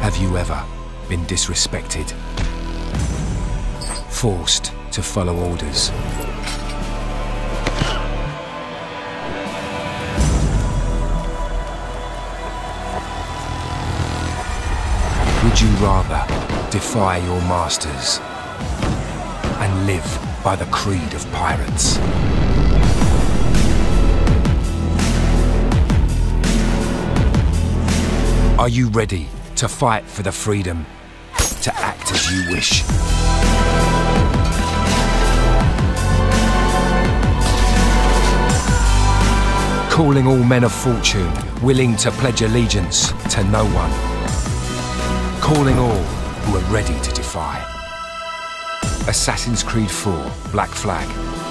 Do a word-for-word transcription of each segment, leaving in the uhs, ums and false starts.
Have you ever been disrespected? Forced to follow orders? Would you rather defy your masters and live by the creed of pirates? Are you ready to fight for the freedom to act as you wish? Calling all men of fortune, willing to pledge allegiance to no one. Calling all who are ready to defy. Assassin's Creed four, Black Flag.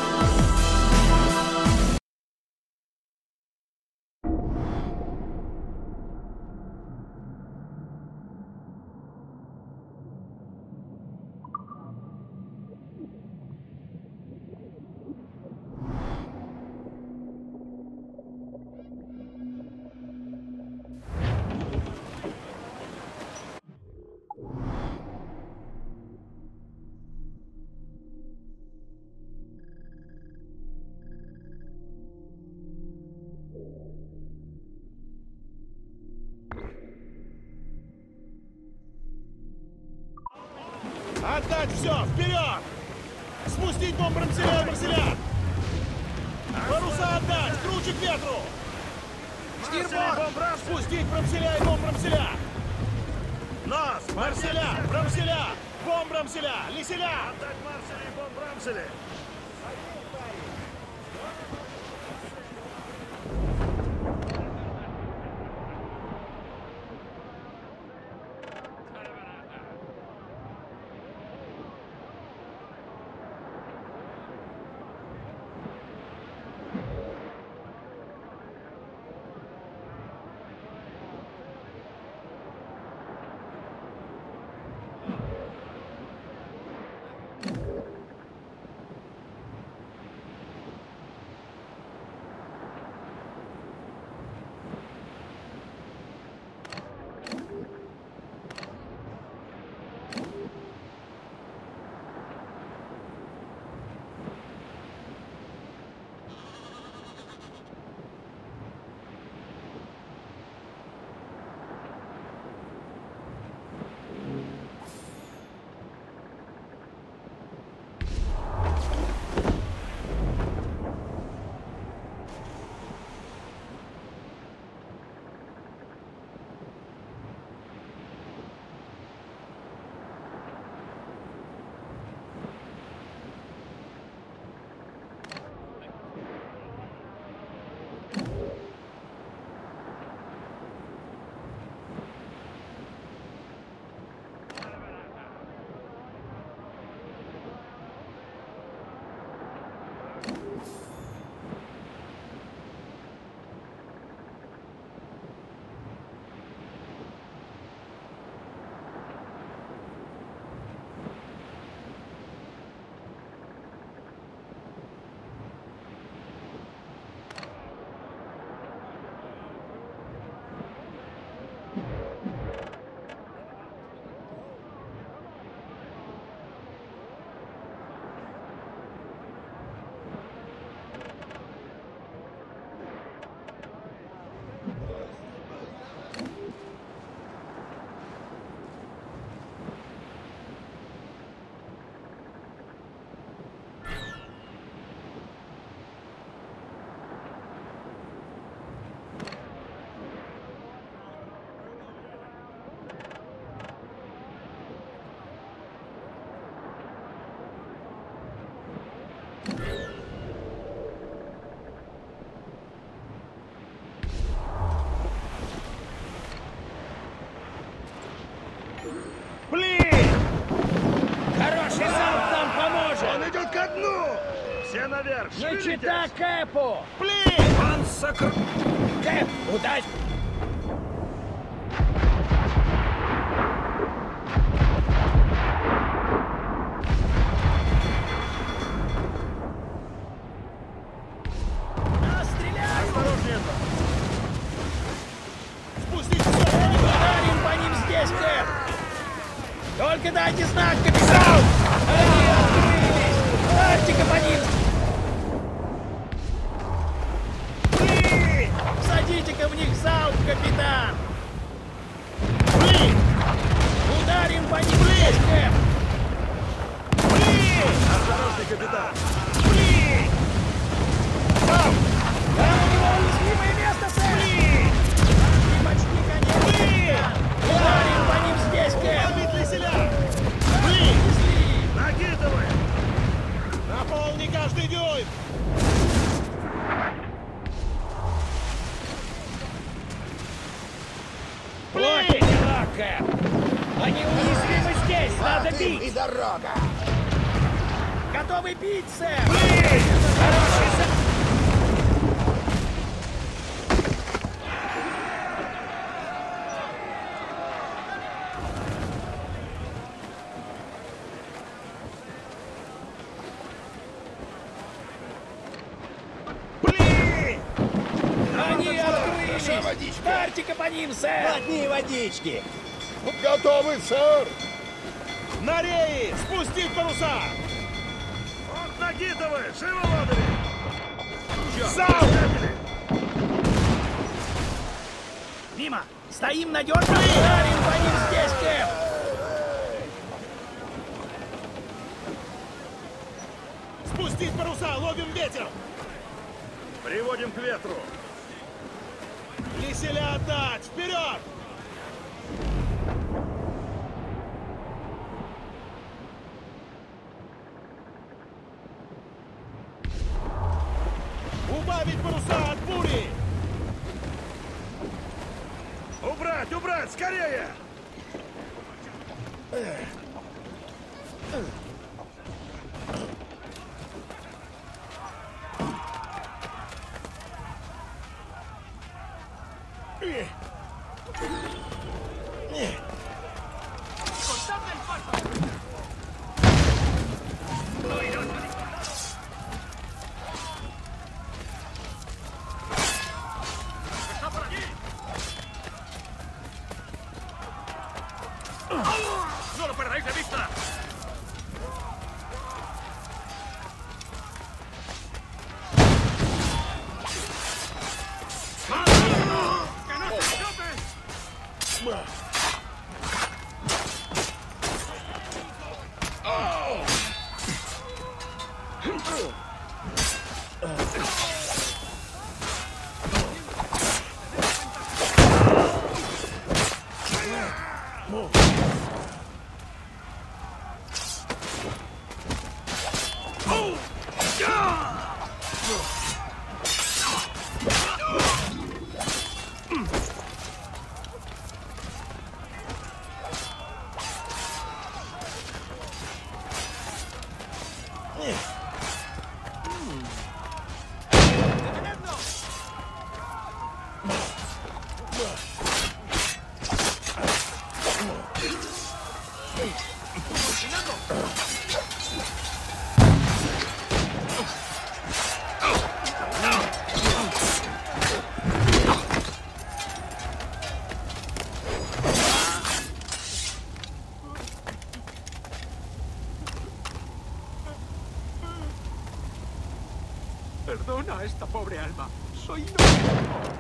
Отдать все! Вперед! Спустить бомб-брамселя и марселя! Паруса отдать! Круче к ветру! Штирборд! Спустить брамселя и бомб-брамселя! Нос! Марселя! Брамселя! Бомб-брамселя! Лиселя! Отдать марселя и бомб-брамселя! Все наверх! Не чита Кэпу! Плин! Он сокр... Кэп, удачи! Спустите все! Ударим по ним здесь, Кэп! Только дайте знак, капитан! Они открылись! Ставьте-ка по ним! Вы! Садите-ка в них залп, капитан! Блин! Ударим по ним здесь, Кэп! Блин! Осторожный, капитан! Блин! Там! Там у него уязвимое место, сэр! Блин! И почти конец! Блин! Ударим по ним здесь, Кэп! Побить Леселя! Блин! Несли! Накидывай! Наполни каждый дюйм! Плохи дела, Кэп! Они уязвимы здесь! Надо бить! И дорога! Готовы бить, сэр! Блин! Хороший сэр! Блин! Они открылись! Хорошо, водичка. Ударьте-ка по ним, сэр! Одни водички! Готовы, сэр! На реи! Спустить паруса! Вот накидывай! Живо лодыри! Залп! Мимо! Стоим надежно! Ударим по ним здесь, Кэп! Спустить паруса! Ловим ветер! Приводим к ветру! Леселя отдать! Вперед! Убавить паруса от бури! Убрать, убрать, скорее! ¡No lo perdáis de vista! ¡Que no se escape! Perdona a esta pobre alma. Soy inocente.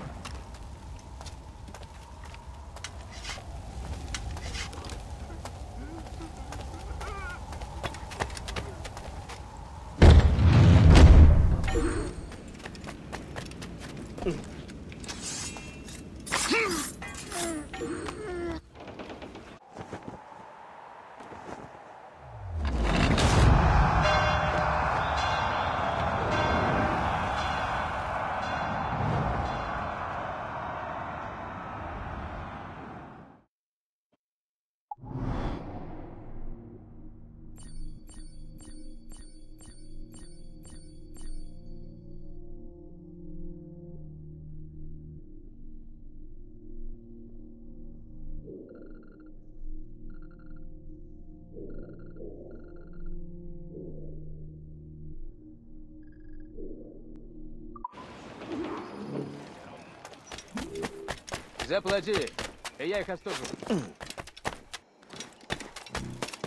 Заплати, и я их остужу.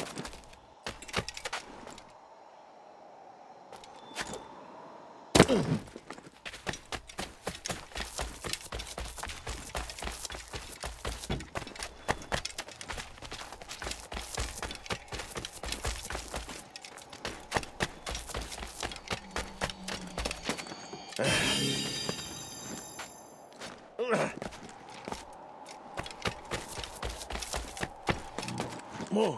О!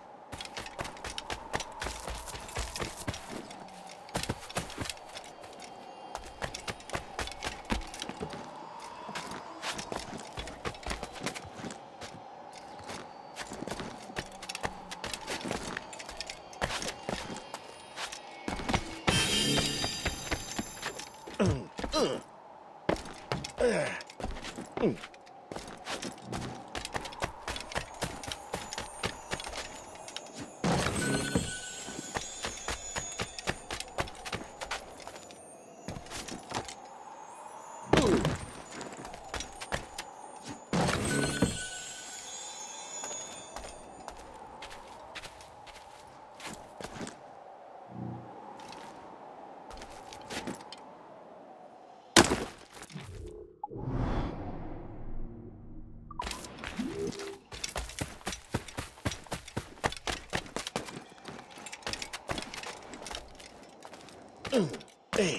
Эй!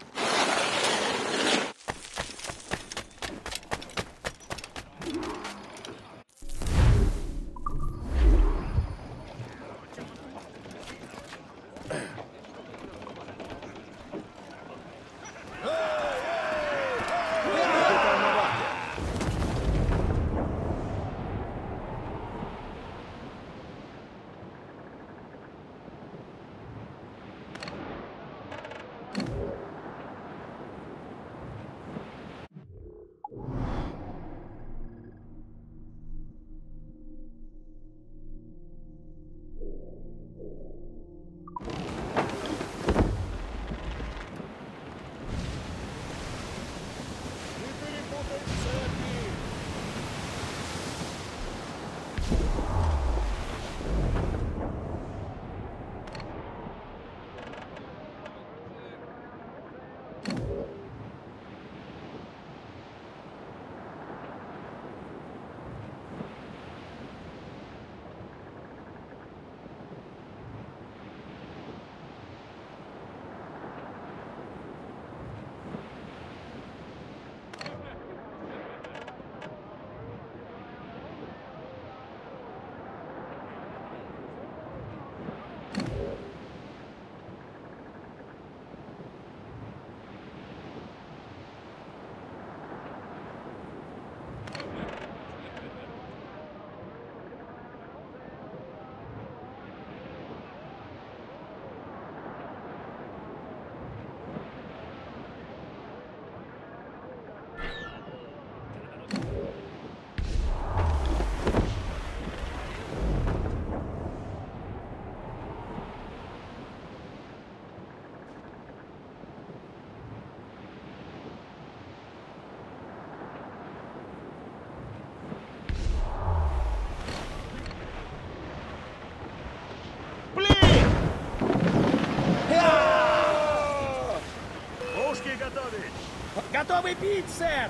Готовы бить, сэр!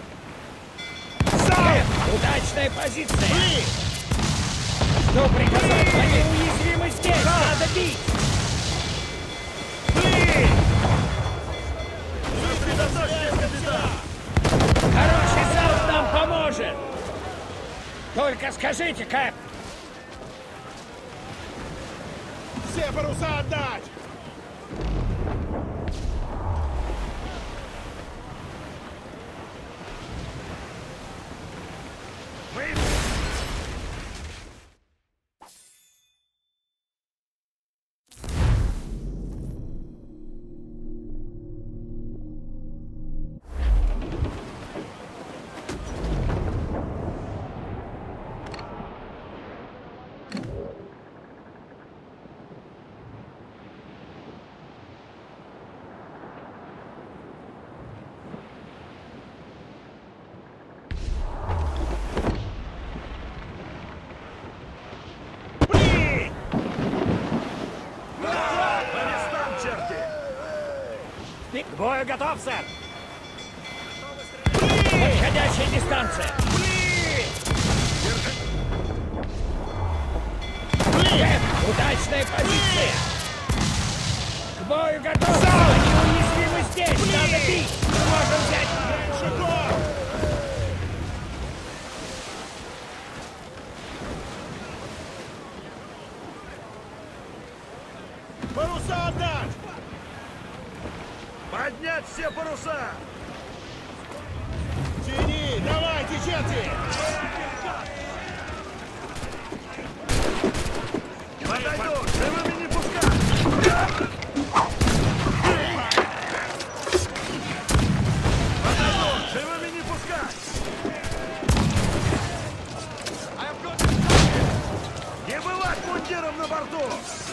Сэр! Удачная позиция! Блин! Что приказать? Они уязвимы здесь! Надо бить! Блин! Сосредоточьтесь, капитан! Хороший залп нам поможет! Только скажите, Кэп! Все паруса отдать! бою готов, сэр! Подходящая дистанция! Шеф, удачная позиция! К бою готов! Они уязвимы здесь! Надо бить! Мы можем взять... Шиков! Паруса отдать! Поднять все паруса! Тяни! Давайте, черти! Подойдут! Живыми не пускать! Подойдут! Живыми не пускать! Не бывать мундиром на борту!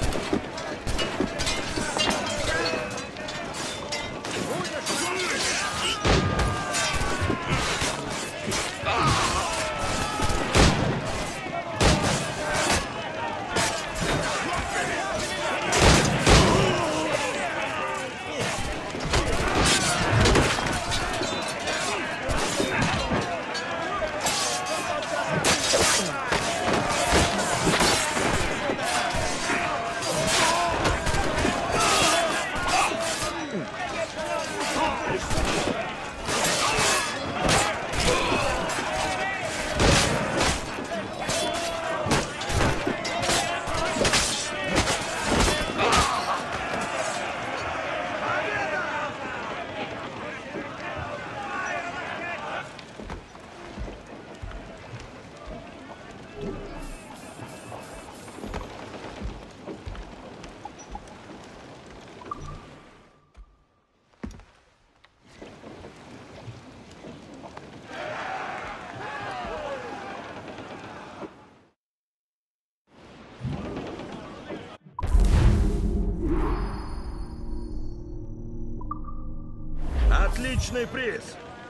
Отличный приз!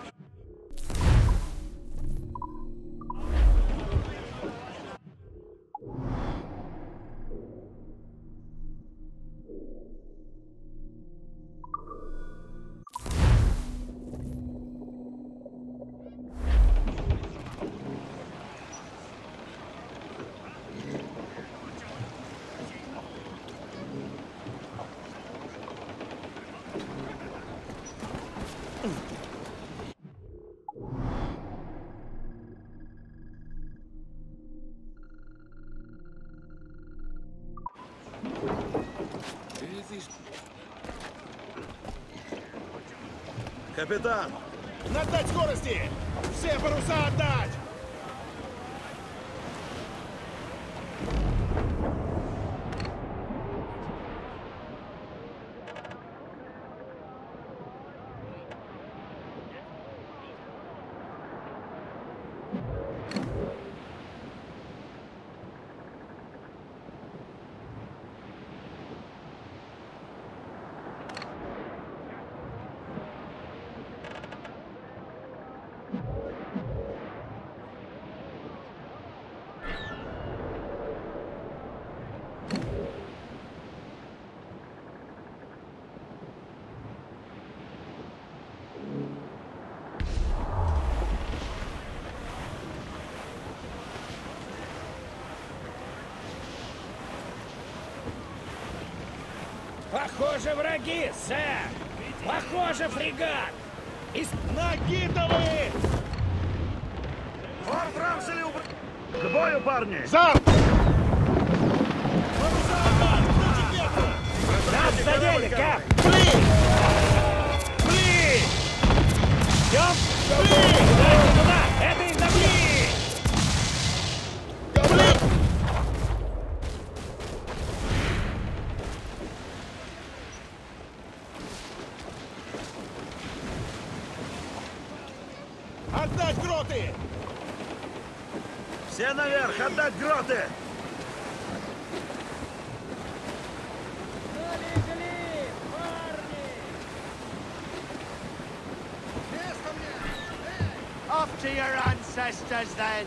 Капитан! Надать скорости! Все паруса отдать! Похоже, враги, сэр! Похоже, фрегат! Из... Накидывай! Форт Рамсели уб... К бою, парни! Зар! Паруса отдать! Ключик ветру! Нас задели, Кап! Пли! Пли! Идем? Пли! Туда! Это из-за Пли! Отдать гроты! Все наверх! Отдать гроты! Off to your ancestors, then.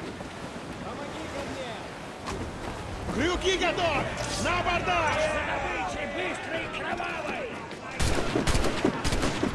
Крюки готов! На абордаж! Добычей быстрой и кровавой!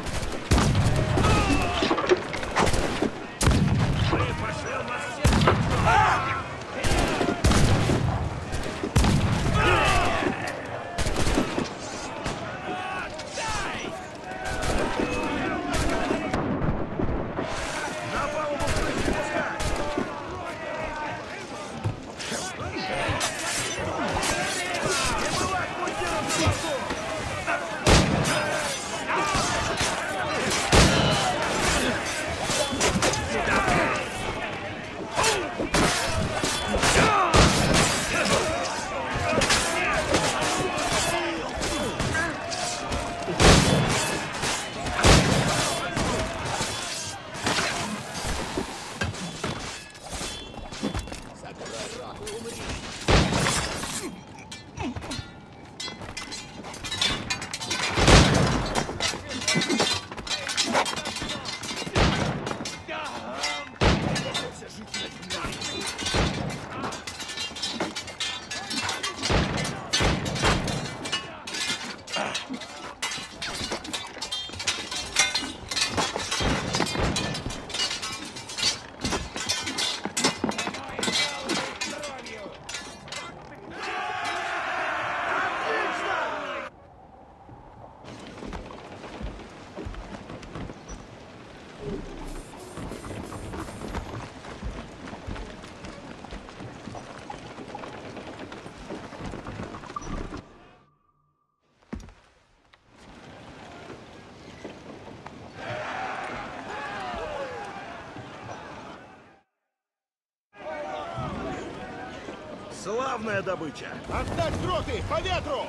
Славная добыча! Отдать гроты! По ветру!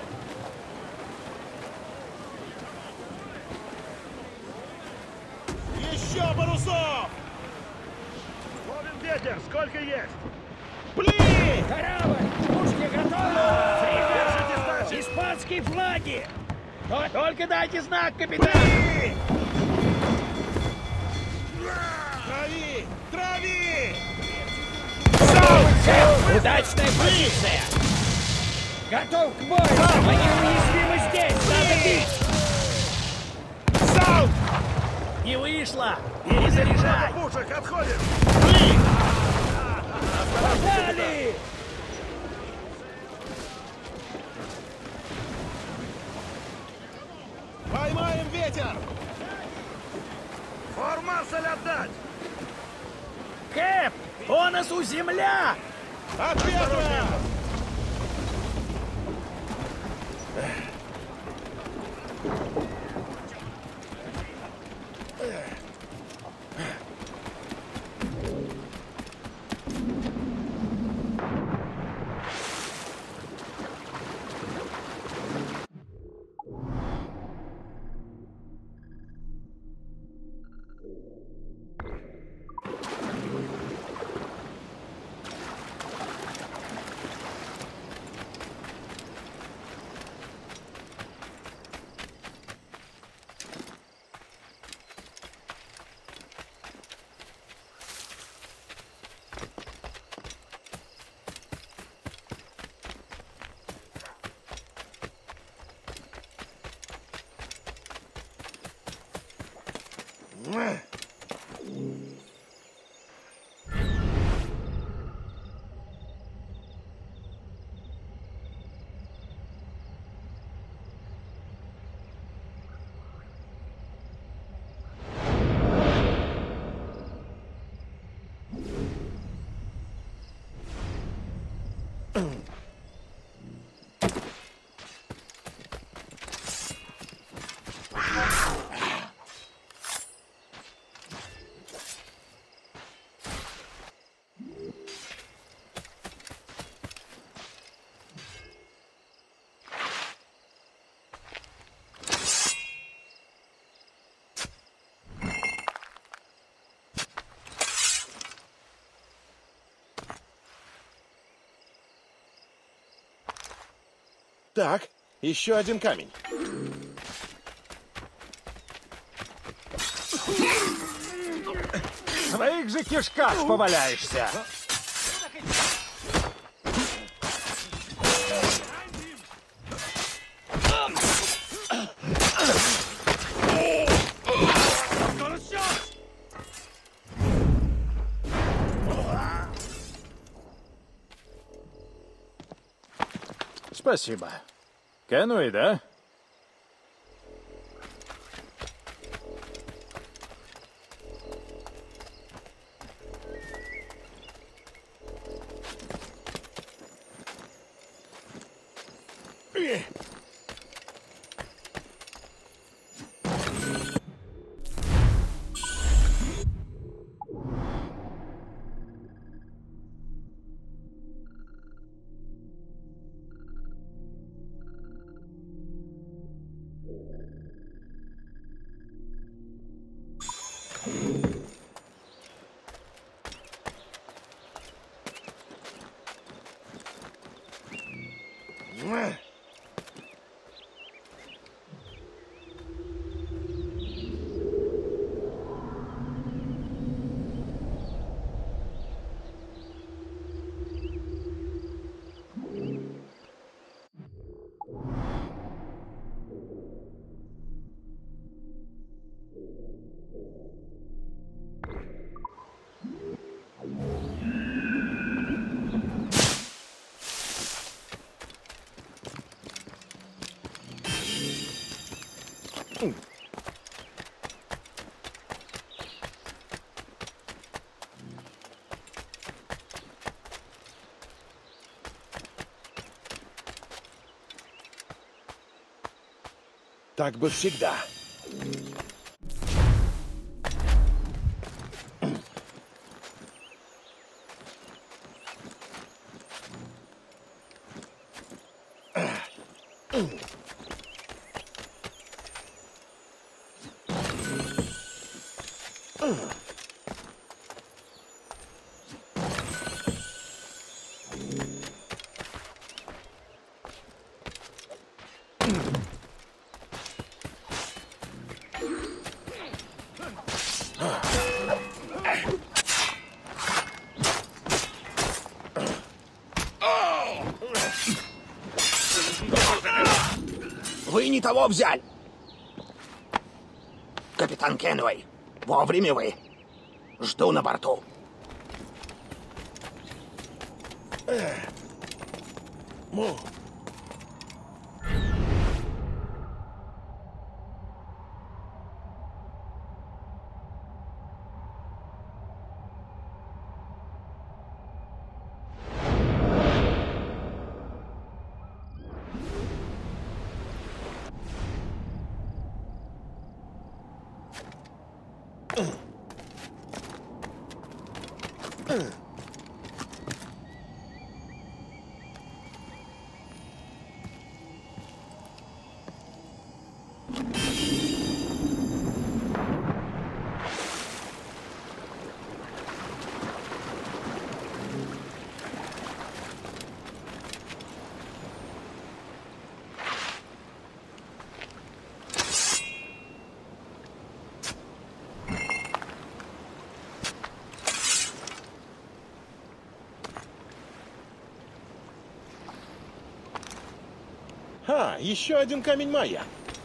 Еще парусов! Ловим ветер! Сколько есть? Блин! Корабль! Пушки готовы! Держите Фрегат! сдачи! Испанские флаги! То- Только дайте знак, капитан! Трави! Трави! Удачная позиция! Готов к бою! Они уязвимы здесь! Надо бить! Залп! Не вышло! Перезаряжай! Пушек, отходим! Блин! Попали! Поймаем ветер! Фор-марсель отдать! Кэп! По носу земля! От ветра! Так, еще один камень. В своих же кишках поваляешься. Спасибо. Кенуи, да? Так бы всегда. Вы не того взяли. Капитан Кенуэй, вовремя вы. Жду на борту. Му. А, еще один камень майя.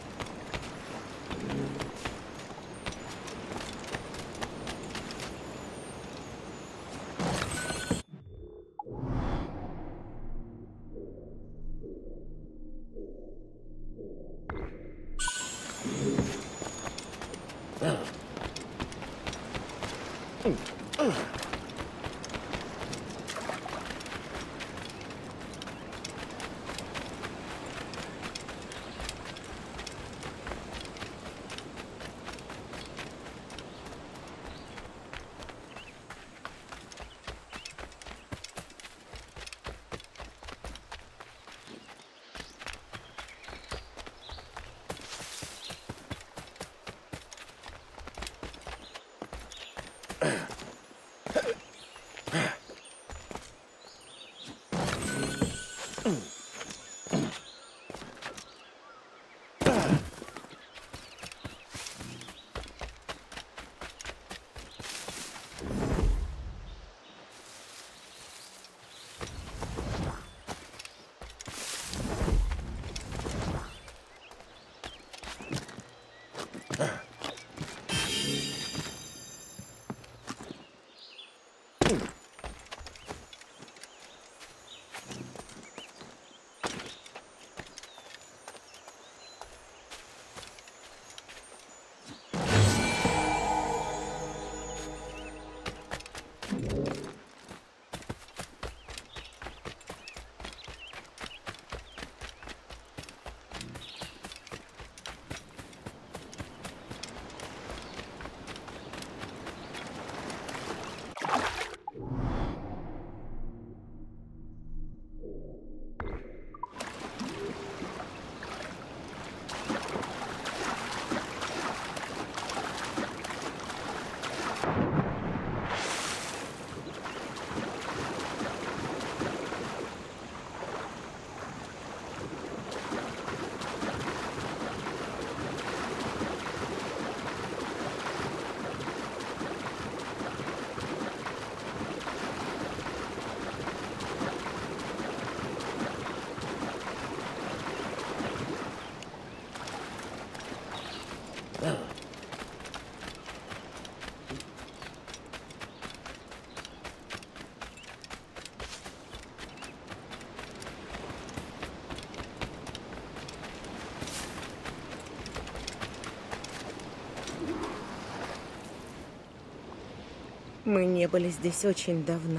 Мы не были здесь очень давно.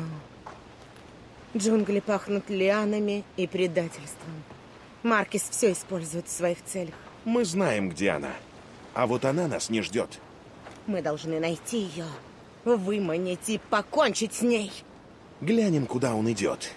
Джунгли пахнут лианами и предательством. Маркис все использует в своих целях. Мы знаем, где она. А вот она нас не ждет. Мы должны найти ее, выманить и покончить с ней. Глянем, куда он идет.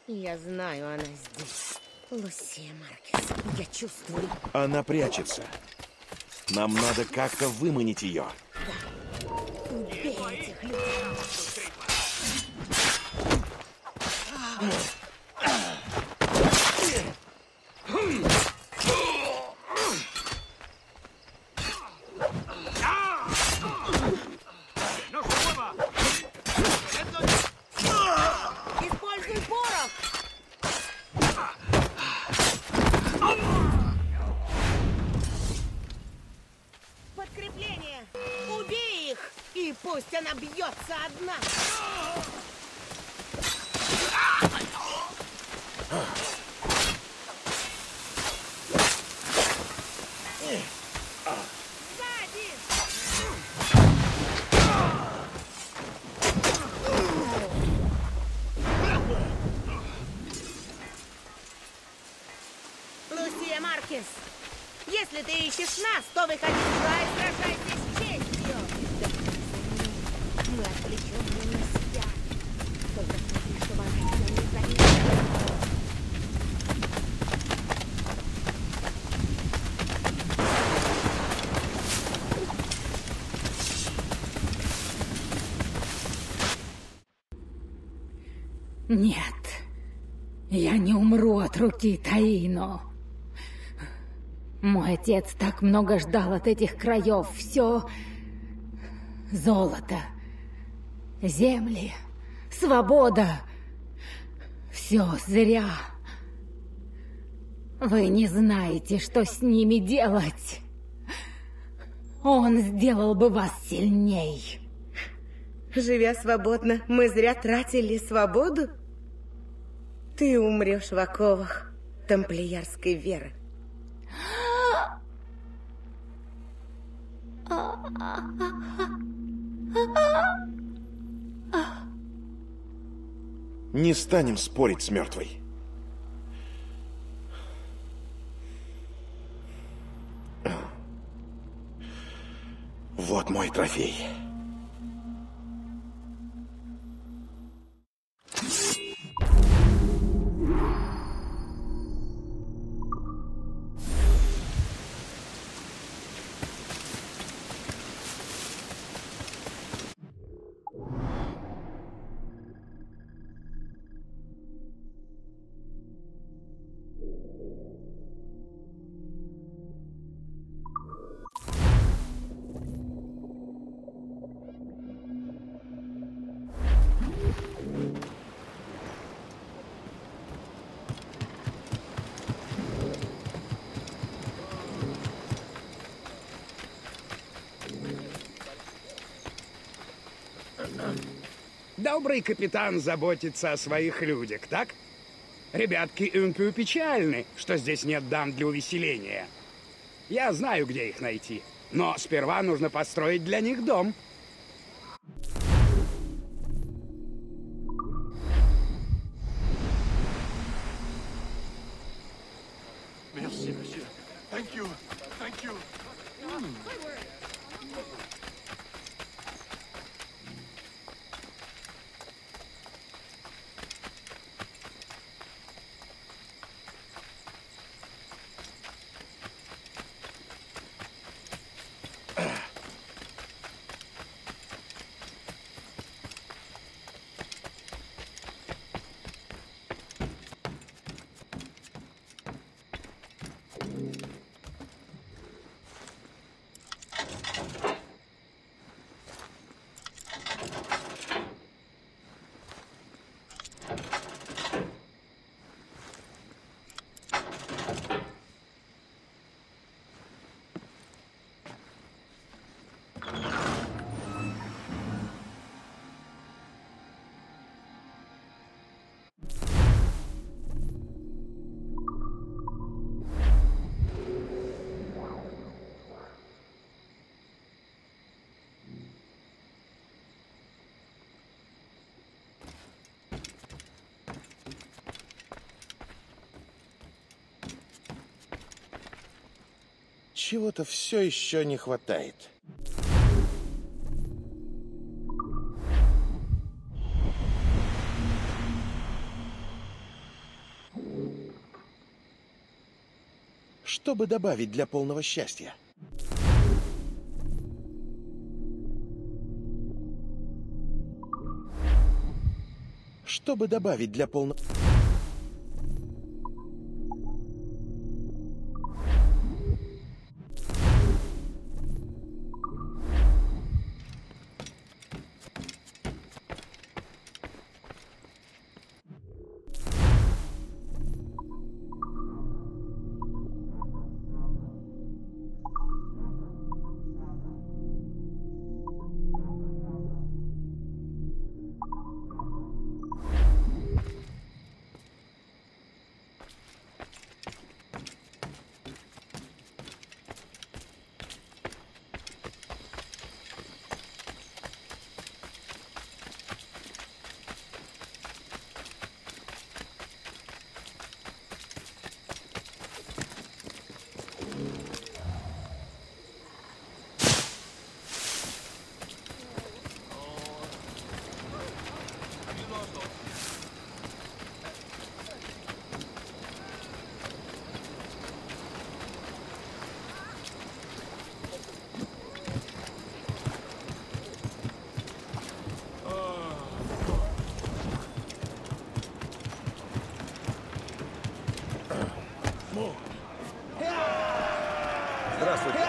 Я знаю, она здесь. Лусия Маркес, я чувствую. Она прячется. Нам надо как-то выманить ее. Убей этих людей. Используй порох! Подкрепление! Убей их! И пусть она бьется одна! Сзади! Лусия Маркес, если ты ищешь нас, то выходи сюда и сражайся с честью. Мы отвлечем ее на себя. Только смотри, чтобы она тебя не заметила. Нет, я не умру от руки Таино. Мой отец так много ждал от этих краев. Все золото, земли, свобода. Все зря. Вы не знаете, что с ними делать. Он сделал бы вас сильней. Живя свободно, мы зря тратили свободу? Ты умрешь в оковах тамплиерской веры. Не станем спорить с мертвой. Вот мой трофей. Добрый капитан заботится о своих людях, так? Ребятки Ункю печальны, что здесь нет дам для увеселения. Я знаю, где их найти, но сперва нужно построить для них дом. Merci, monsieur. Thank you. Thank you. Чего-то все еще не хватает. Чтобы добавить для полного счастья. Чтобы добавить для полного... Здравствуйте.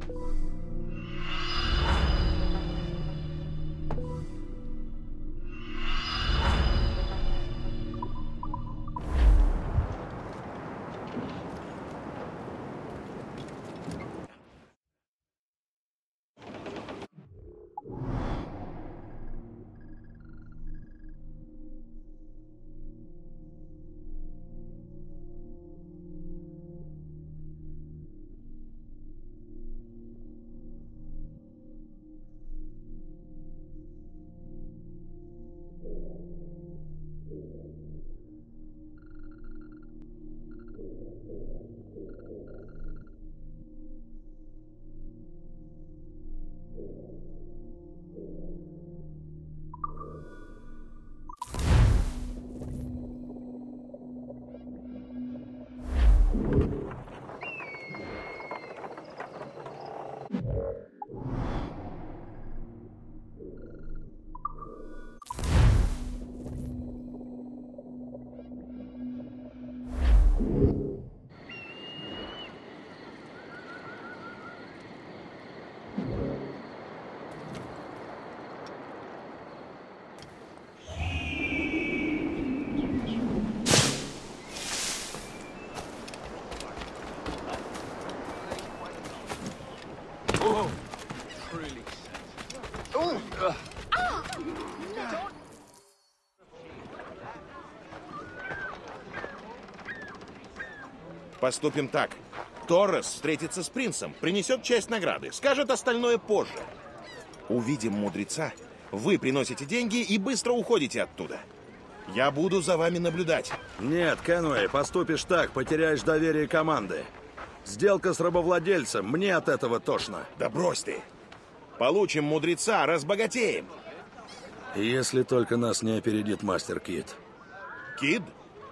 Поступим так. Торрес встретится с принцем, принесет часть награды, скажет остальное позже. Увидим мудреца, вы приносите деньги и быстро уходите оттуда. Я буду за вами наблюдать. Нет, Кенуэй, поступишь так, потеряешь доверие команды. Сделка с рабовладельцем, мне от этого тошно. Да брось ты. Получим мудреца, разбогатеем. Если только нас не опередит мастер Кид. Кид?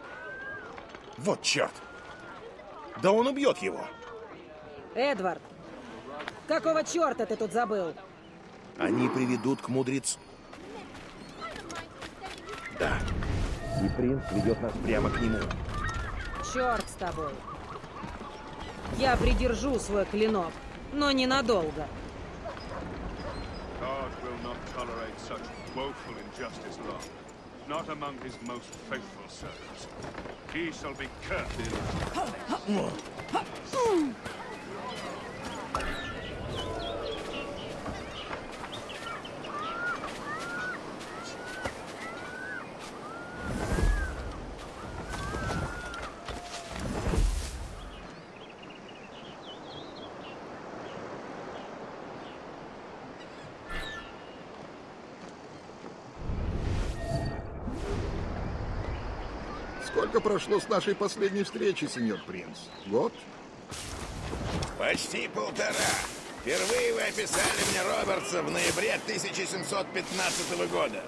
Вот черт. Да он убьет его. Эдвард, какого черта ты тут забыл? Они приведут к мудрецу. Да. И принц ведет нас прямо к нему. Черт с тобой. Я придержу свой клинок, но ненадолго. God will not tolerate such woeful injustice long. Not among his most faithful servants. He shall be cursed. Сколько прошло с нашей последней встречи, сеньор принц? Год? Почти полтора. Впервые вы описали мне Робертса в ноябре тысяча семьсот пятнадцатого года.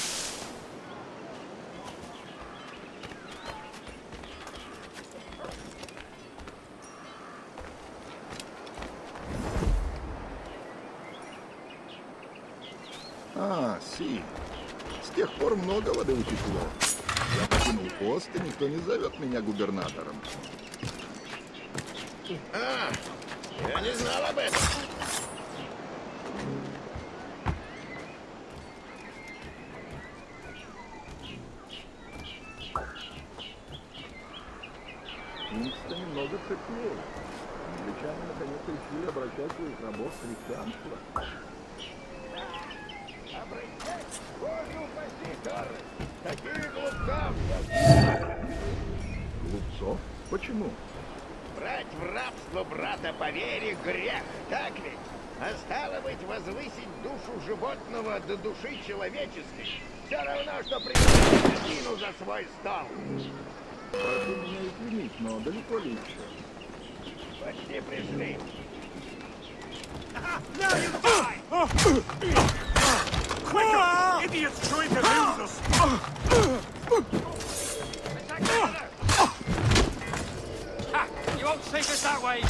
А, Си. С тех пор много воды утекло. Я покинул пост, и никто не зовет меня губернатором. А, я не знал об этом. Принц-то немного цепнее. Англичане наконец решили обращать своих рабов в христианство. Обращать? Боже упаси, Торрес! Таких глупцов! Глупцов? Почему? Брать в рабство брата по вере грех, так ведь? А стало быть, возвысить душу животного до души человеческой. Все равно, что принести скотину за свой стол. Прошу меня извинить, но далеко ли еще? Почти пришли. Idiots trying to lose us! Ha! You won't take us that way!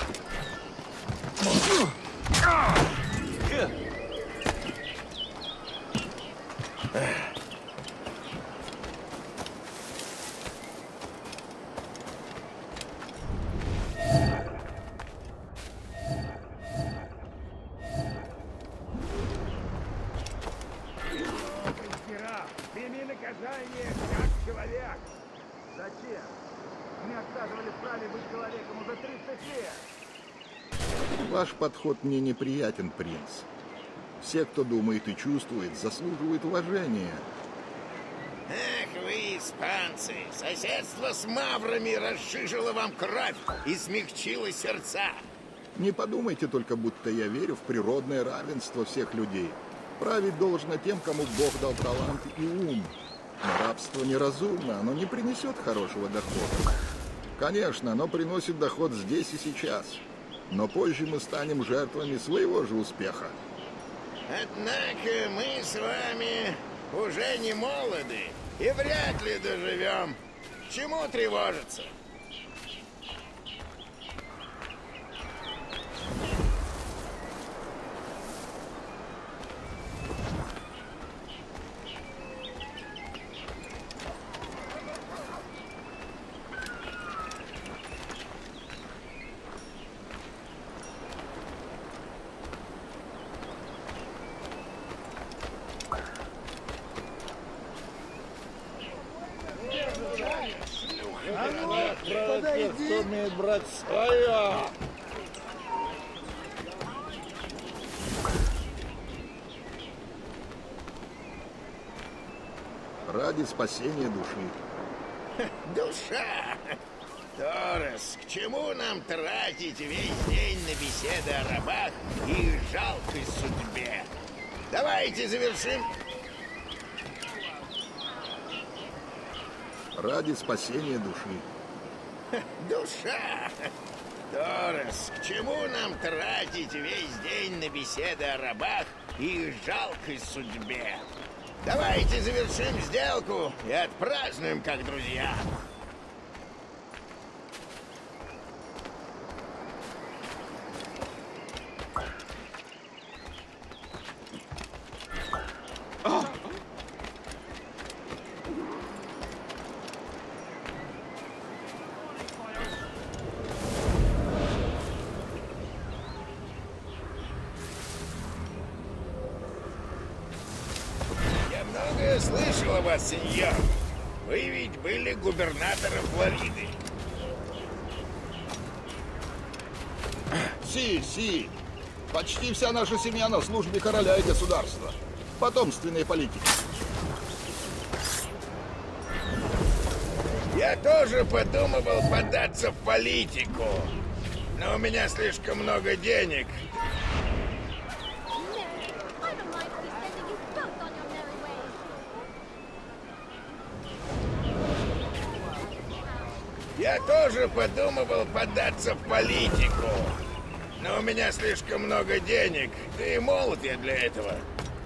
Ваш подход мне неприятен, принц. Все, кто думает и чувствует, заслуживают уважения. Эх вы, испанцы! Соседство с маврами расшижило вам кровь и смягчило сердца. Не подумайте только, будто я верю в природное равенство всех людей. Править должно тем, кому Бог дал талант и ум. Но рабство неразумно, оно не принесет хорошего дохода. Конечно, оно приносит доход здесь и сейчас. Но позже мы станем жертвами своего же успеха. Однако мы с вами уже не молоды и вряд ли доживем. Чему тревожиться? Кто умеет брать свое? Ради спасения души. Душа! Торрес, к чему нам тратить весь день на беседы о рабах и их жалкой судьбе? Давайте завершим. Ради спасения души. Душа! Торрес, к чему нам тратить весь день на беседы о рабах и их жалкой судьбе? Давайте завершим сделку и отпразднуем как друзья. Слышал о вас, сеньор. Вы ведь были губернатором Флориды. Си, си. Почти вся наша семья на службе короля и государства. Потомственные политики. Я тоже подумывал податься в политику. Но у меня слишком много денег. Я тоже подумывал податься в политику, но у меня слишком много денег, да и молод я для этого.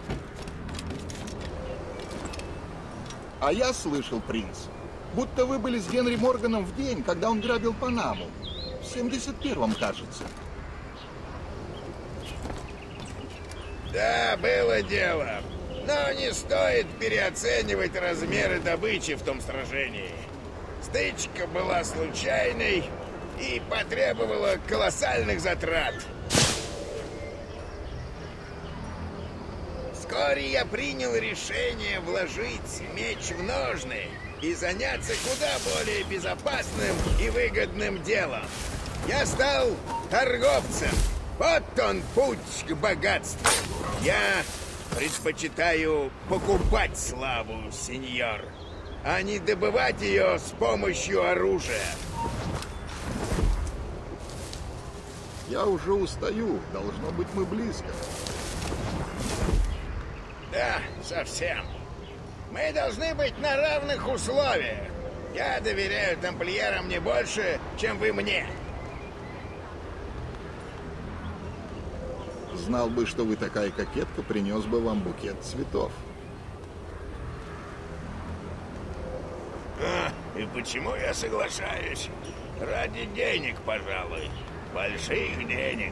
А я слышал, принц, будто вы были с Генри Морганом в день, когда он грабил Панаму. В семьдесят первом, кажется. Да, было дело. Но не стоит переоценивать размеры добычи в том сражении. Стычка была случайной и потребовала колоссальных затрат. Вскоре я принял решение вложить меч в ножны и заняться куда более безопасным и выгодным делом. Я стал торговцем. Вот он путь к богатству. Я предпочитаю покупать славу, сеньор, а не добывать ее с помощью оружия. Я уже устаю. Должно быть, мы близко. Да, совсем. Мы должны быть на равных условиях. Я доверяю тамплиерам не больше, чем вы мне. Знал бы, что вы такая кокетка, принес бы вам букет цветов. А, и почему я соглашаюсь? Ради денег, пожалуй. Больших денег.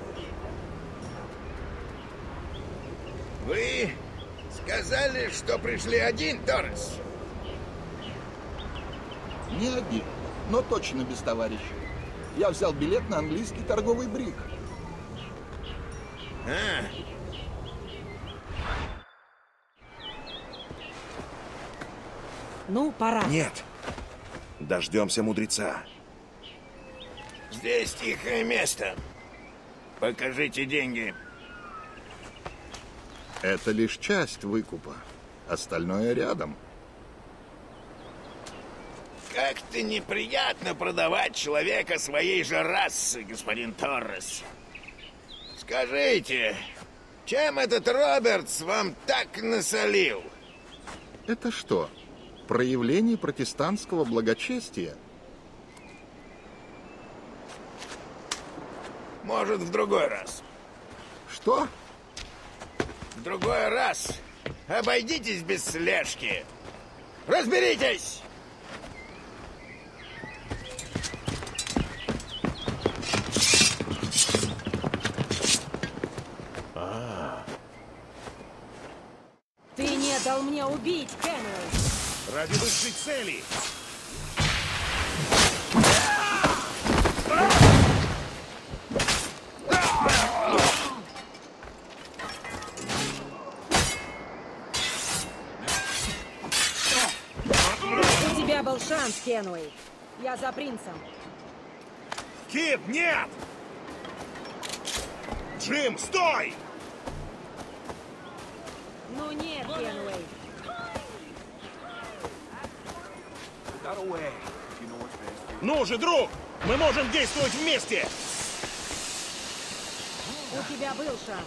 Вы сказали, что пришли один, Торрес? Не один, но точно без товарища. Я взял билет на английский торговый бриг. А. Ну, пора. Нет. Дождемся мудреца. Здесь тихое место. Покажите деньги. Это лишь часть выкупа. Остальное рядом. Как-то неприятно продавать человека своей же расы, господин Торрес. Скажите, чем этот Робертс вам так насолил? Это что, проявление протестантского благочестия? Может, в другой раз. Что? В другой раз обойдитесь без слежки. Разберитесь! А. Ты не дал мне убить Кенуэй. Ради высшей цели. У тебя был шанс, Кенуэй. Я за принцем. Кид, нет! Джим, стой! Ну нет, Кенуэй. Ну же, друг! Мы можем действовать вместе! У тебя был шанс.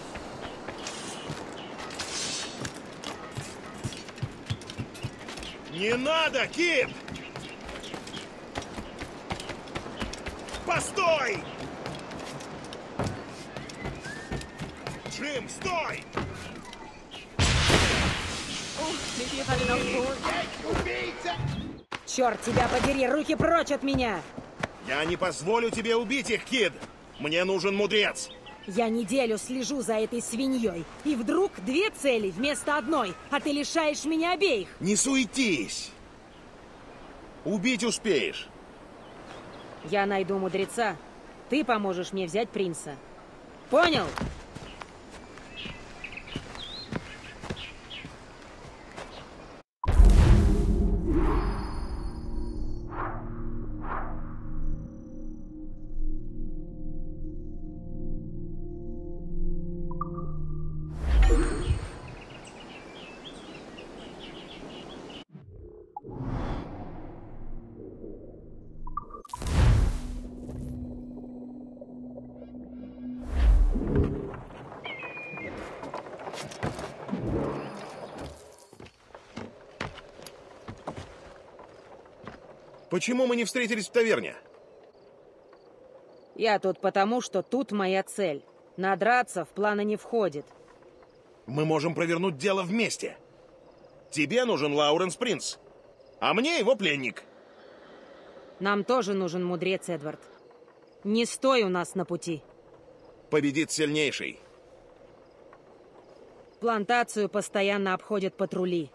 Не надо, Кид! Постой! Джим, стой! Убийца! Черт тебя подери, руки прочь от меня! Я не позволю тебе убить их, Кид! Мне нужен мудрец! Я неделю слежу за этой свиньей, и вдруг две цели вместо одной, а ты лишаешь меня обеих! Не суетись! Убить успеешь! Я найду мудреца, ты поможешь мне взять принца. Понял? Почему мы не встретились в таверне? Я тут потому, что тут моя цель. Надраться в планы не входит. Мы можем провернуть дело вместе. Тебе нужен Лауренс Принц, а мне его пленник. Нам тоже нужен мудрец, Эдвард. Не стой у нас на пути. Победит сильнейший. Плантацию постоянно обходят патрули.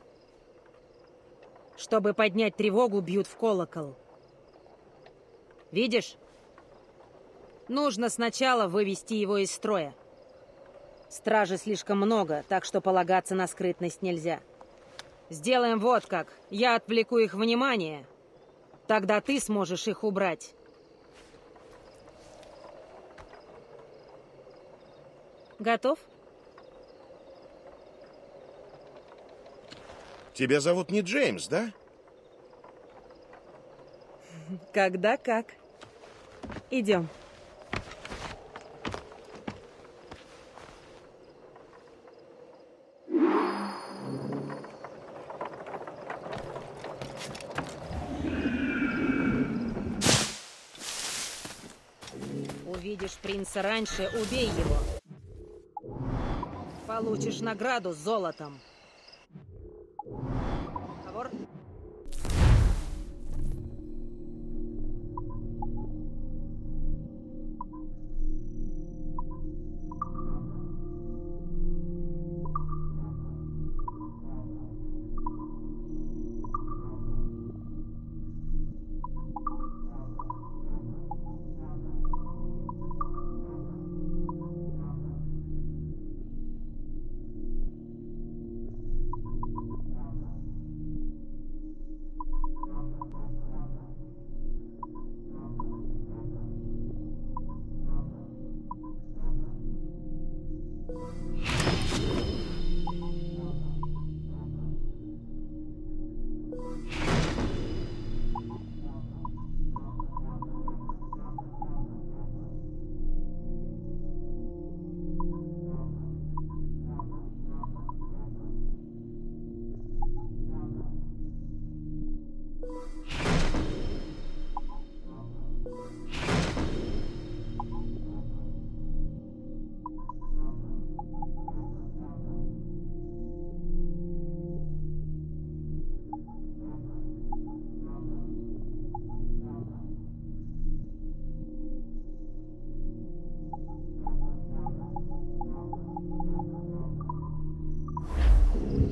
Чтобы поднять тревогу, бьют в колокол. Видишь? Нужно сначала вывести его из строя. Стражи слишком много, так что полагаться на скрытность нельзя. Сделаем вот как. Я отвлеку их внимание. Тогда ты сможешь их убрать. Готов? Тебя зовут не Джеймс, да? Когда как. Идем. Увидишь принца раньше, убей его. Получишь награду с золотом. Договор?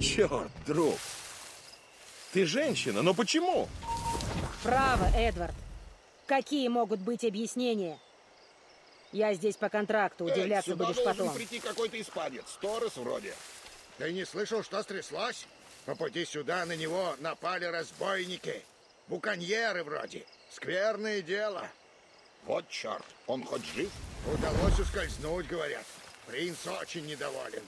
Черт, друг. Ты женщина, но почему? Право, Эдвард. Какие могут быть объяснения? Я здесь по контракту, удивляться Эй, сюда будешь должен потом. прийти какой-то испанец, Торрес вроде. Ты не слышал, что стряслось? По пути сюда на него напали разбойники. Буконьеры вроде. Скверное дело. Вот черт, он хоть жив? Удалось ускользнуть, говорят. Принц очень недоволен.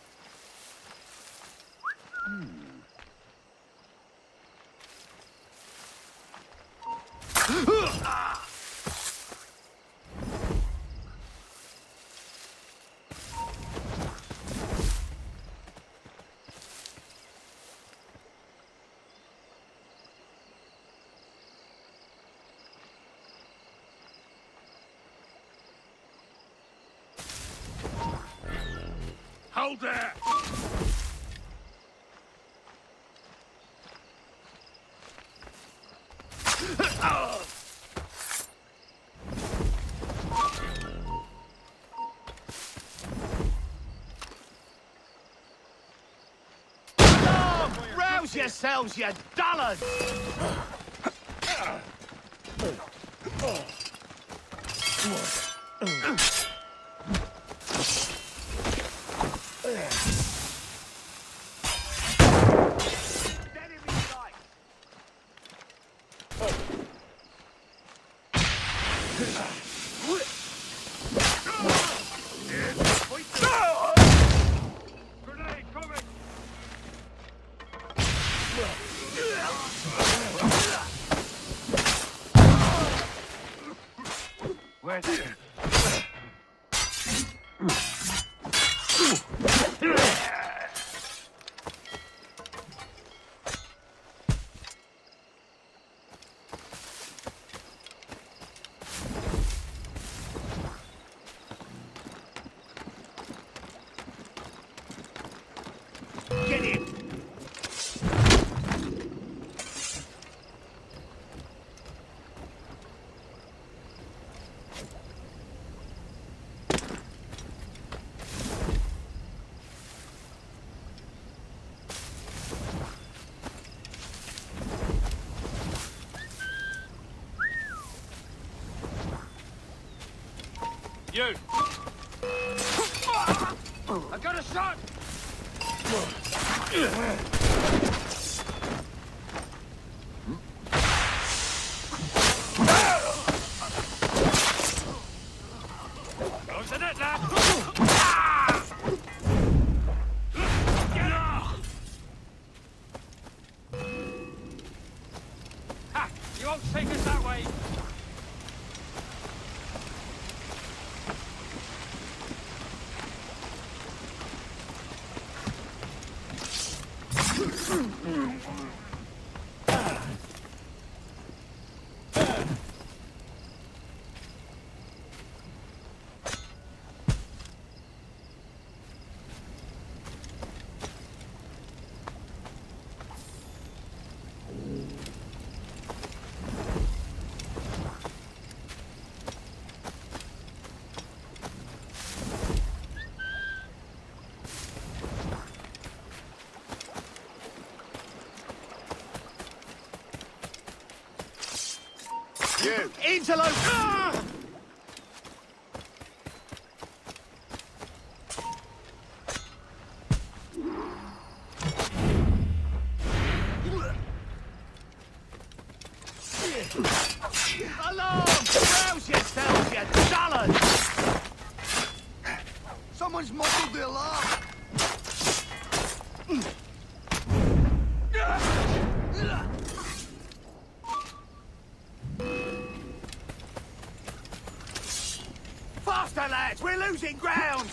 Hold there! Rouse yourselves, you dullards! Get in! You! I got a shot! Close the net, lad! Get off! Ha! You won't take us that way! You! Interlope! Ah! Alarm! Rouse yourselves, you dullards! Someone's muffled the alarm! Faster, lads! We're losing ground!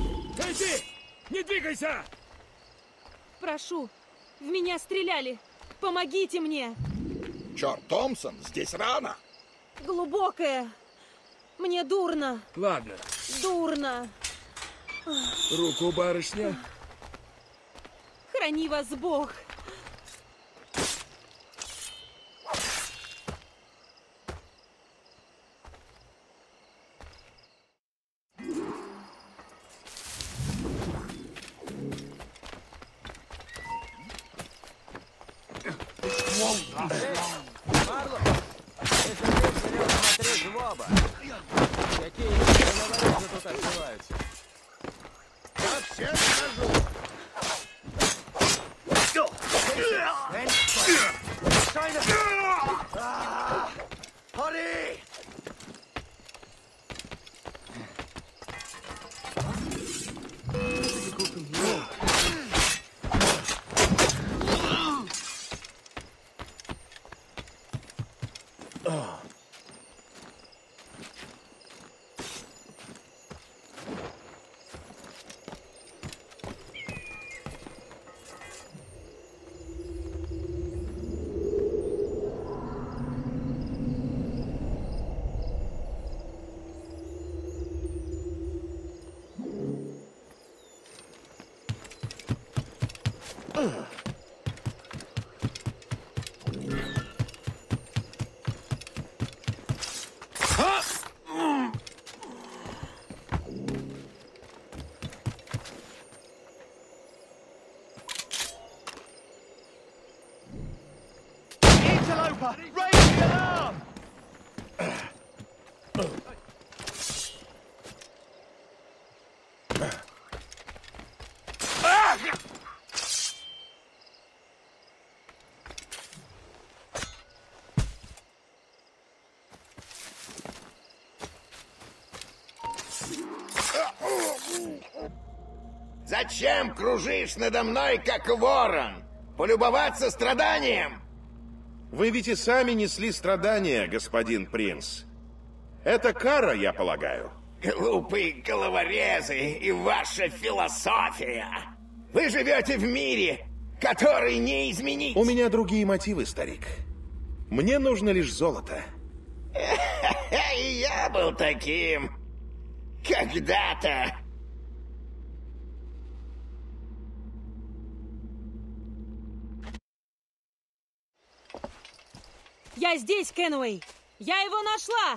Прошу, в меня стреляли. Помогите мне! Черт, Томпсон, здесь рано. Глубокая. Мне дурно. Ладно. Дурно. Руку, барышня. Храни вас Бог. Марло, если ты велел смотреть в оба, какие головорезы тут открываются? Совсем скажу. Hurry! Interloper! Raise the alarm! Зачем кружишь надо мной, как ворон? Полюбоваться страданием? Вы ведь и сами несли страдания, господин принц. Это кара, я полагаю. Глупые головорезы и ваша философия. Вы живете в мире, который не изменить. У меня другие мотивы, старик. Мне нужно лишь золото. И я был таким. Когда-то. Я здесь, Кенуэй! Я его нашла!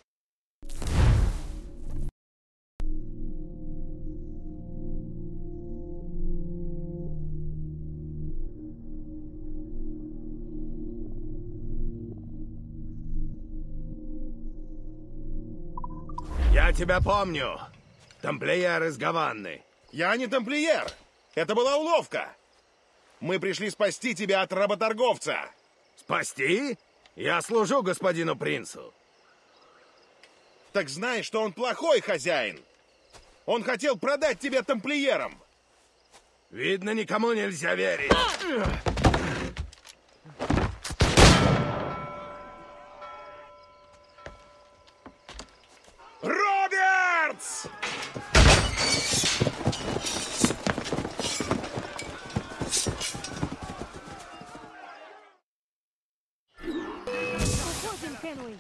Я тебя помню. Тамплиер из Гаваны. Я не тамплиер. Это была уловка. Мы пришли спасти тебя от работорговца. Спасти? Я служу господину принцу. Так знай, что он плохой хозяин. Он хотел продать тебя тамплиерам. Видно, никому нельзя верить. Робертс! Уходим, Кенуэй!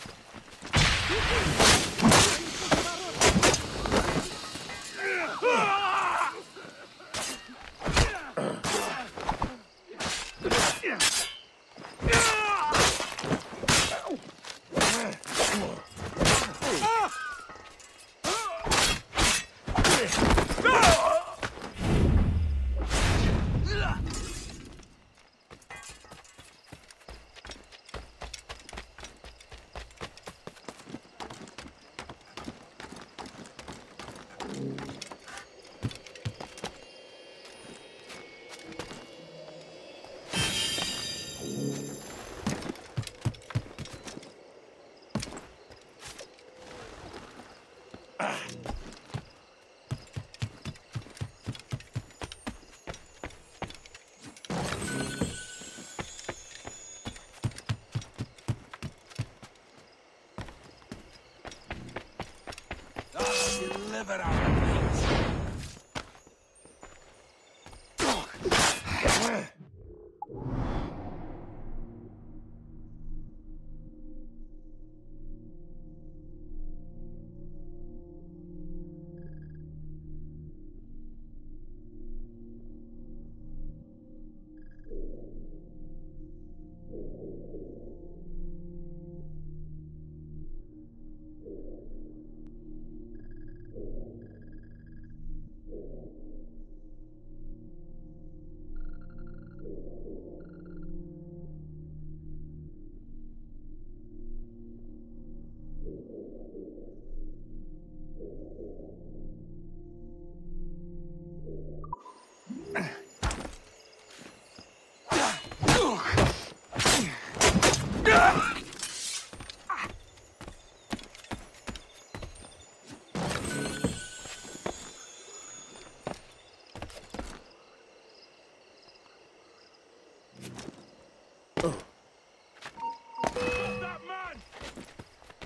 Deliver our peace.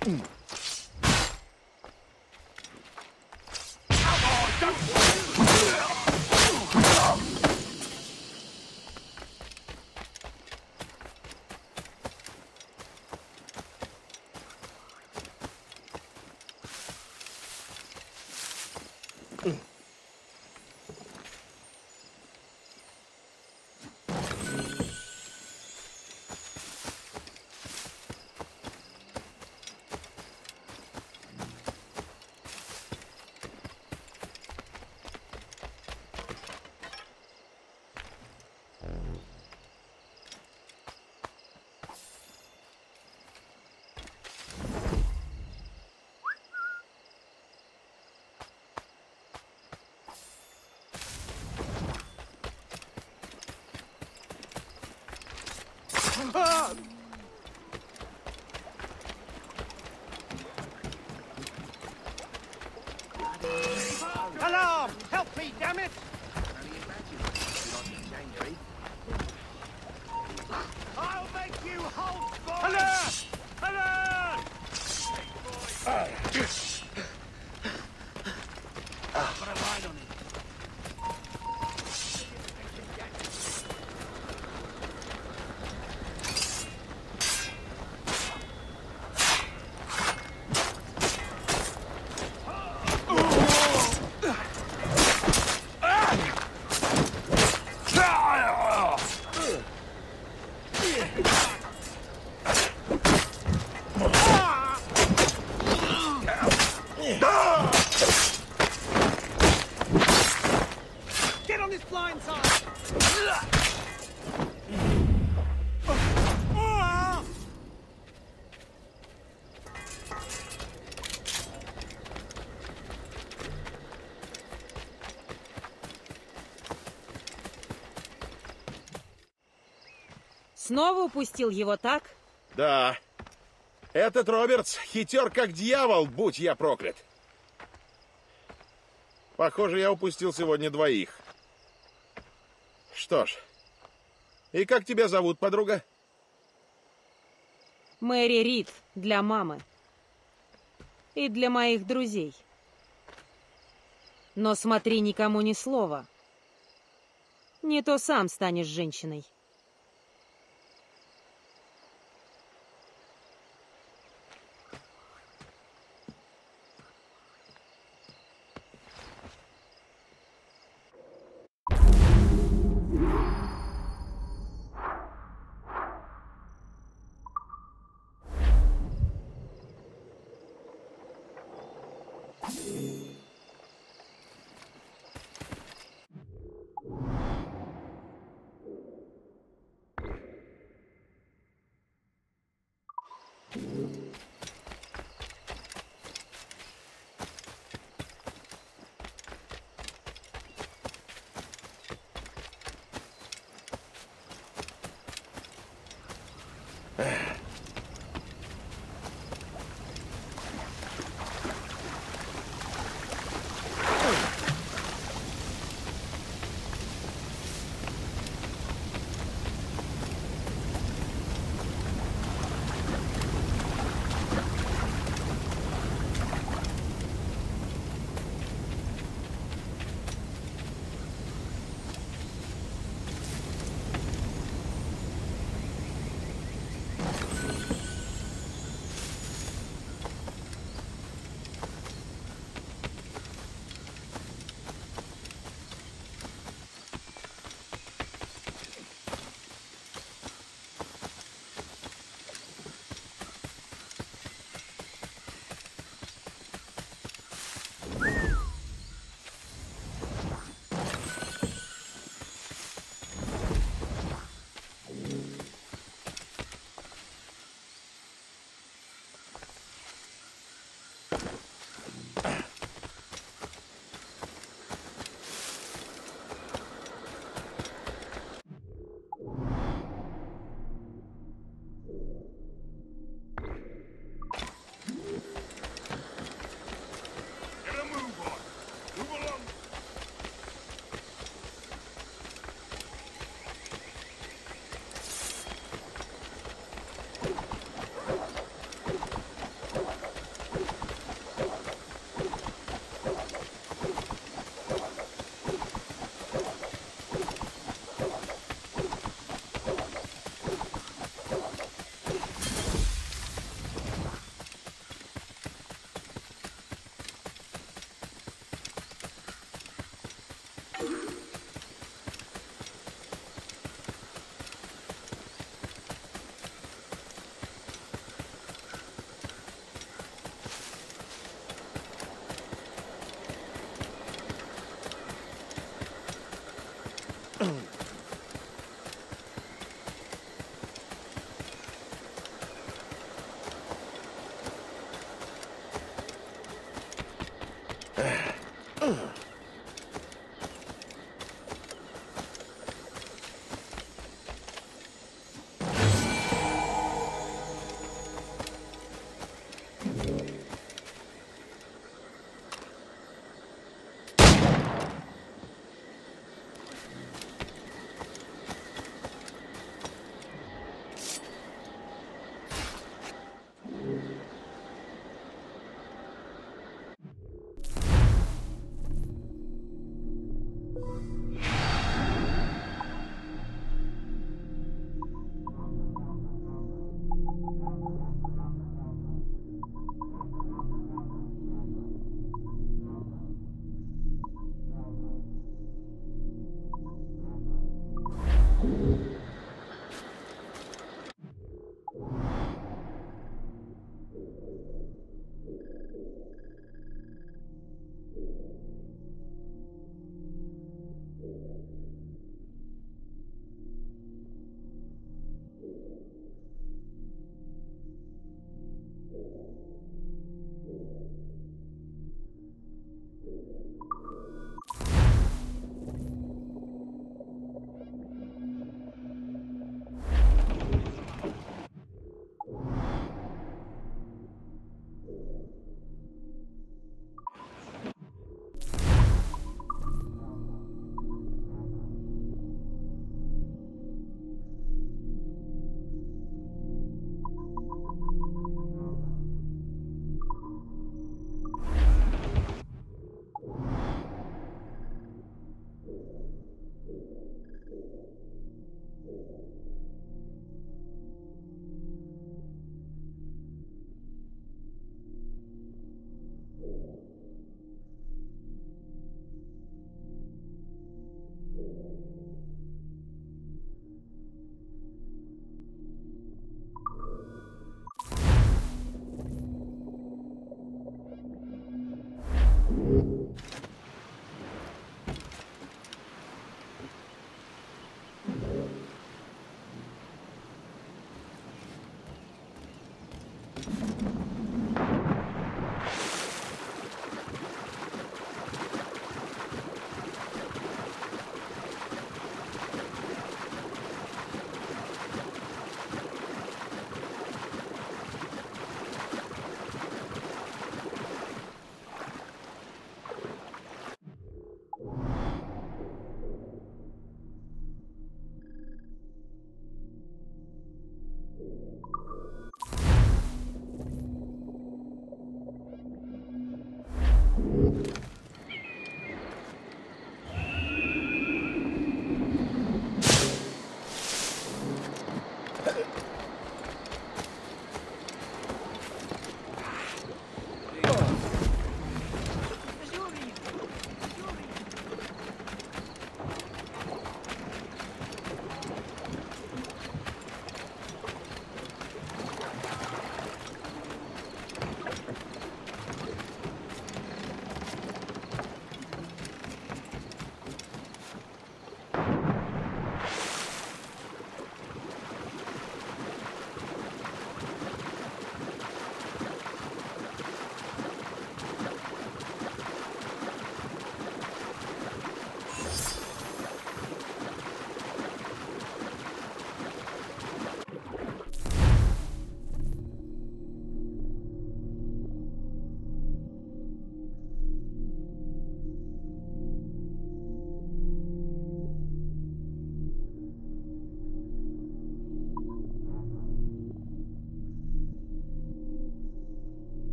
Alarm! Help me, damn it! I'll make you halt, boys! Alert! Alert! Put a line on it. Get on this blind side! Снова упустил его, так? Да. Этот Робертс хитер как дьявол, будь я проклят. Похоже, я упустил сегодня двоих. Что ж. И как тебя зовут, подруга? Мэри Рид для мамы. И для моих друзей. Но смотри, никому ни слова. Не то сам станешь женщиной.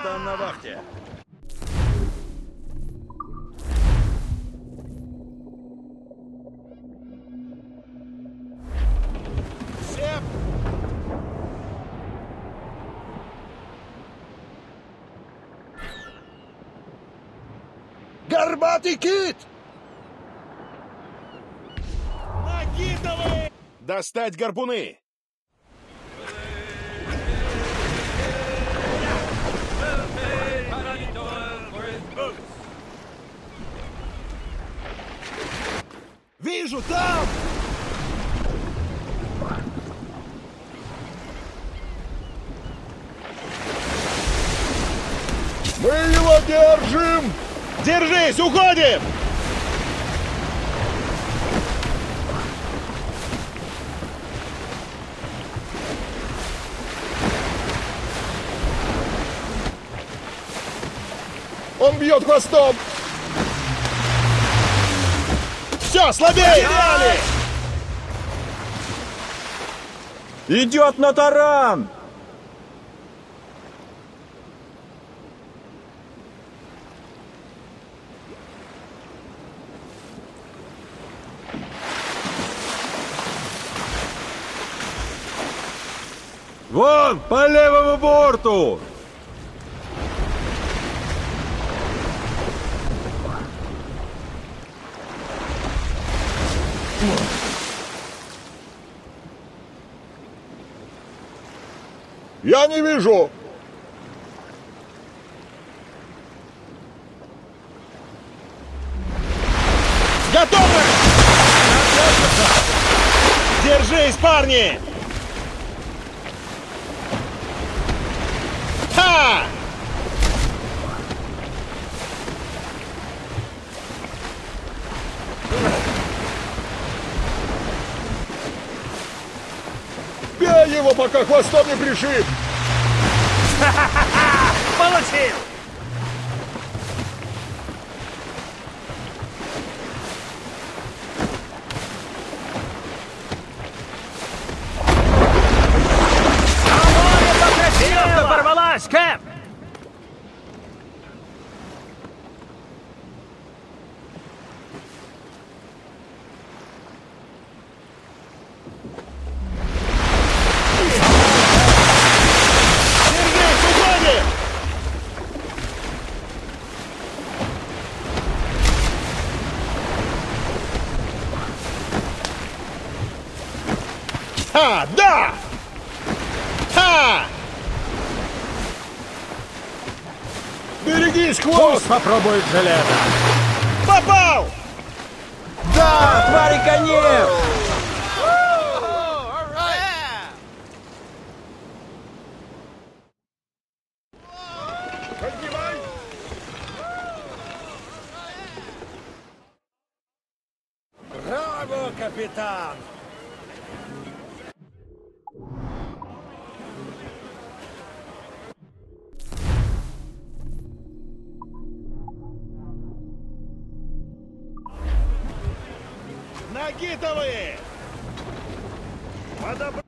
Капитан на вахте. Всем! Горбатый кит! Накидывай! Достать гарпуны! Вижу, там! Мы его держим! Держись, уходим! Он бьет хвостом! Все, слабее! Идет на таран! Вон, по левому борту! Я не вижу! Готовы! Держись, парни! Ха! Бей его, пока хвостом не пришиб! Получил! Силка порвалась, Кэп! Ха! Да! Ха! Берегись, хвост! Попробует железо! Попал! Да, твари конец! Браво, капитан! Нагитовые! Подобрать!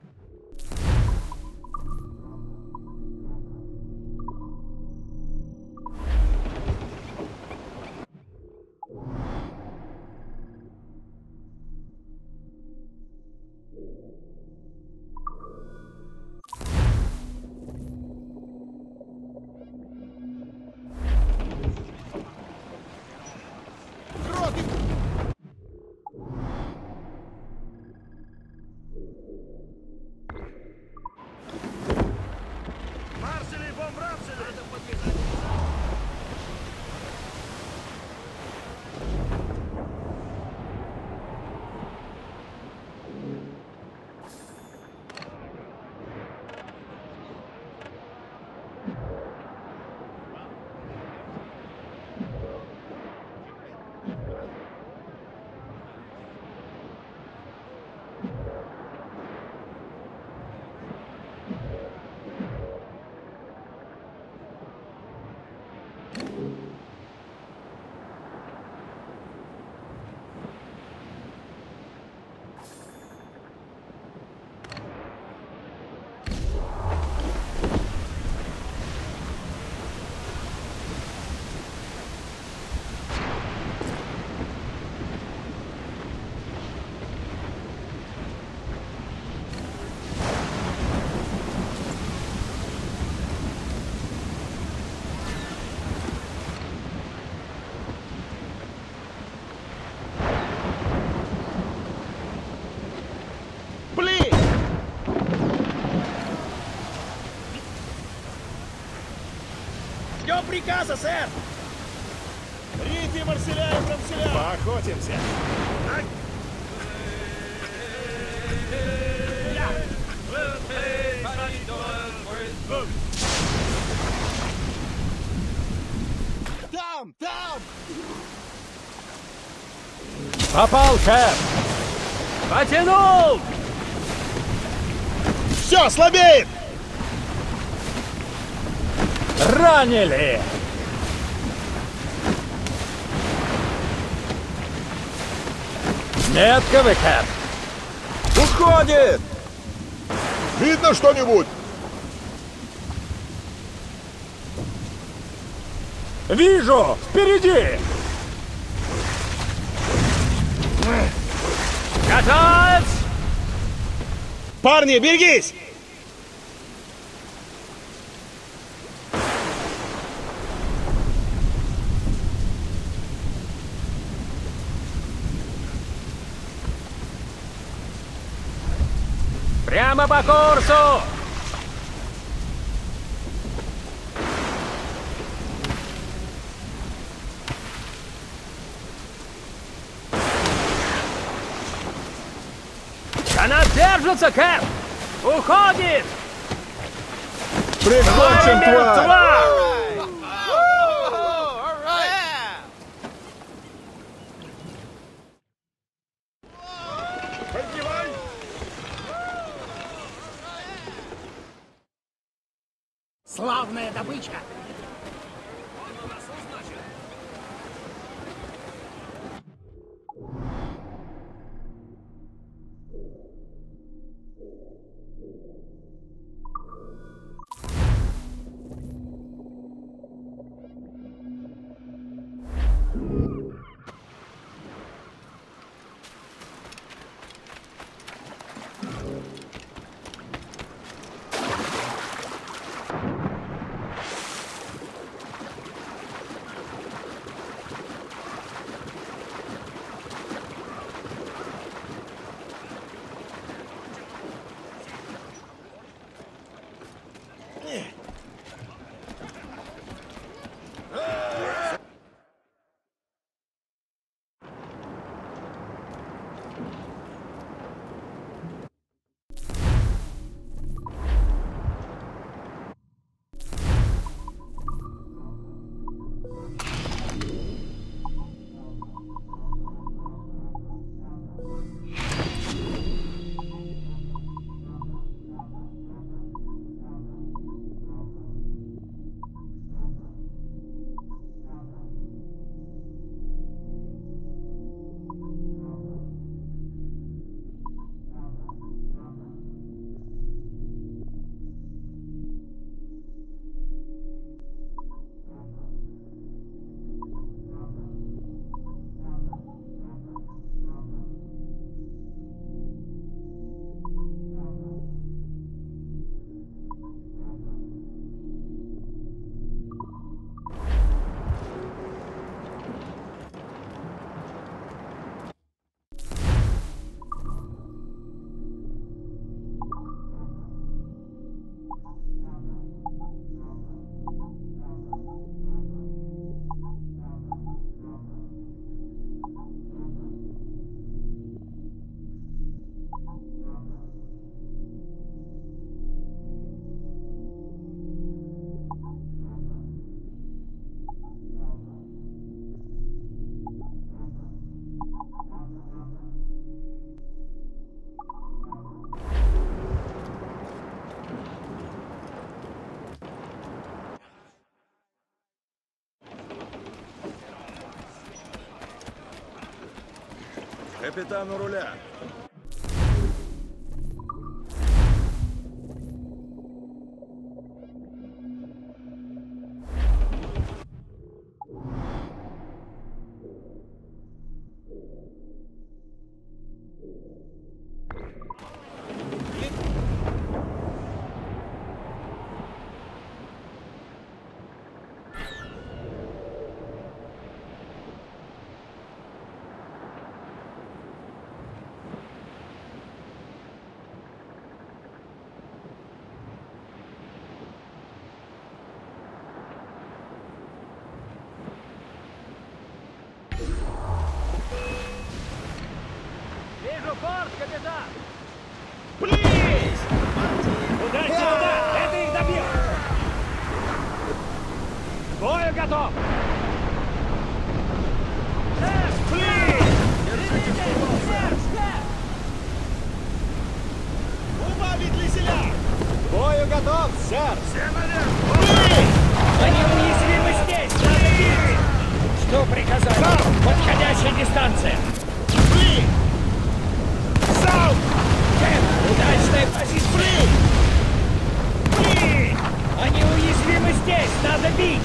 Ждем приказа, сэр! Рифи, Марселя и Брамселя! Поохотимся! Там! Там! Попал, Кэп! Потянул! Все, слабеет! Ранили! Метко вы, Кэп! Уходит! Видно что-нибудь? Вижу! Впереди! Готов! Парни, берегись! Прямо по курсу! Она держится, Кэп! Уходит! Прикончим, тварь! Славная добыча! Капитан у руля. готов! Убавить леселя! К бою готов, сэр! Все наверх! Они уязвимы здесь! Надо бить! Что приказать? Подходящая дистанция! Фри! Саут! Кэп, удачная позиция! Фри! Они уязвимы здесь! Надо бить!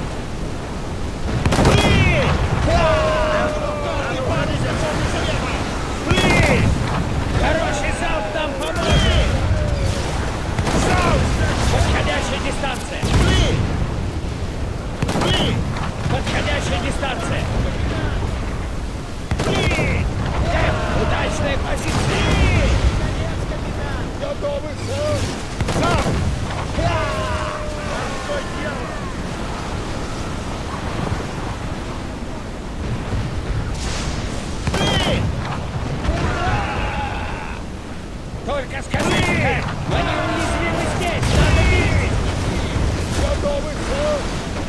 Фри! Каждый парень держался слева! Фри! Хороший залп нам поможет! Саут! Подходящая дистанция! Фри! Фри! Подходящая дистанция! Фри! Кэп, удачная позиция! Готовы, сэр! Саут! Только скажи, Кэп! Они уязвимы здесь! Надо бить! Готовы, сэр!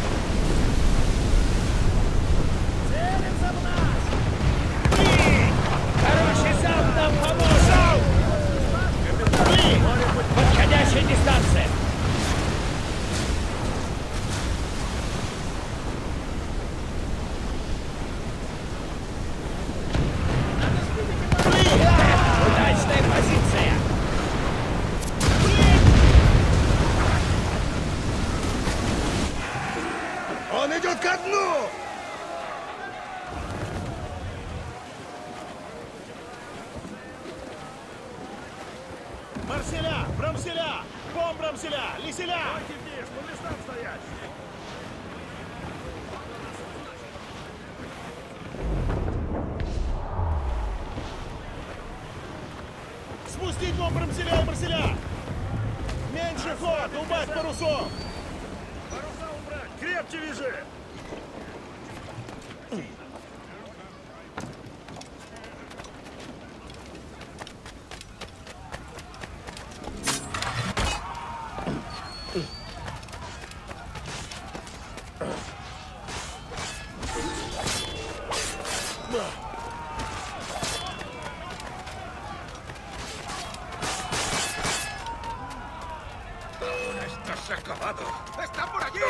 Целимся в нас! Фри! Хороший залп нам поможет! Фри! Подходящая дистанция! Удачная позиция! Он идет ко дну! Марселя! Брамселя! Бом Брамселя! Лиселя! По местам стоять! Спустить бом Брамселя и Марселя! Меньше ход! Убавь парусов! Паруса убрать! Крепче вяжи! ¡Estás acabado! ¡Está por allí!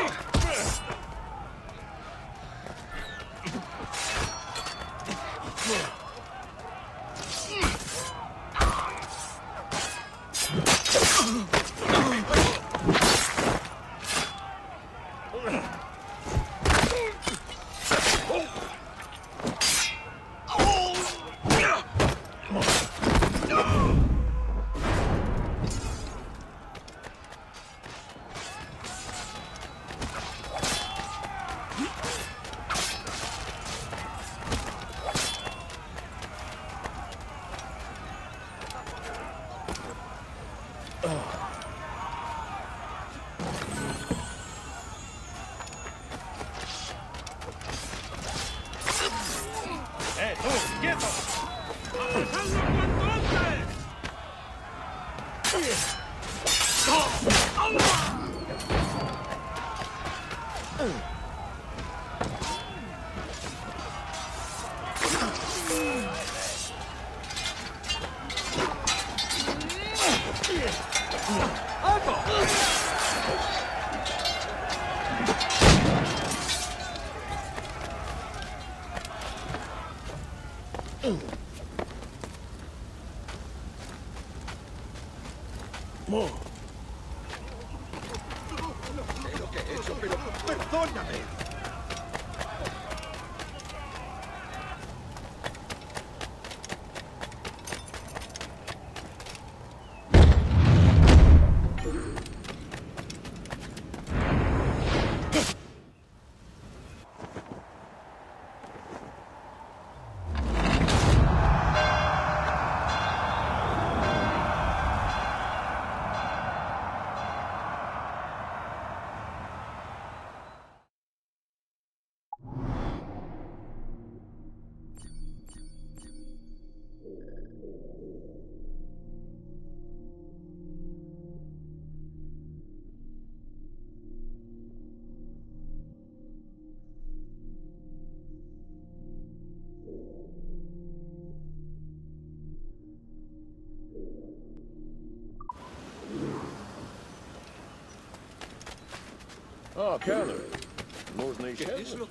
¡Eh, tú! ¡Quieto! Mo. Sé lo que he hecho, pero perdóname. О, Кэллоуэй. Нужно еще...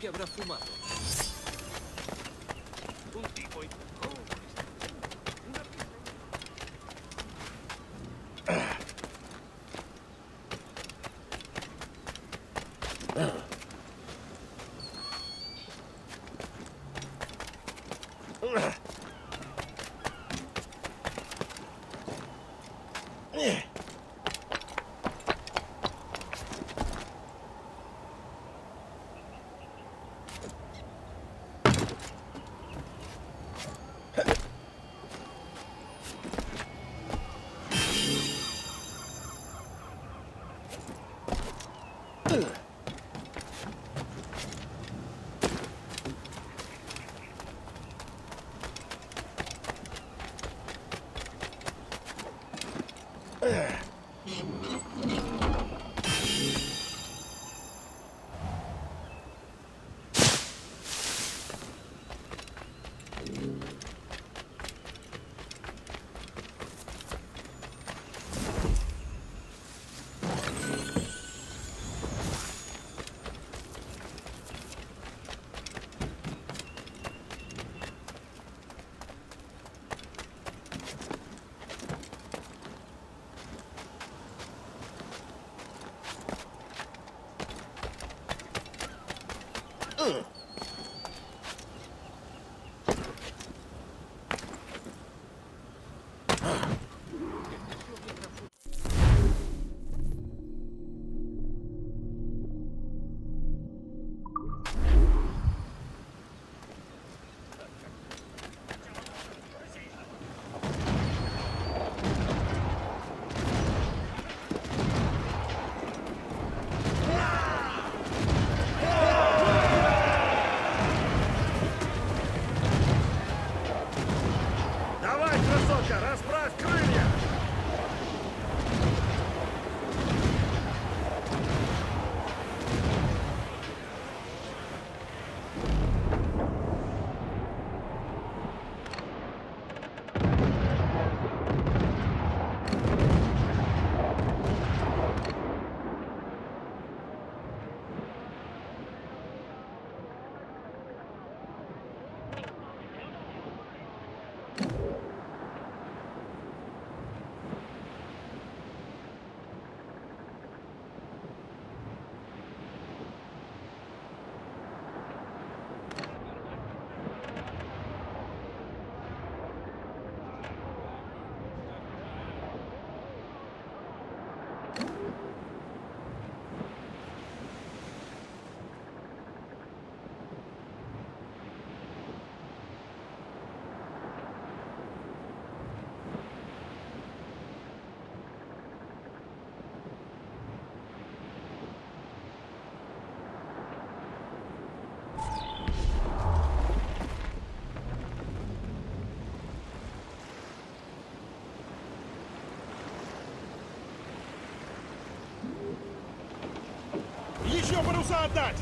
Еще паруса отдать!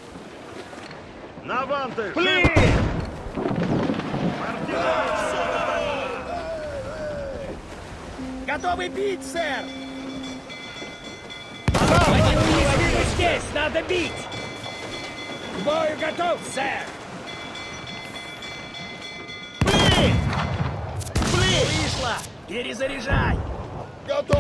На ванты! Блин! Готовы бить, сэр! Они уязвимы здесь! Надо бить! К бою готов, сэр! Блин! Блин! Вышло! Перезаряжай! Готов!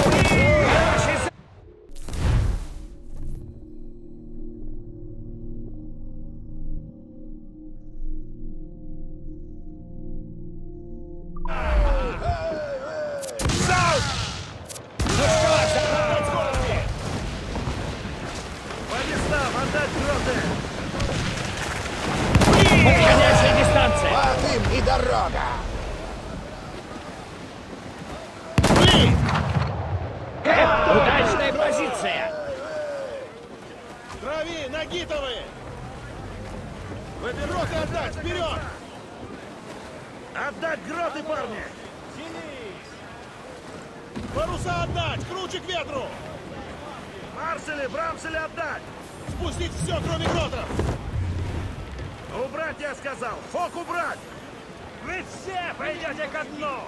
Подходящая дистанция! Вот им и дорога! Блин! Удачная позиция! Трави, Нагитовы! Гроты отдать! Вперед! Отдать гроты, парни! Паруса отдать! Круче к ветру! Марсели, Брамсели отдать! Спустить все, кроме гротов! Убрать, я сказал! Фок убрать! Вы все пойдете ко дну!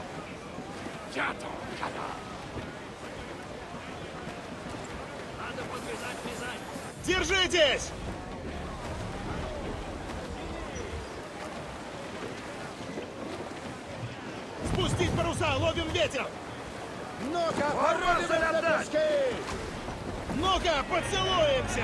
Держитесь! Спустить паруса, ловим ветер! Ну-ка, по-русски! Ну-ка, поцелуемся!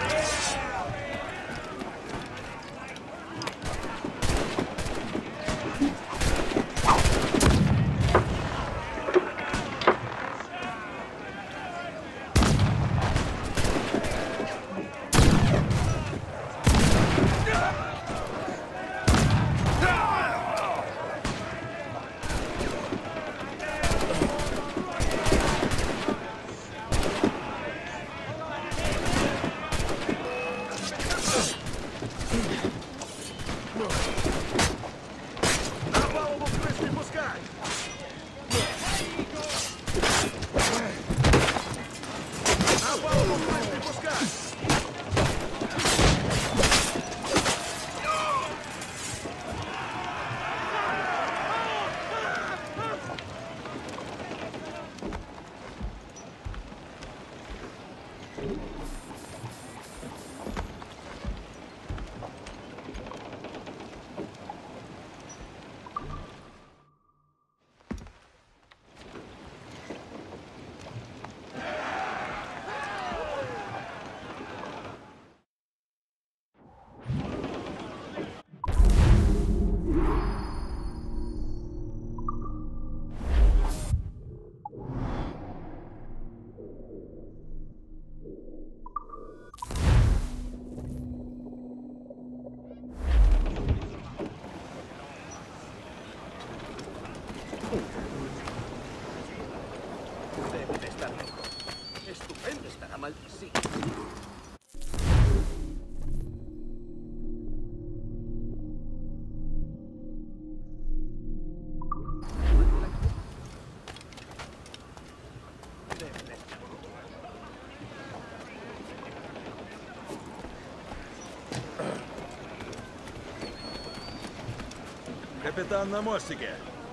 Капитан на мостике.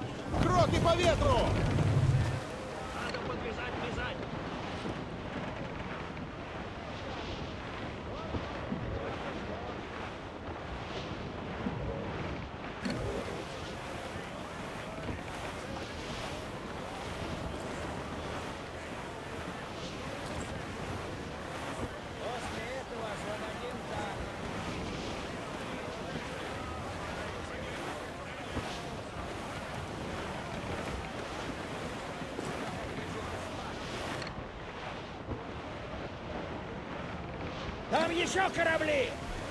Кроки по ветру! Там еще корабли!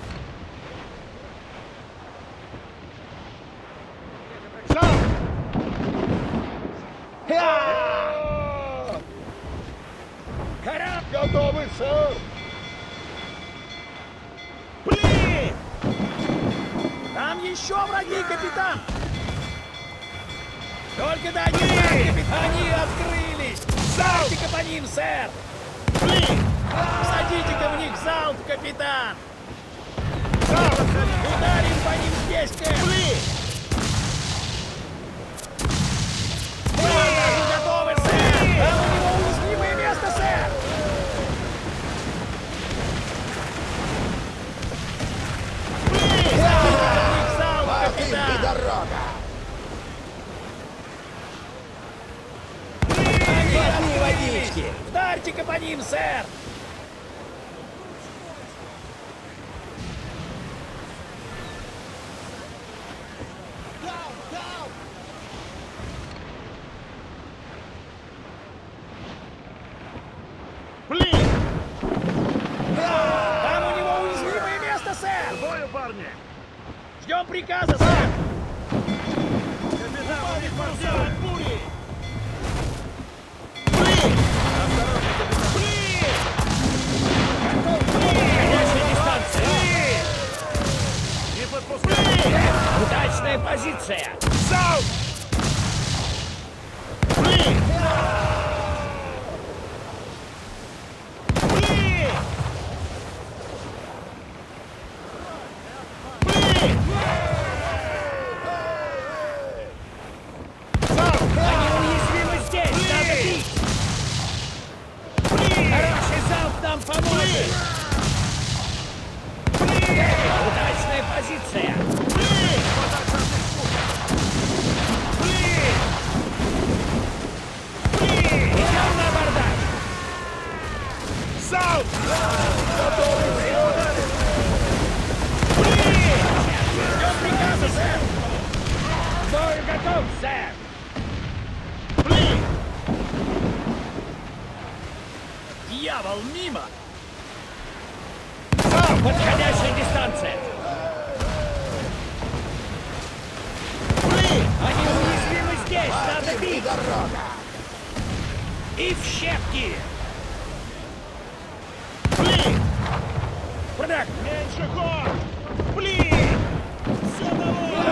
Корабль! Готовы, сэр! Блин! Там еще враги, капитан! Только до них! Они открылись! Садите-ка по ним, сэр! Блин! Садите-ка в них залп, капитан! Ударим по ним здесь, Кэп! Блин! Готовы, сэр! Там у него уязвимое место, сэр! Блин! Садите-ка в них залп, капитан! Дорога! Они открылись! Ударьте-ка по ним, сэр! Ждем приказа, сэр! Капитан, у них паруса от бури! Горячая дистанция! Не подпускай! Удачная позиция! Залп! Блин! Блин! Блин! Залп! Ждем приказа, сэр! Бой готов, сэр! Блин! Дьявол, мимо! Подходящая дистанция! Блин! Они уязвимы здесь, надо бить! И в щепки! Блин! Продак! Меньше ход! Блин! Все давай!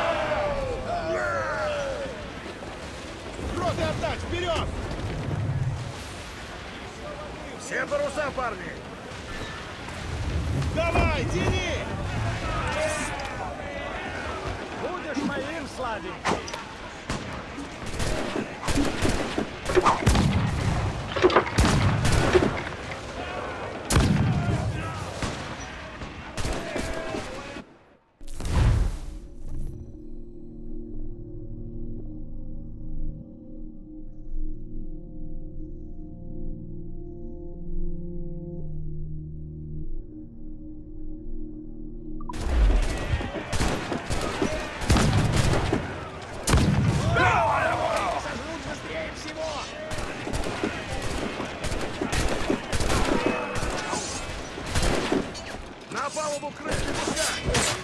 Роты отдать! Вперед! Все паруса, парни! Давай, тяни! Будешь моим, сладенький! На палубу крыс не пускай!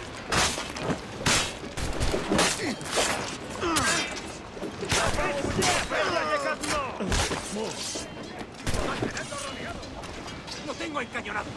На палубу не пускай! Ко дну! No tengo encañonado.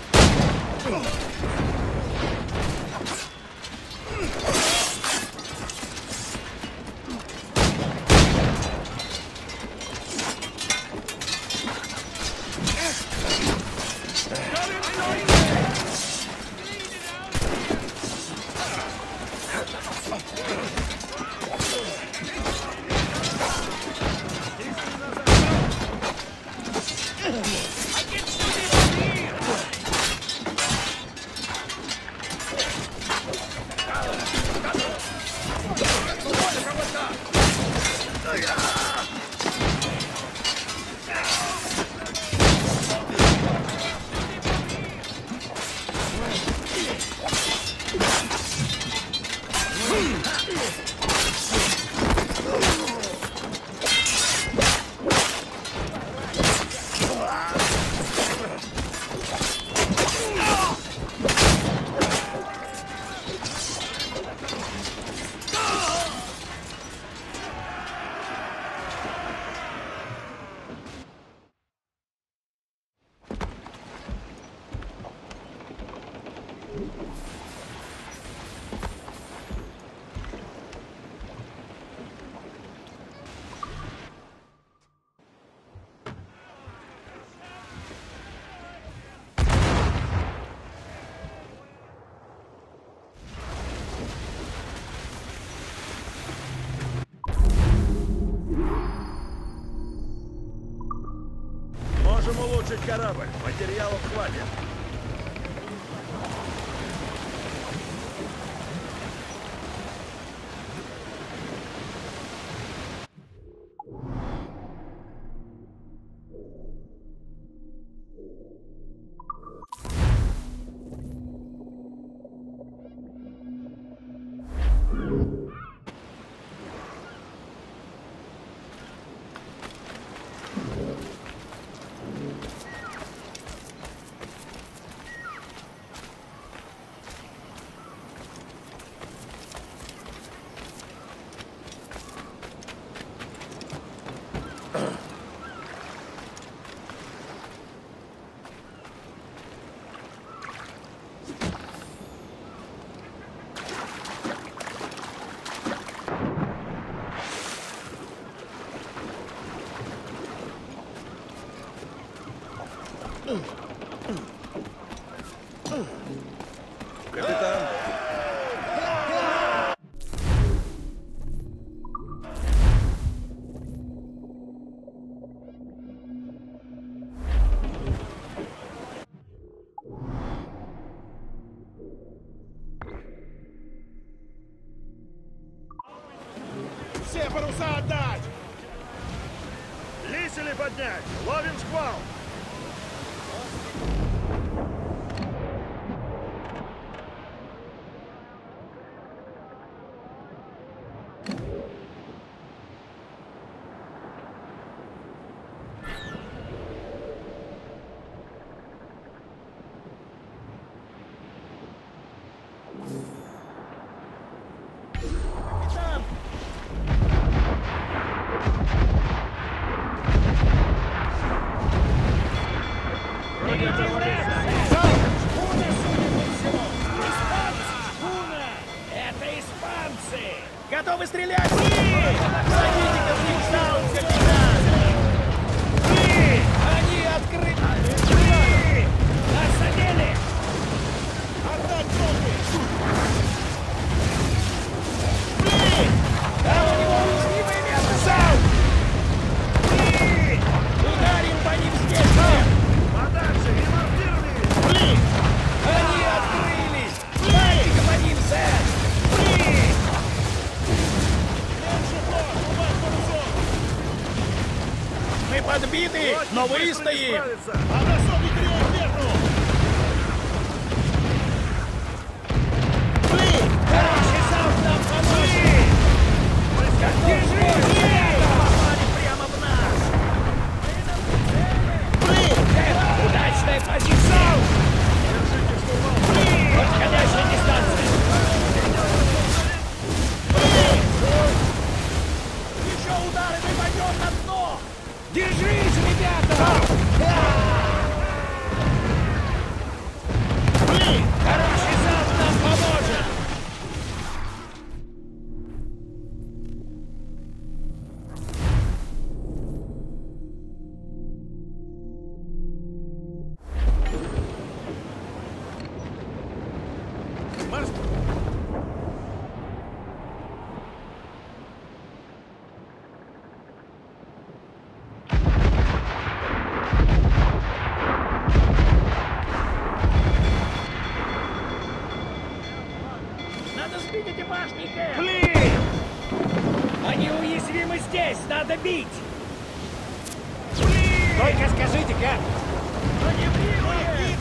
Можем улучшить корабль. Материалов хватит. Капитан. Все паруса отдать! Лисели поднять! Ловим шквал! Готовы стрелять! Садите-ка в них залп, капитан! Они открыты! Нас задели! Отдать трупы! Там у него уязвимое место! Залп! Ударим по ним здесь! Подальше! Ремонтировали! Они открылись! Дайте-ка по ним, сэр! Мы подбиты, но выстоим! Хороший залп нам поможет! Держись! Попали прямо в нас! Удачная позиция! Подходящая дистанция! Еще удары, мы пойдем на дно! Держись, ребята! Хороший залп нам поможет! Надо сбить эти башни, Кэп! Блин! Они уязвимы здесь, надо бить! Блин! Только скажите, Кэп! Маневрируем!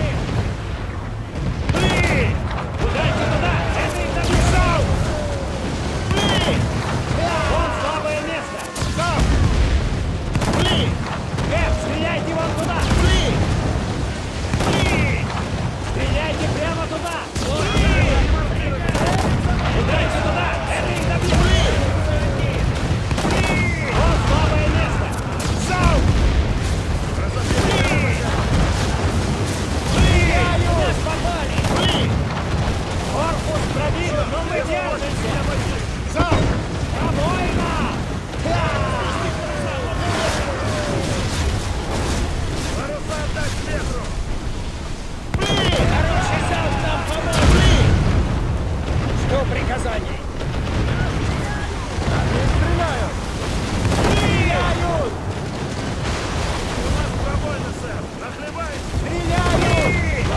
Блин! Ударьте туда! Это их записал! Блин! Вон слабое место! Стоп! Блин! Кэп, стреляйте вон туда! Блин! Блин! Стреляйте прямо туда! Блин! Ударьте туда! Это их добьет! Вот слабое место! Залп! Стреляю! Нас попали! Корпус пробит, но мы держимся! Залп! Обойна! Паруса отдать к ветру! Хороший залп нам поможет! Жду приказаний! Стреляют! Стреляют! У нас пробойно, сэр! Нахлебайте! Стреляют!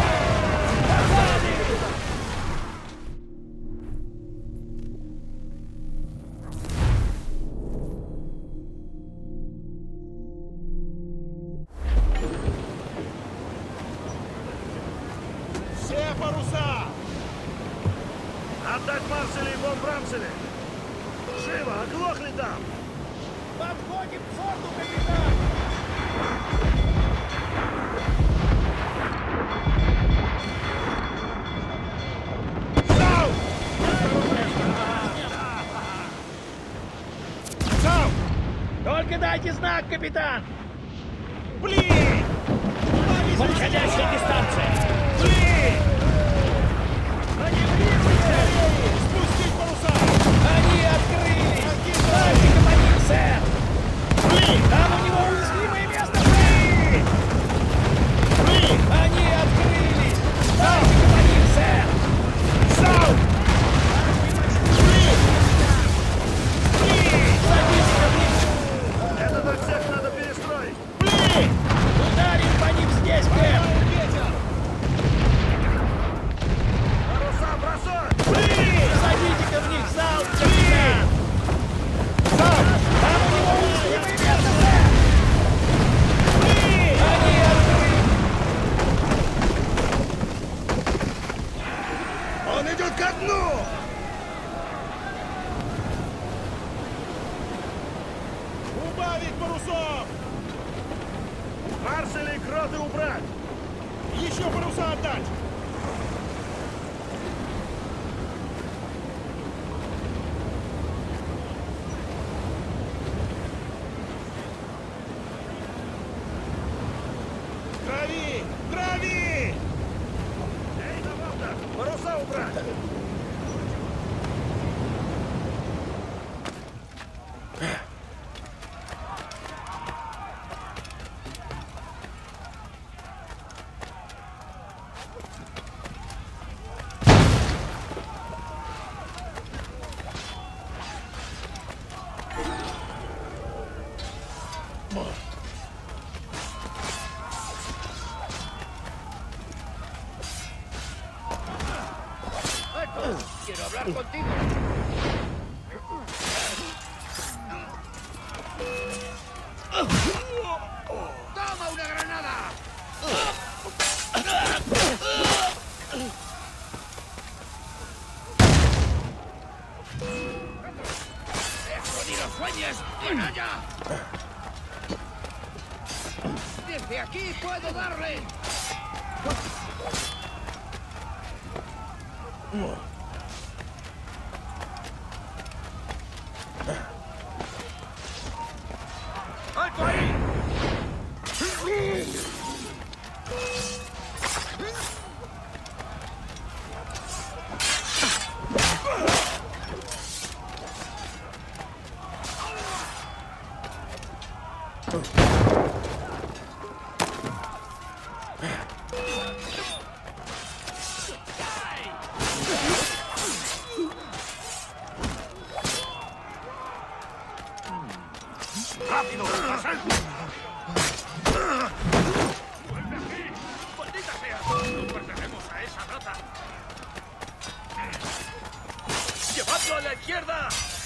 Все паруса! Отдать Марселе и бомб-рамселе! Живо, оглохли там! Подходим к форту, капитан! Залп! Залп! Только дайте знак, капитан! Блин! Подходящая дистанция! Блин! Маневрируйте! Спустить паруса! Они открылись! Дайте-ка по ним, сэр! Блин! Там у него уязвимое место, сэр! Блин! Они открылись! Дайте-ка по ним, сэр! Залп! Блин! Блин! Садите-ка в них! Этот отсек надо перестроить! Блин! Ударим по ним здесь, Кэп! Паруса бросать! Блин! Садите-ка в них залп, капитан! Залп! Там у него уязвимое место, сэр! Блин! Они открылись! Он идет ко дну! Убавить парусов! Марсель и Кроты убрать! Еще паруса отдать! Трави! Паруса убрать! Quiero hablar contigo. ¡Toma una granada! ¡Eso ni lo sueñes! ¡Canalla! ¡Desde aquí puedo darle! ¡Alto ahí! ¡Rápido! ¡Pasad! ¡Vuelve aquí! ¡Maldita sea! ¡No perderemos a esa rata! ¡Llevadlo a la izquierda!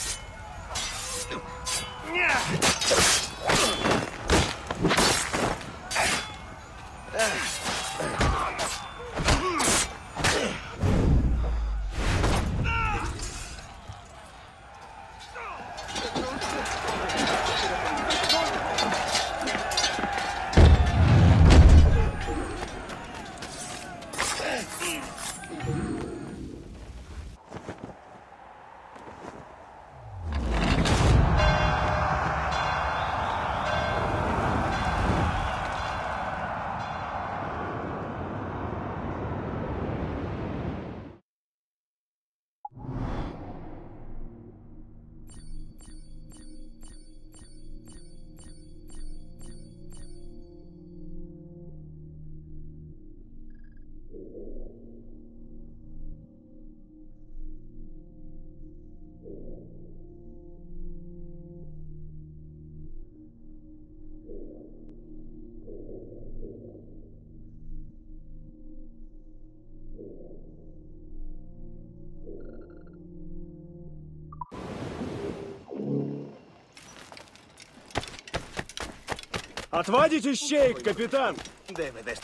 Отводить ищеек, капитан! Debe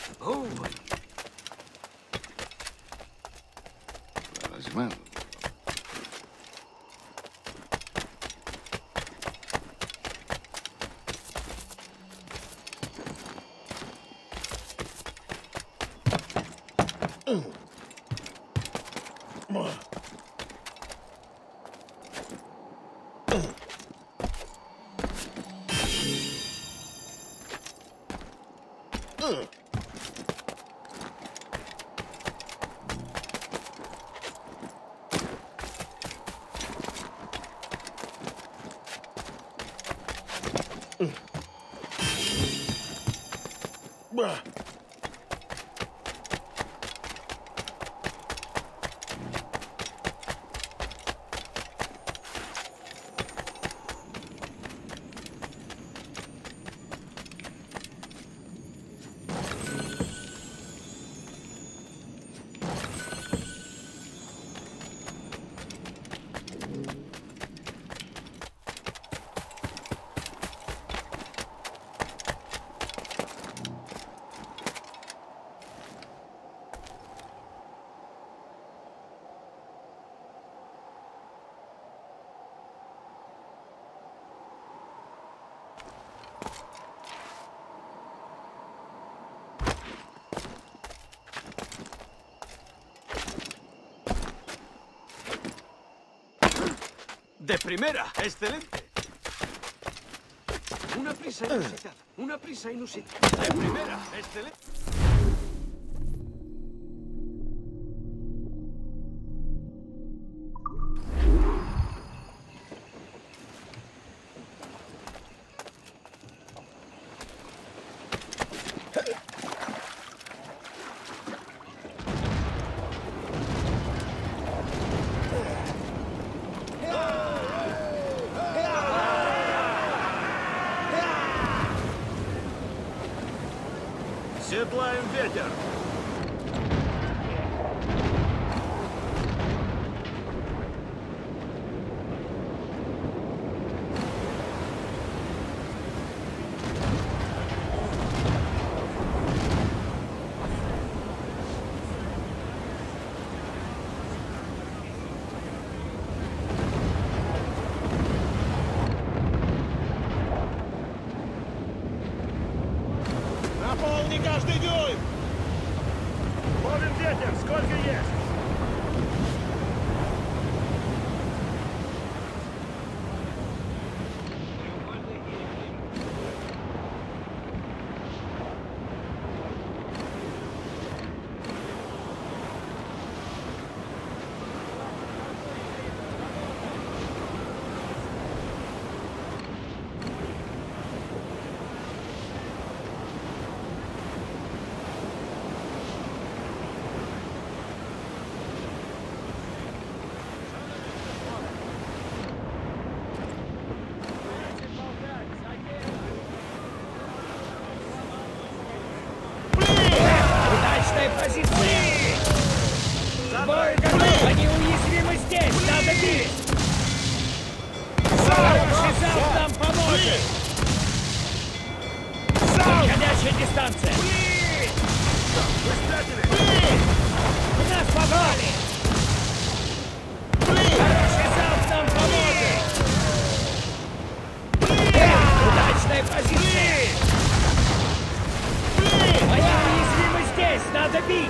¡De primera! ¡Excelente! Una prisa inusitada. Una prisa inusitada. ¡De primera! ¡Excelente! ветер! Наполни каждый дюйм! Ловим ветер, сколько есть? Удачная позиция! Бой готов! Они уязвимы здесь! Надо бить! Хороший залп нам поможет! Подходящая дистанция! В нас попали! Хороший залп нам поможет! Удачная позиция! Они уязвимы здесь! Надо бить!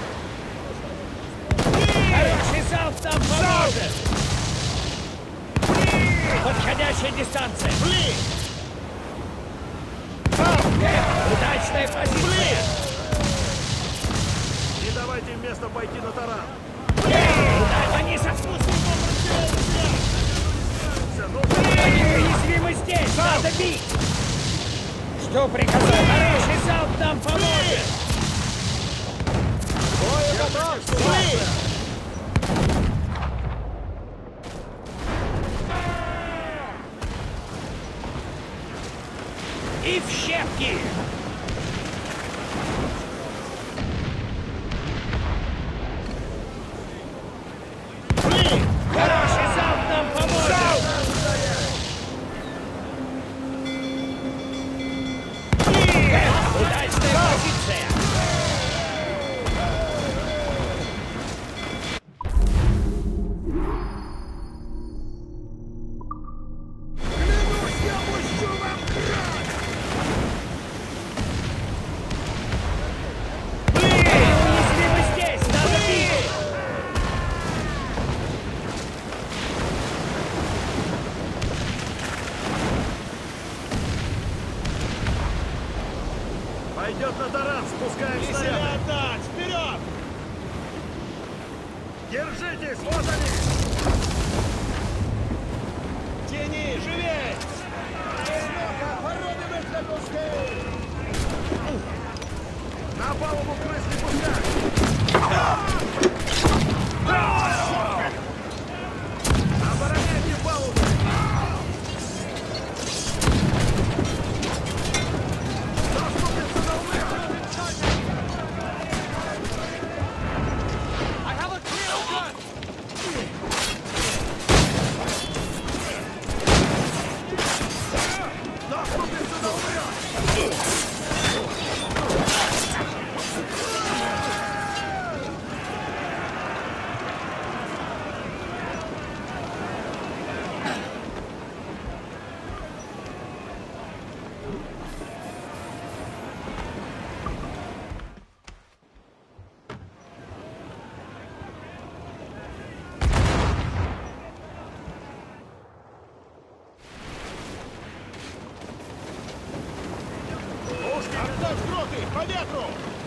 Хороший залп нам поможет! Подходящая дистанция! Удачная позиция! Не давайте им место пойти на таран. Они со спуском Они уязвимы здесь! Надо бить! Что приказал? Хороший залп нам поможет! Бою готов! Стой! И в щепки! Хороший залп нам поможет! Удачная позиция! Клянусь, я пущу вам кровь! Уязвимы здесь! Надо бить! Пойдет на таран, спускаем Веселя снаряды. отдать! Вперед! Держитесь, вот они! Тяни, живей! На палубу крыс не пускать! Обороняйте палубу! Заступиться на умы! I have a clear gun! Заступиться на умы! Отдать гроты! По ветру!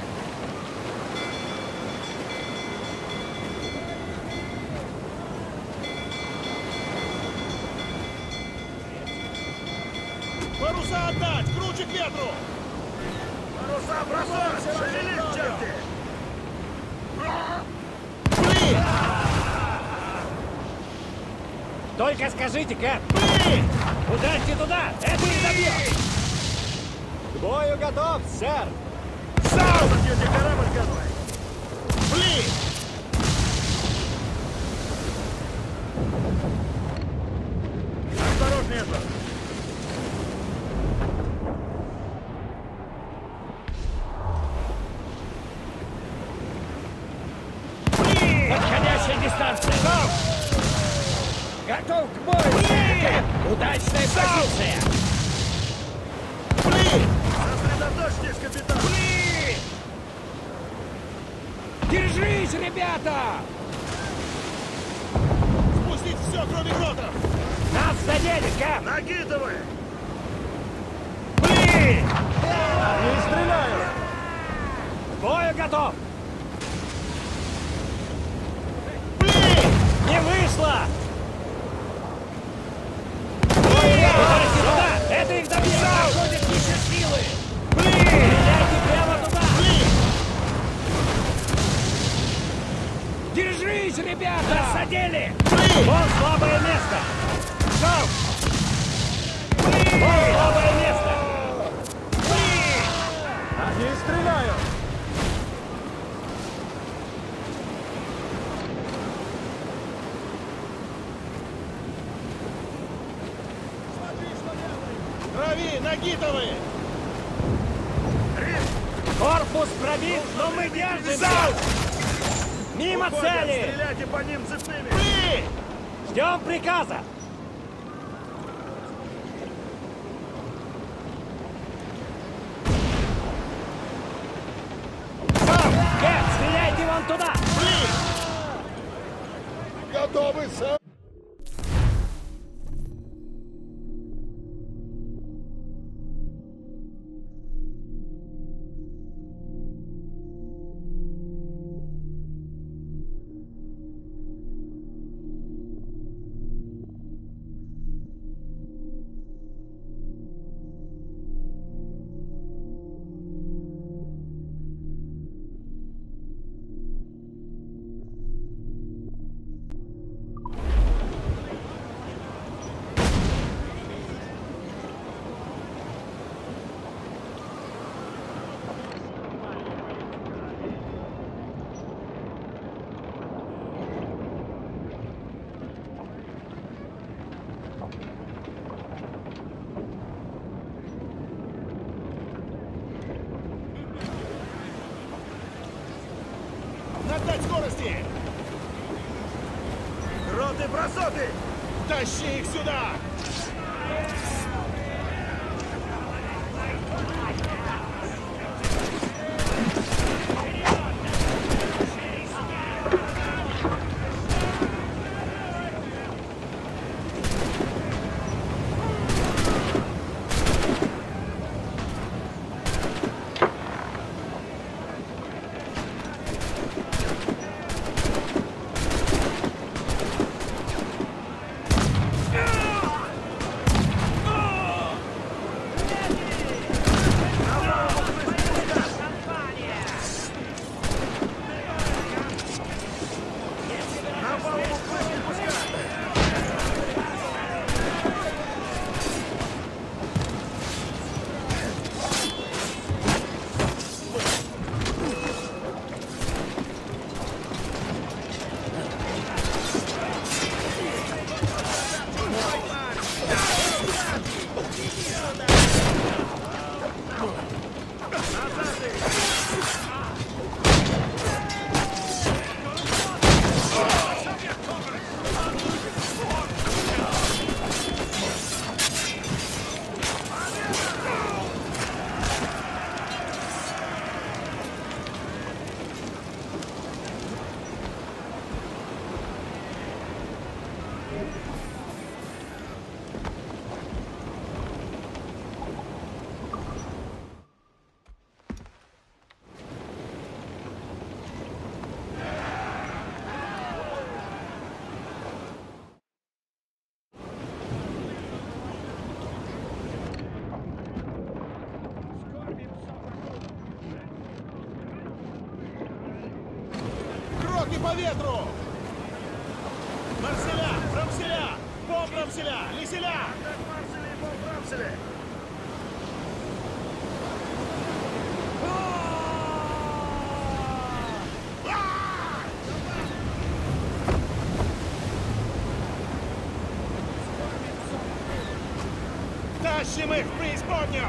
Паруса отдать! Круче к ветру! Паруса бросать! Шевелись, черти! Блин! Только скажите, Кэп! Ударьте туда! Это не добьет! К бою готов, сэр! Сам! Забьете корабль, гадой! Блин! Осторожнее, это! Подходящая дистанция! Стоп! Готов к бою! Блин! Удачная позиция! Блин! Сосредоточьтесь, капитан! Блин! Держись, ребята! Спустить все, кроме гротов! Нас задели, Кэп! Накидывай! Блин! Не стреляю! К бою готов! Блин! Не вышло! Сюда! Это их добьет! Заходят еще силы! Блин! Стреляйте прямо туда! Блин! Держись, ребята! Нас задели! Блин! Вон слабое место! Стоп! Блин! Вон слабое место! Блин! Не стреляю! Трави, Нагитовы! Корпус пробит, но мы держимся! Мимо Уходят, цели! стреляйте по ним цепными! Блин! Ждем приказа! Стоп! Кэп, стреляйте вон туда! Блин! Готовы, сэр! Нагнать скорости! Роты, бросоты! Тащи их сюда! Кроки по ветру! Марселя! Брамселя! Бом Брамселя! Лиселя! Марселя и Бом Брамселя! Тащим их в преисподнюю!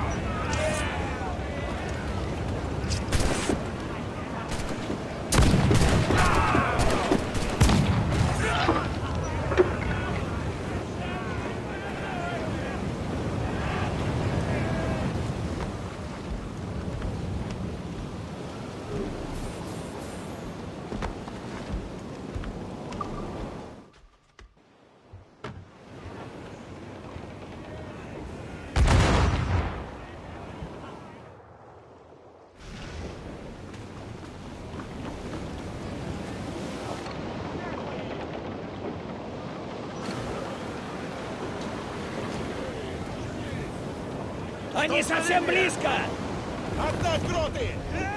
Они совсем близко! Отдать гроты!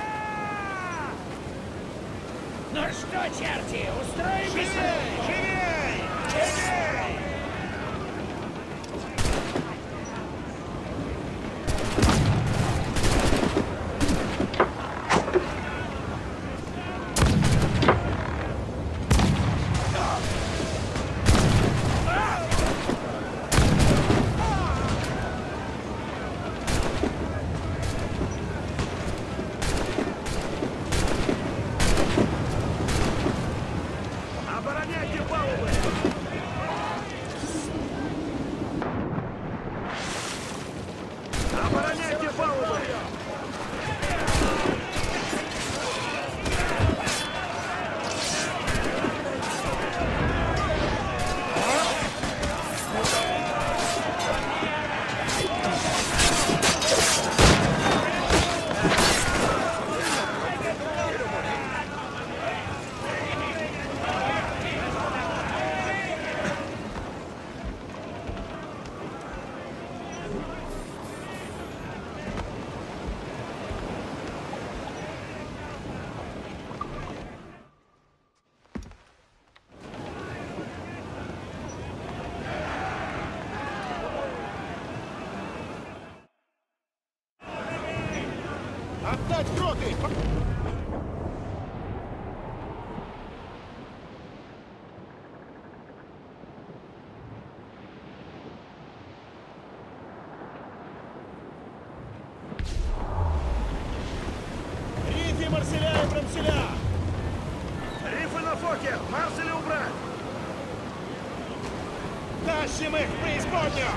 Ну что, черти, устроим Живей! Живей! Живей! Обороняйте палубы! Обороняйте палубы! Отдать гроты! Рифы, Марселя и Брамселя! Рифы на фоке! Марселя убрать! Тащим их в преисподнюю!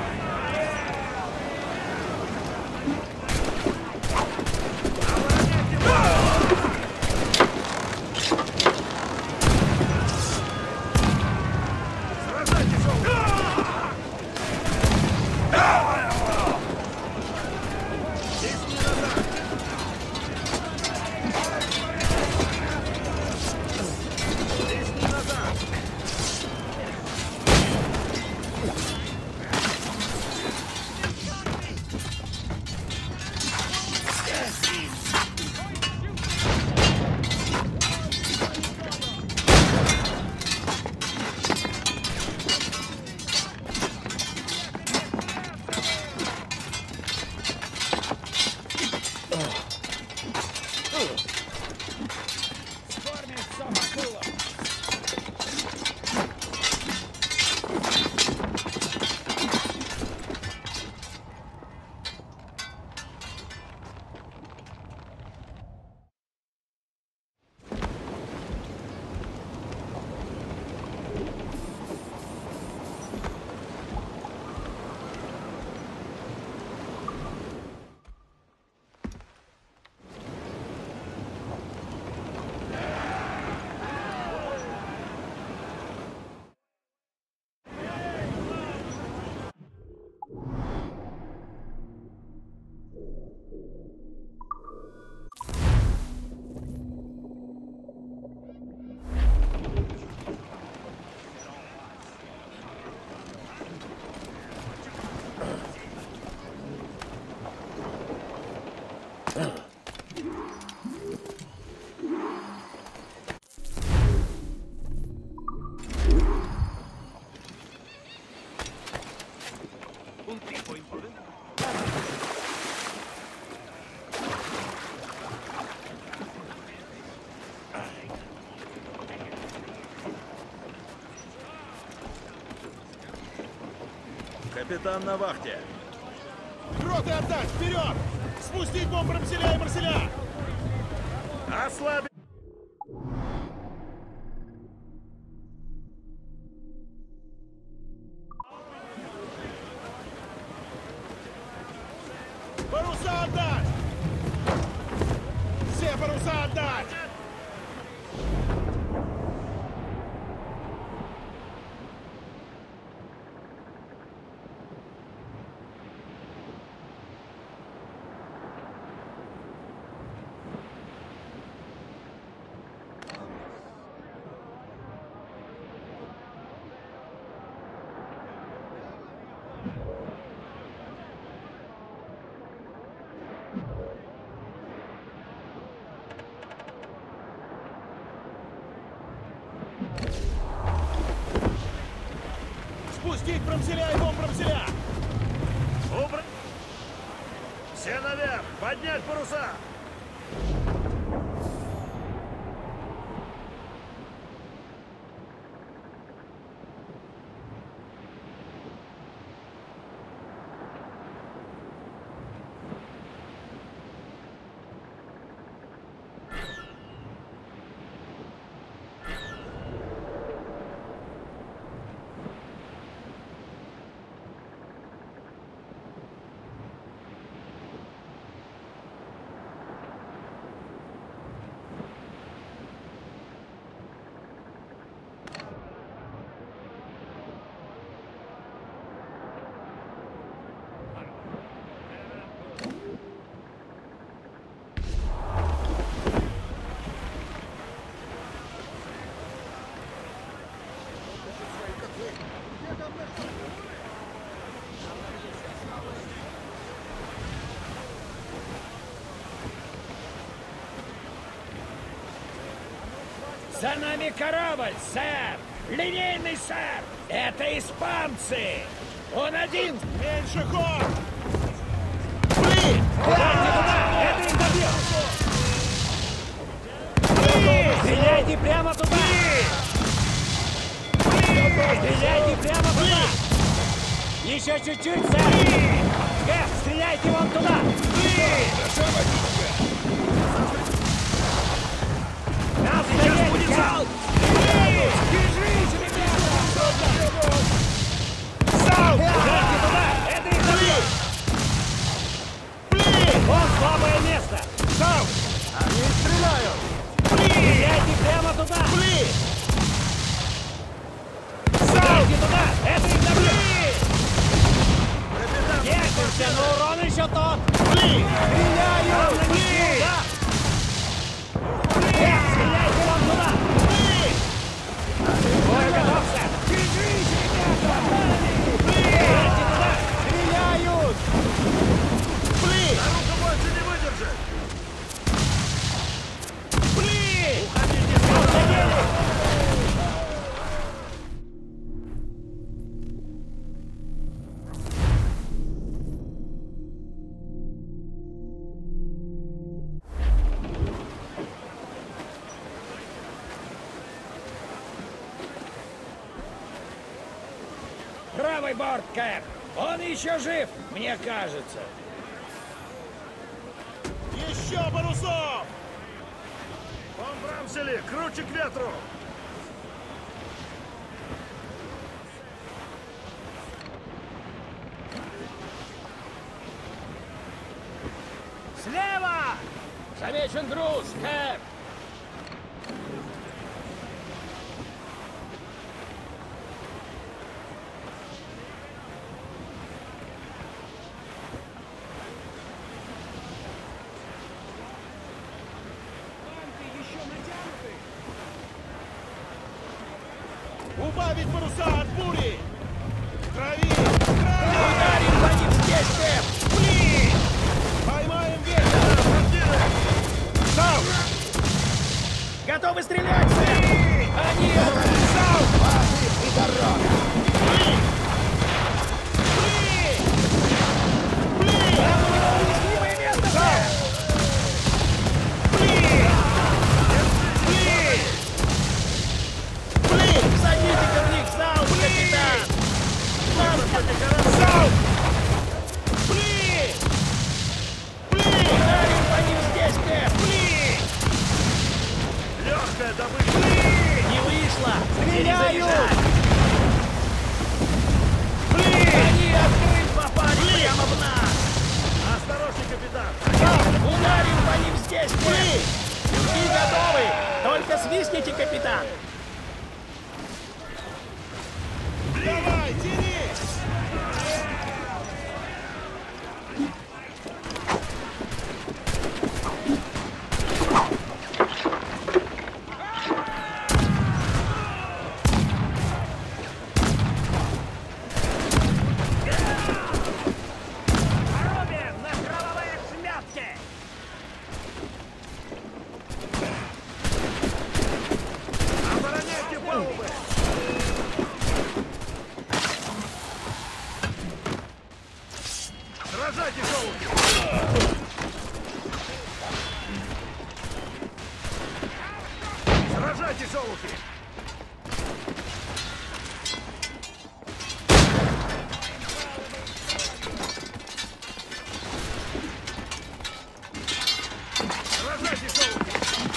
Капитан на вахте. Пулеметы отдать! Вперед! Спустить бомб Рамселя и Марселя! Ослабить! Паруса отдать! Все паруса отдать! Спустить Брамселя и бомб Брамселя! Убрать! Все наверх! Поднять паруса! За нами корабль, сэр! Линейный, сэр! Это испанцы! Он один! Меньше ход! Блин! Гляньте туда! Это их добьет! Стреляйте прямо туда! Стреляйте прямо туда! Еще чуть-чуть, сэр! Кэп, стреляйте вон туда! Нас сейчас будет залп! Держись, ребята! Залп! Гляньте туда! Это их добьет! Вон слабое место! Залп! Они стреляют! Стреляйте прямо туда! Залп! Туда! Это их добьет! Держимся, но урон еще тот! Стреляю! Да! Стреляйте вон туда! Бой готовься! Держись, ребята! Стреляйте туда! Стреляют! Блин! Наруто больше не выдержит! Блин! Уходите с полцели! Правый борт, Кэп! Он еще жив, мне кажется. Еще парусов! Бомб Рамсели, круче к ветру! Слева! Замечен груз, Кэп! Убавить паруса от бури! Трави! Ударим по ним здесь, Кэп! Блин! Поймаем ветер! Сам! Готовы стрелять, сэр! Они... Сам! И дорога! Блин! Блин! Блин! Уязвимое место, сэр! Садите-ка в них залп, капитан! Залп! Блин! Новая добыча! Не вышло! Стреляют! Перезаряжай! Они открыли, попали прямо в нас! Осторожней, капитан! Ударим по ним здесь! Люки готовы! Только свистните, капитан! Давай, тяни! Обороняйте палубы! Сражайте, желуди! Сражайте, желуди! Сражайте, желуди!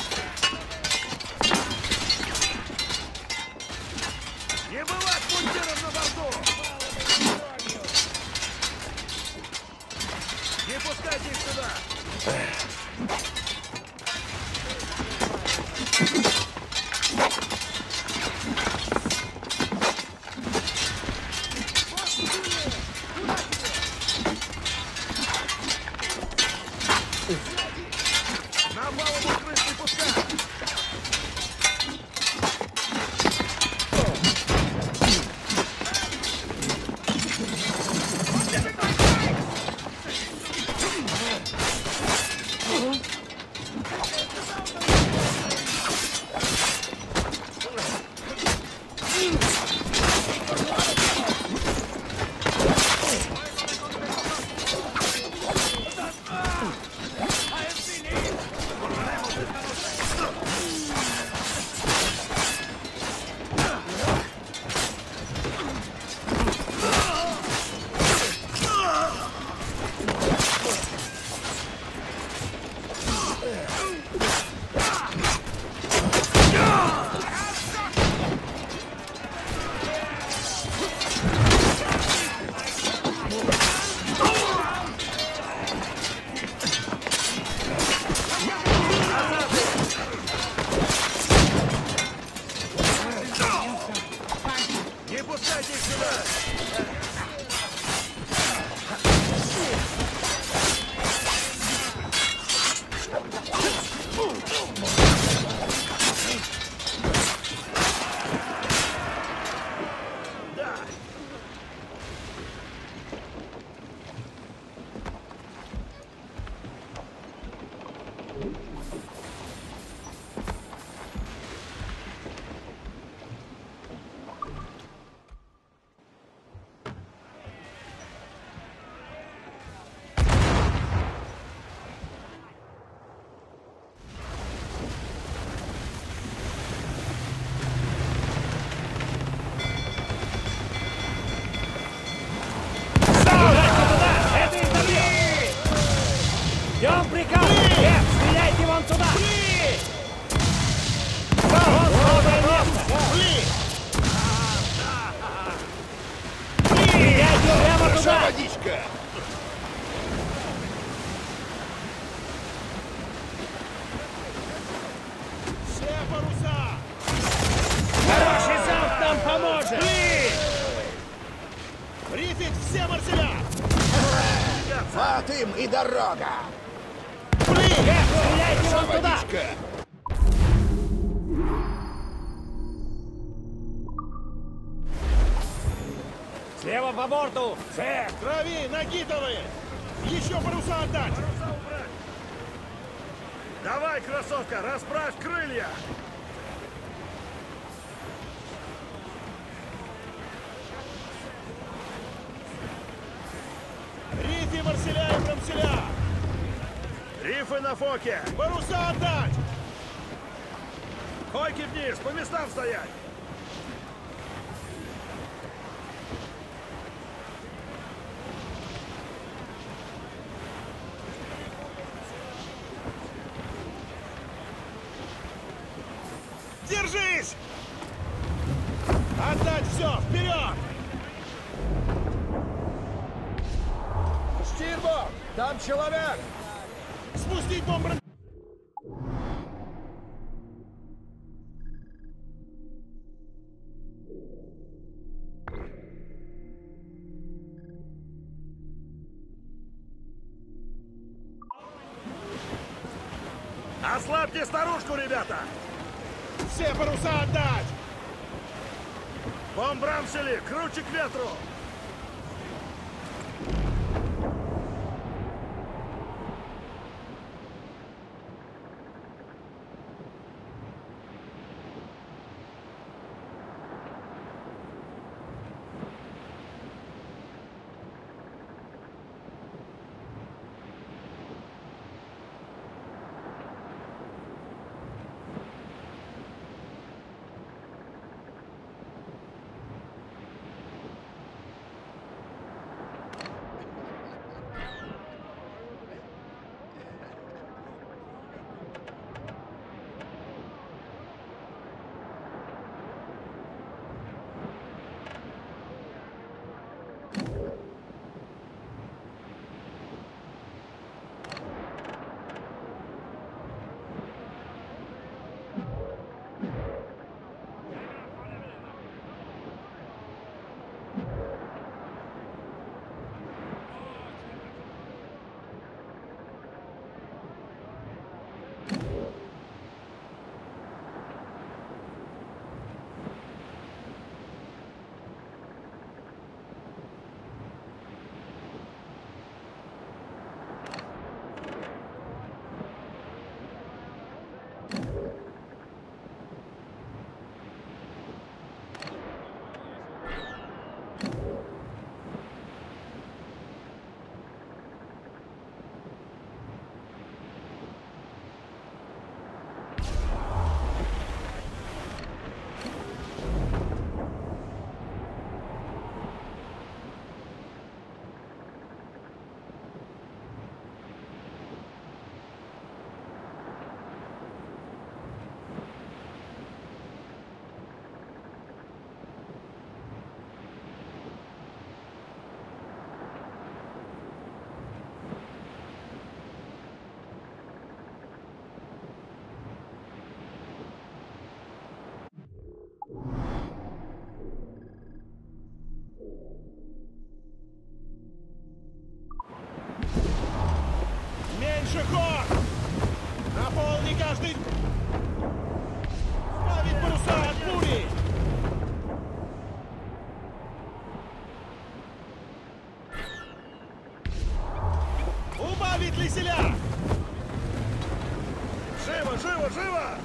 Не бывать мундиром на борту! Не пускайте их сюда! На палубу крыс не пускать! Не пускайте их сюда! Да! Ждем приказ! Нет, стреляйте вон туда! Стреляйте прямо туда! Водичка! Все паруса! Хороший залп нам поможет! Рифик, все марселя! Вот им и дорога! Нет, стреляйте вон туда! Водичка! Слева по борту! Сэр! Трави, нагитовые! Еще паруса отдать! Давай, красотка, расправь крылья! Рифи, марселя и промселя! Рифы на фоке! Паруса отдать! Койки вниз, по местам стоять! Держись! Отдать все! Вперед! Штирбок! Там человек! Спустить бомбром... Ослабьте старушку, ребята! Все паруса отдать! Бомбрамсели, круче к ветру! Меньше ход! Наполни каждый... Ставить паруса от бури! Убавить леселя! Живо, живо, живо!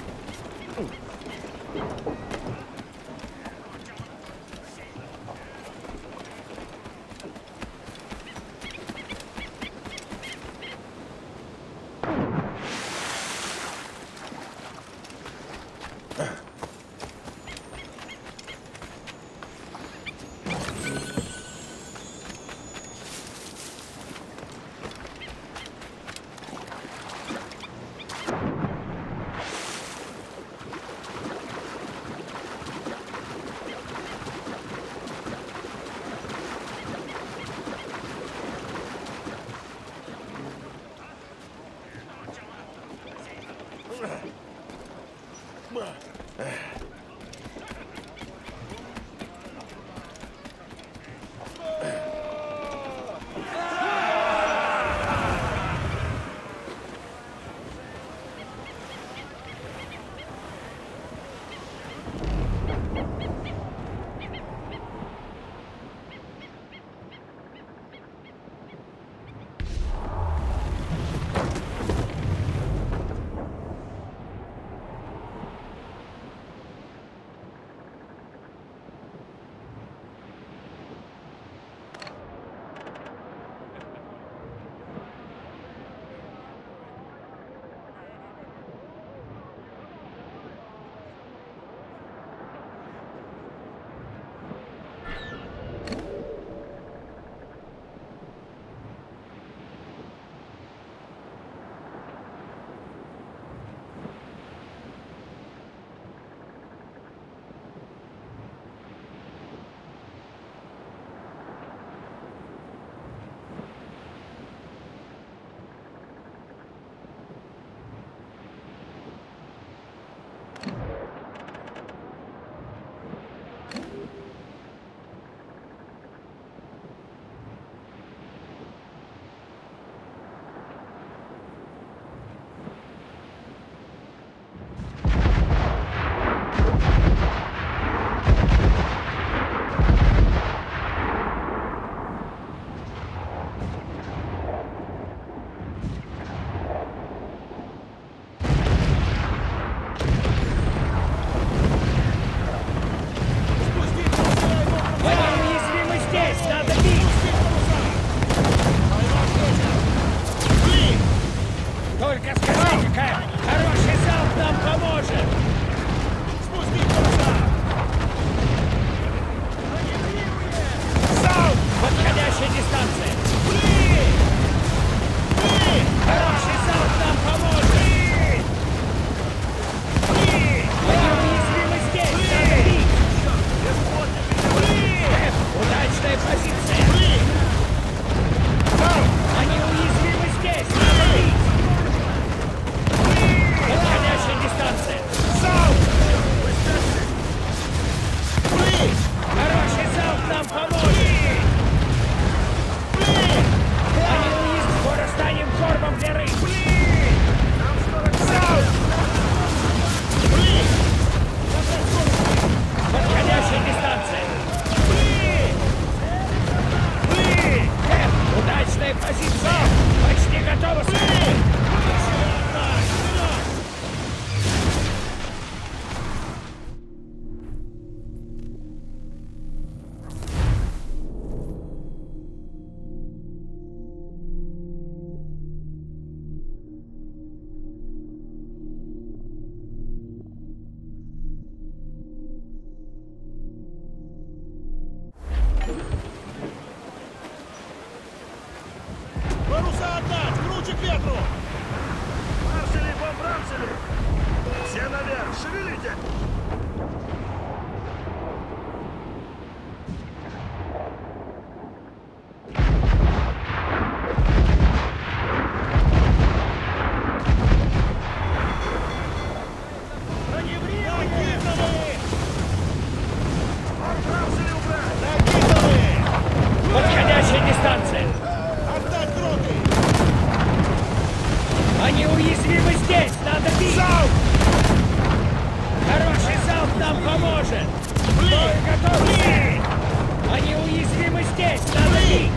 нам поможет! Стой, готовься! Они уязвимы здесь, надо бить!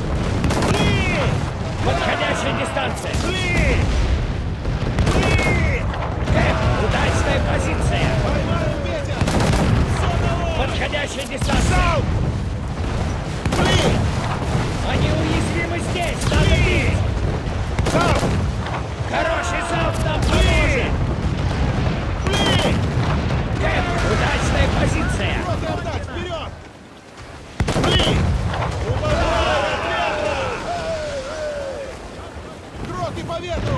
Подходящая дистанция! Кэп, удачная позиция! Подходящая дистанция! Они уязвимы здесь, надо бить! Хороший залп нам поможет! Кэп, удачная позиция! Гроты по ветру!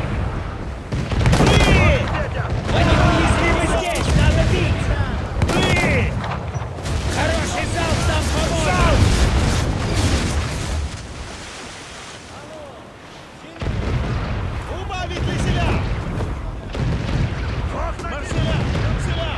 Они уязвимы здесь, надо бить! Хороший залп нам поможет! Убавить веселя! Марселя! Марселя!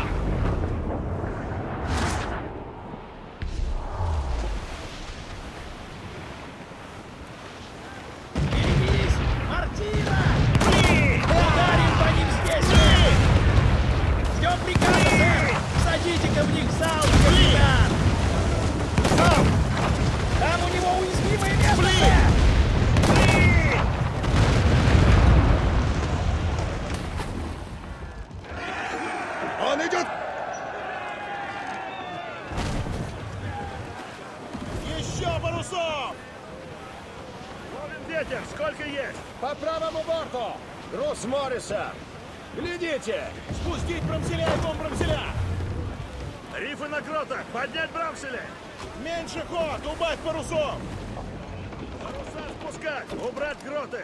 Берегись! Мартина! Ударим по ним здесь! Ждем приказа, сэр! Садите-ка в них залп, капитан! Там у него уязвимое место, сэр! Он идет! Еще парусов! Ловим ветер, сколько есть? По правому борту! Груз Морриса! Глядите! Спустить брамселя и бомбрамселя! Рифы на гротах! Поднять брамсели! Меньше ход! Убавь парусов! Паруса спускать! Убрать гроты!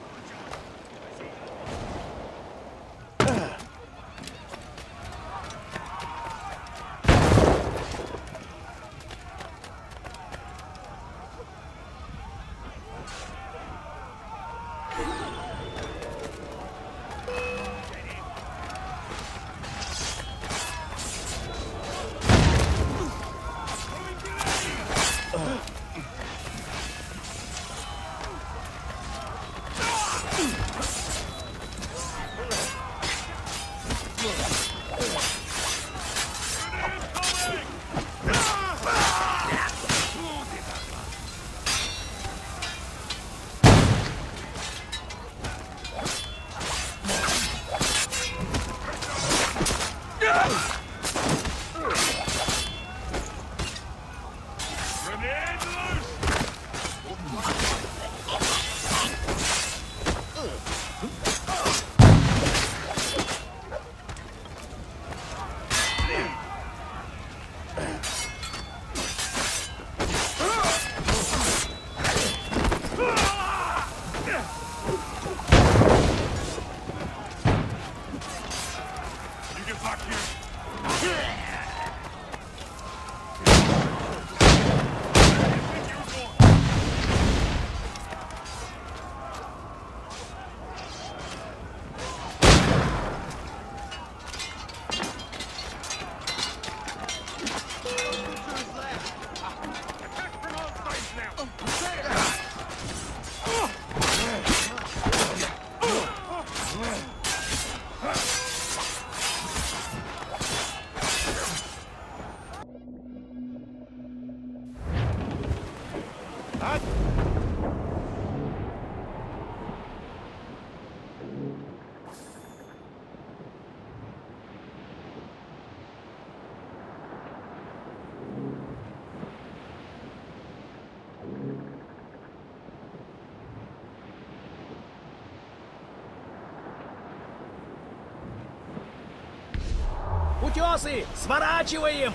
Утесы! Сворачиваем!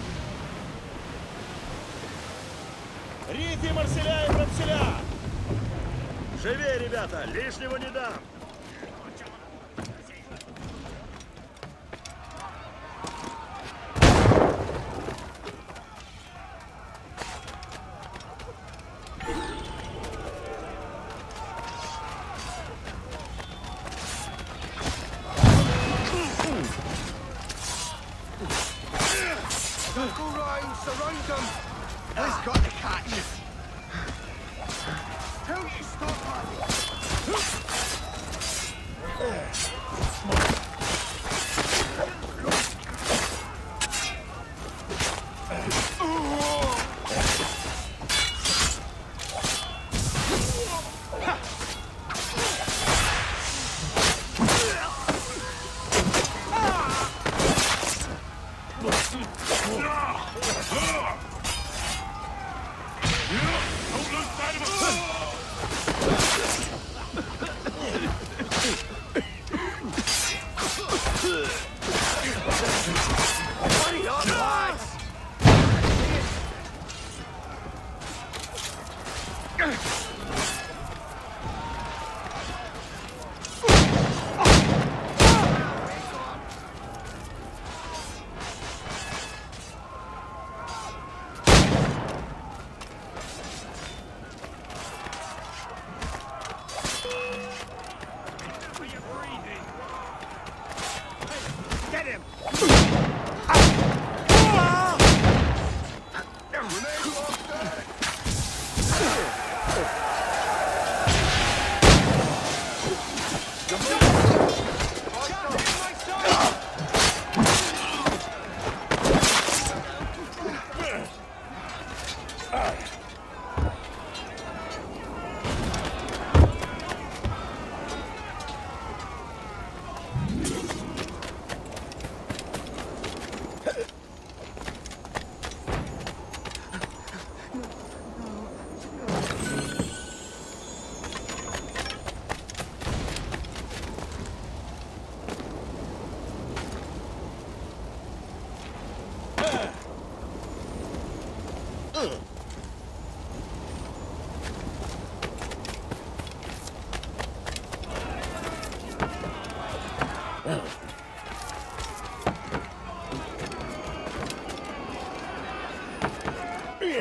Рифы, Марселя и брамселя! Живее, ребята! Лишнего не дам!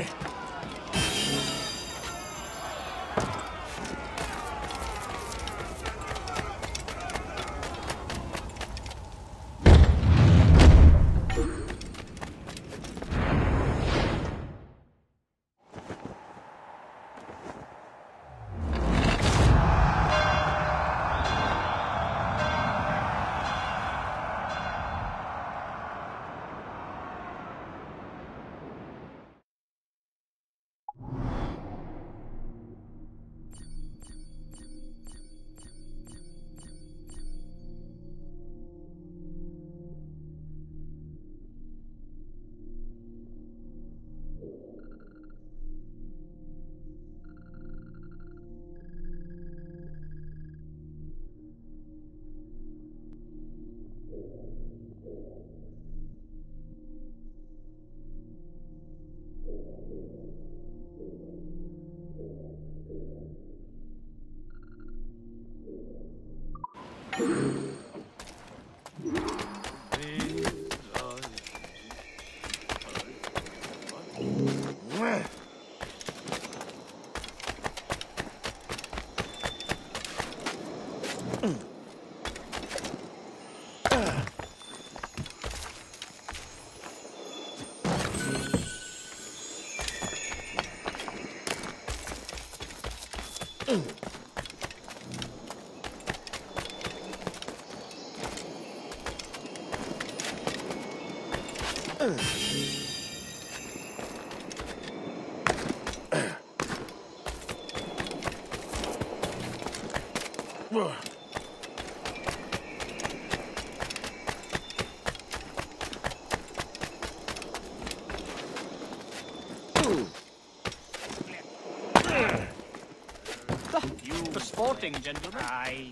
For sporting, gentlemen. I...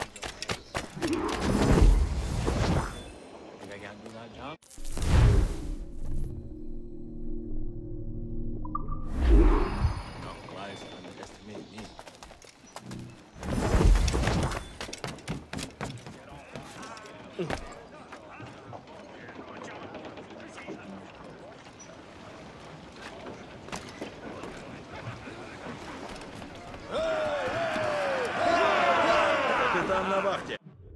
Think I can't do that job? No, why is it underestimating me? Капитан на вахте.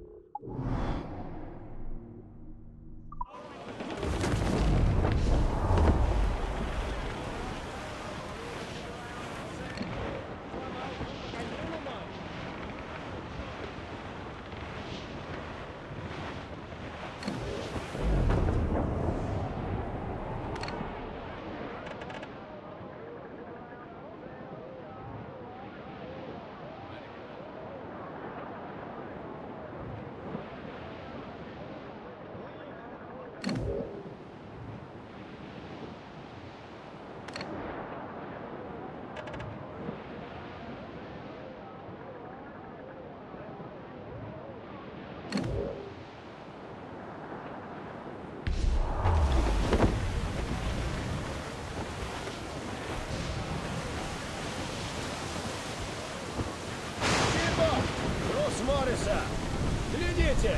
Морриса! Глядите!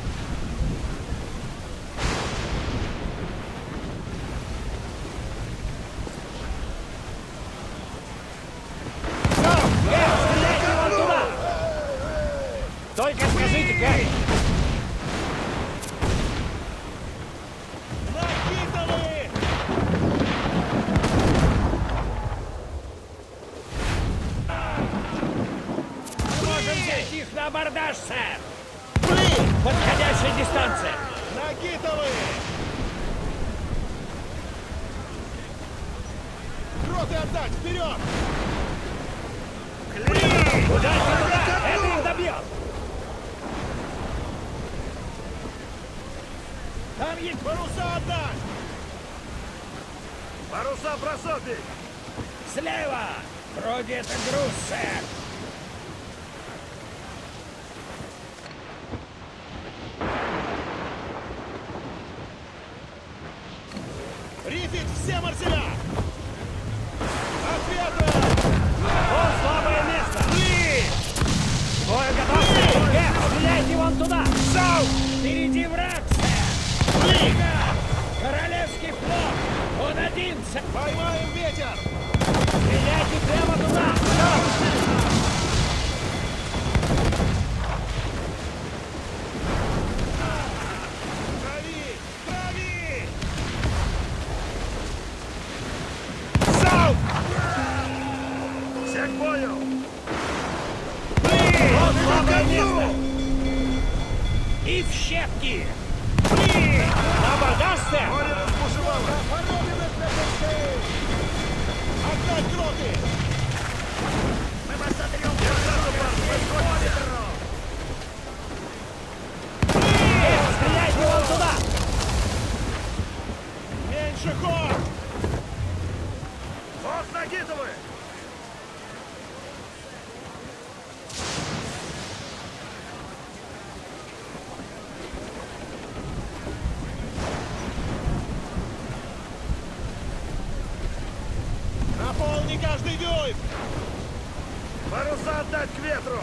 Стреляйте вон туда! Только скажите, Гарри! Накидывай! Можем взять их на абордаж, сэр! Блин! Подходящая дистанция! Накидывай! Гроты отдать! Вперед! Блин! Удачи туда! Это их добьет! Там есть паруса отдать! Паруса бросать! Слева! Вроде это груз, сэр! Рифить все марселя! От ветра! Вот слабое место! Блин! Бой готов, сэр! Кэп, стреляйте вон туда! Шоу! Впереди враг, сэр! Блин! Королевский флот! Он один, сэр! Поймаем ветер! Стреляйте прямо туда! Трави! Трави! Залп! Всех к бою! Вот слабое место! И в щепки! Абордаж, сэр! Море разбушевало! Отдать гроты! Мы вас сотрем! Держаться, парни! Мы сходим! Стреляйте вон туда! Меньше ход! Фок накидывай! Наполни каждый дюйм! Паруса отдать к ветру!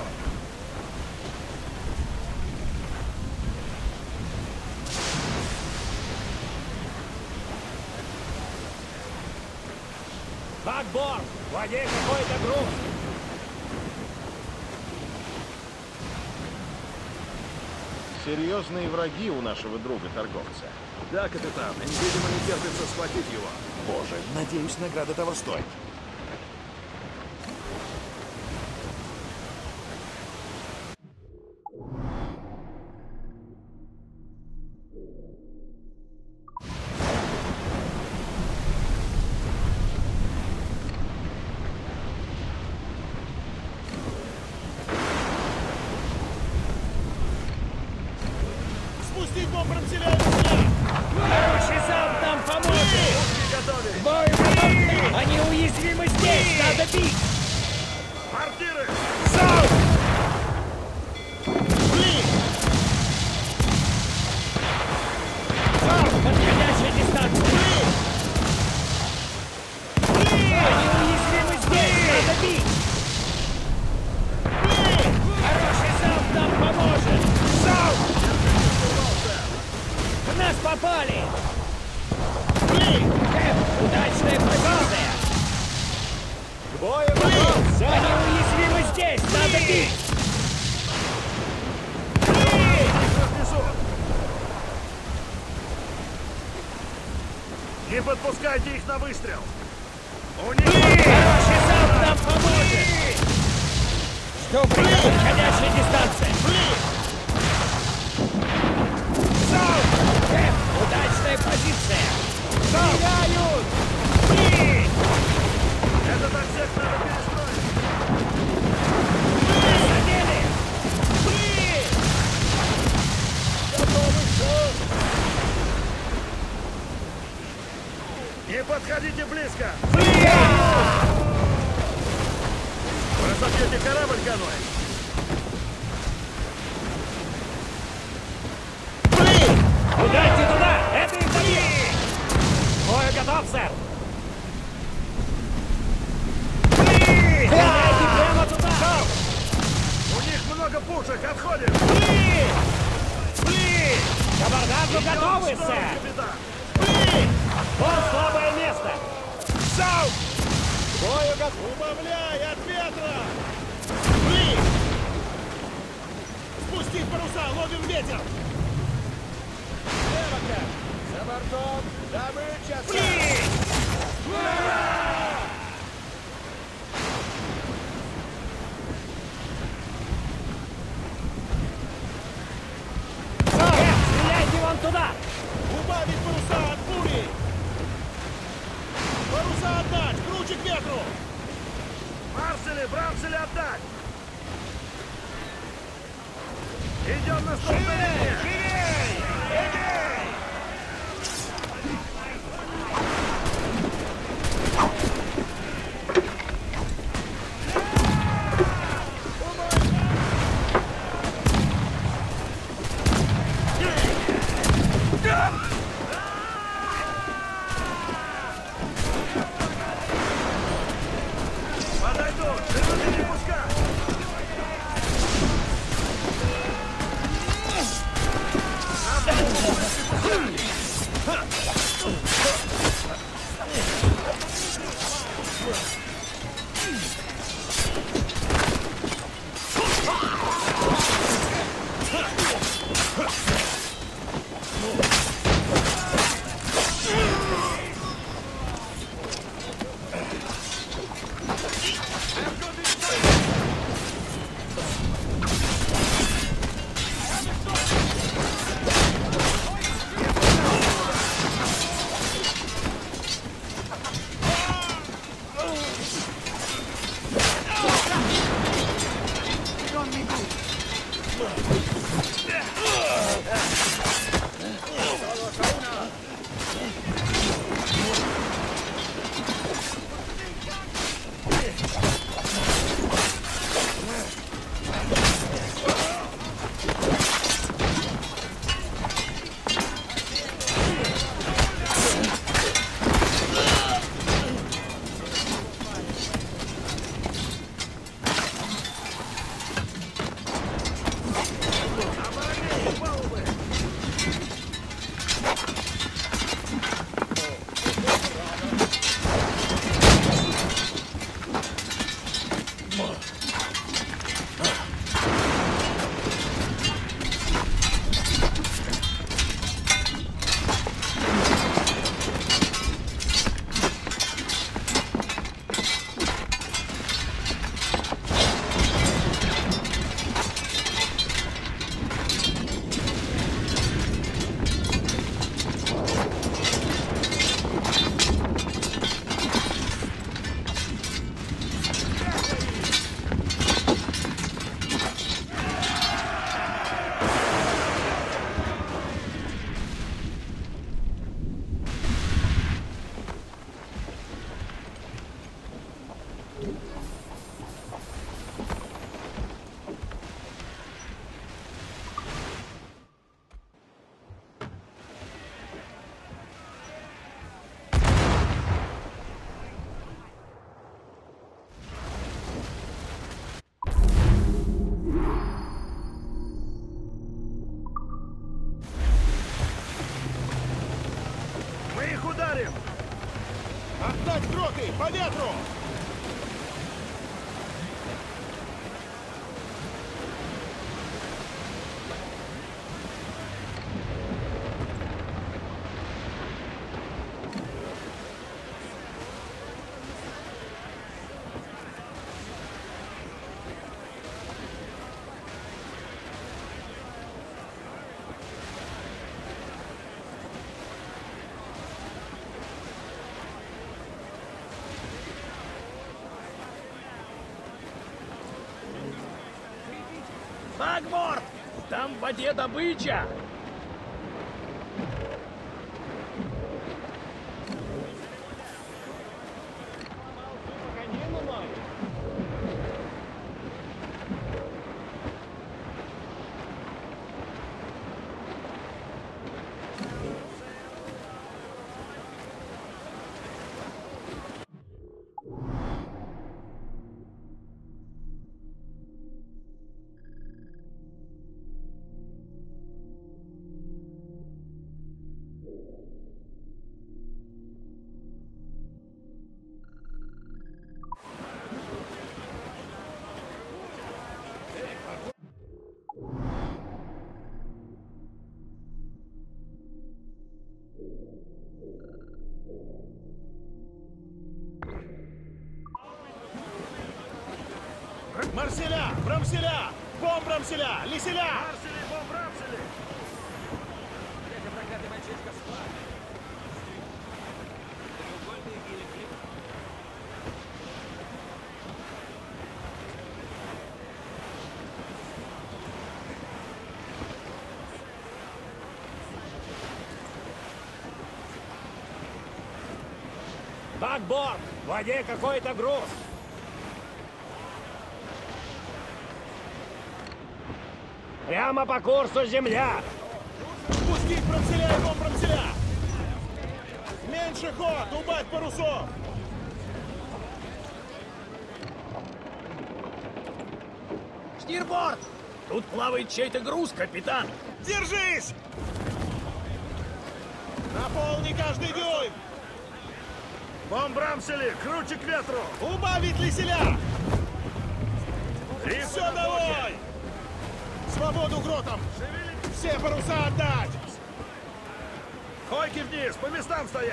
Бакборд! В воде какой-то груз! Серьезные враги у нашего друга-торговца. Да, капитан, им, видимо, не терпится схватить его. Боже, надеюсь, награда того стоит. Спустить бомбардирование Марселя! Хороший залп нам поможет! Готовы! Бой готов! Они уязвимы здесь! Надо бить! Мортиры! Залп! Блин! Залп! Подходящая дистанция! Они уязвимы здесь! Надо бить! Хороший залп нам поможет! Залп! В нас попали! Блин! Кэп, удачная позиция! К бою готов! Они уязвимы здесь! Надо бить! Не подпускайте их на выстрел! У них... Хороший залп нам поможет! Что принято? Подходящая дистанция! Залп! Кэп, удачная позиция! Стреляют! Этот отсек надо перестроить! Задели! Готовы, сэр! Не подходите близко! Разобьете корабль каной! Ударьте туда! Это их добьет! Бой готов, сэр! Стреляйте прямо туда! У них много пушек! Отходим! К абордажу готовы, сэр! Капитан! Вон слабое место! Залп! К бою готов! Убавляй от ветра! Блин! Спустить паруса! Ловим ветер! Левока! За бортом! Добыча! Блин! Стреляйте вон туда! Убавить паруса от бури! Паруса отдать! Круче к ветру! Марсели, Брамсели отдать! Идем на столкновение! Эгей! Эгей! Подойдут! Животы не пускай! Ударим! Отдать гроты! По ветру! Багборд! Там в воде добыча! Марселя! Брамселя! Бом Брамселя! Лиселя! Марсели, бом Брамсели! Это проклятый мальчишка склад. Треугольный или клип? Багборд! В воде какой-то груз! Прямо по курсу земля! Спустить Брамселя и бом Брамселя! Меньше ход! Убавь парусов! Штирборд! Тут плавает чей-то груз, капитан! Держись! Наполни каждый дюйм! Бом Брамсели, круче к ветру! Убавить Лиселя! Рифы Все, на давай! Свободу гротам! Все паруса отдать! Койки вниз, по местам стоять!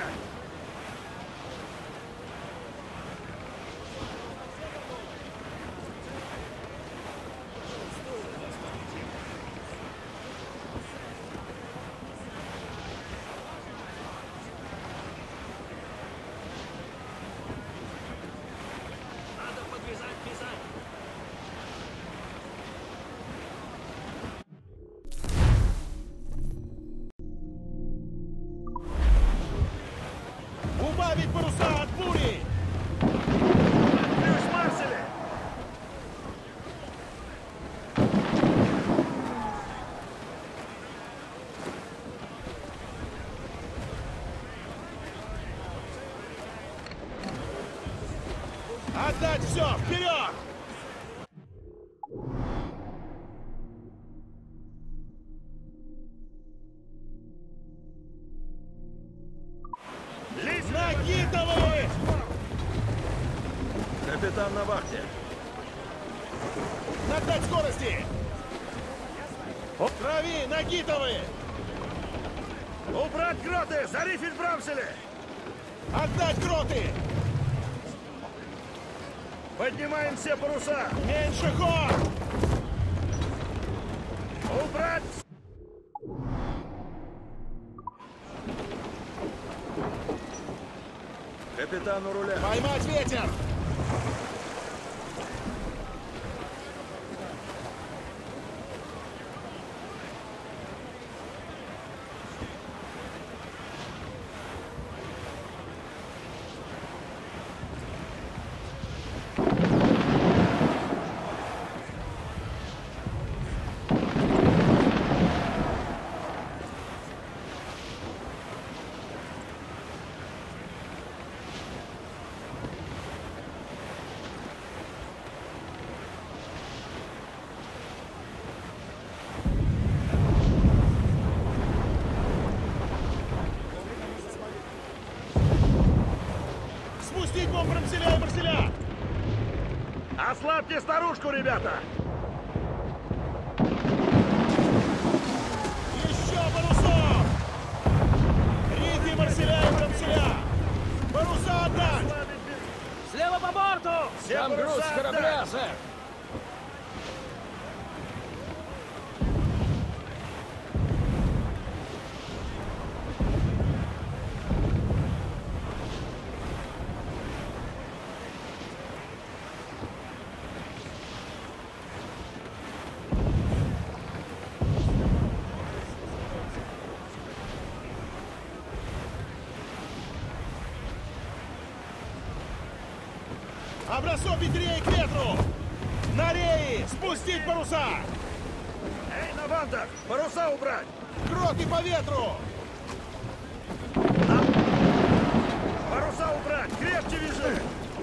Надо подвязать мизань. Убавить паруса от бури! Плюс Марсели! Отдать все! Вперед! Нагитовы! Капитан на вахте. Нагнать скорости! Трави! Нагитовы! Убрать гроты! Зарифить Брамсели! Отдать гроты! Поднимаем все паруса! Меньше ход! Убрать! Капитан у руля. Поймать ветер! Ослабьте старушку, ребята! Еще парусов! Риги, марселя и брамселя! Паруса отдать! Слева по борту! Все Там груз паруса с корабля, отдать! сэр! Обрасовить рей к ветру! На реи! Спустить паруса! Эй, на вантах! Паруса убрать! Гроты по ветру! Паруса убрать! Крепче вяжи!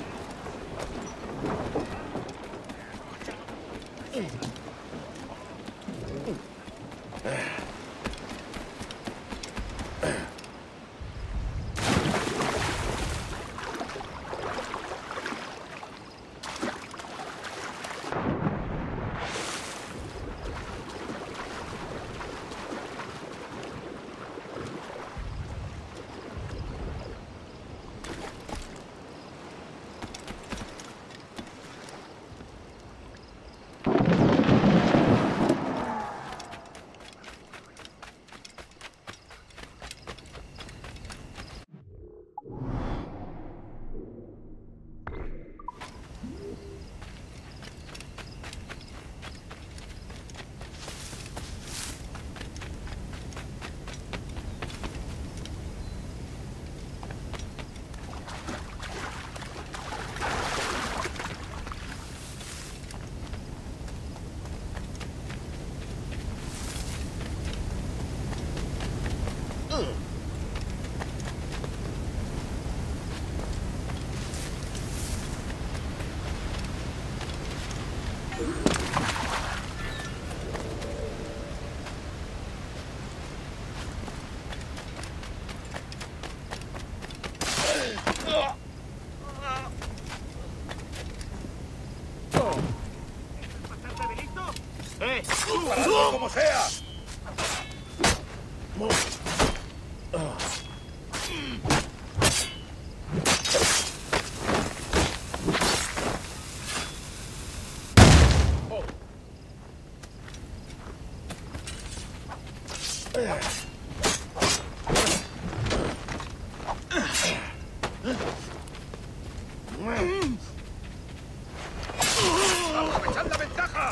como sea! ¡Aprovechad la ventaja!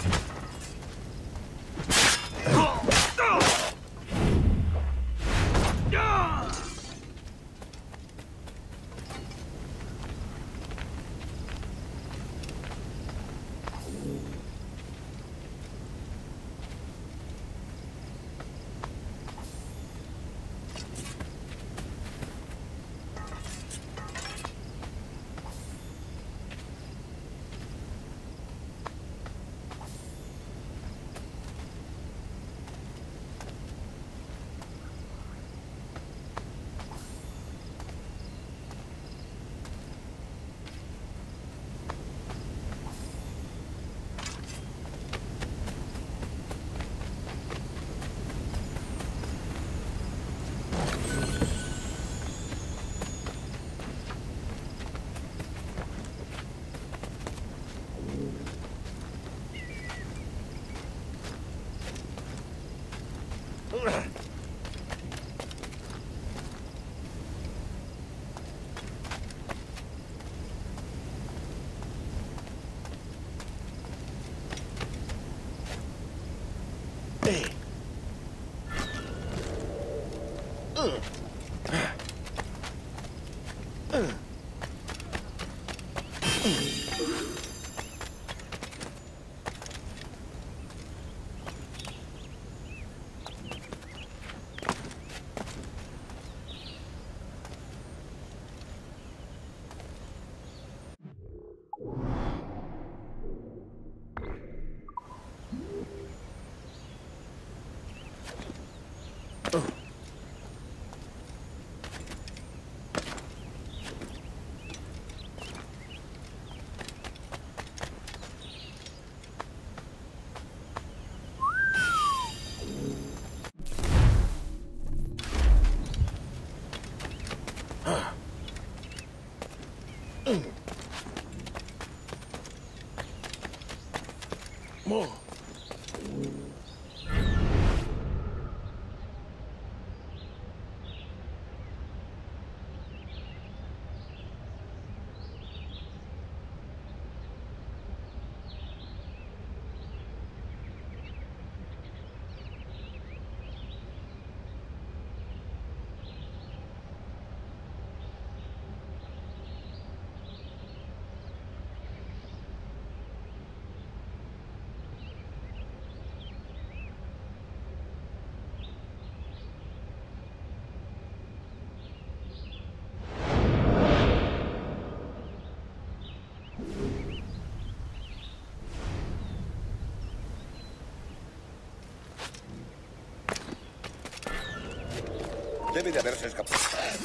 Debe de haberse escapado.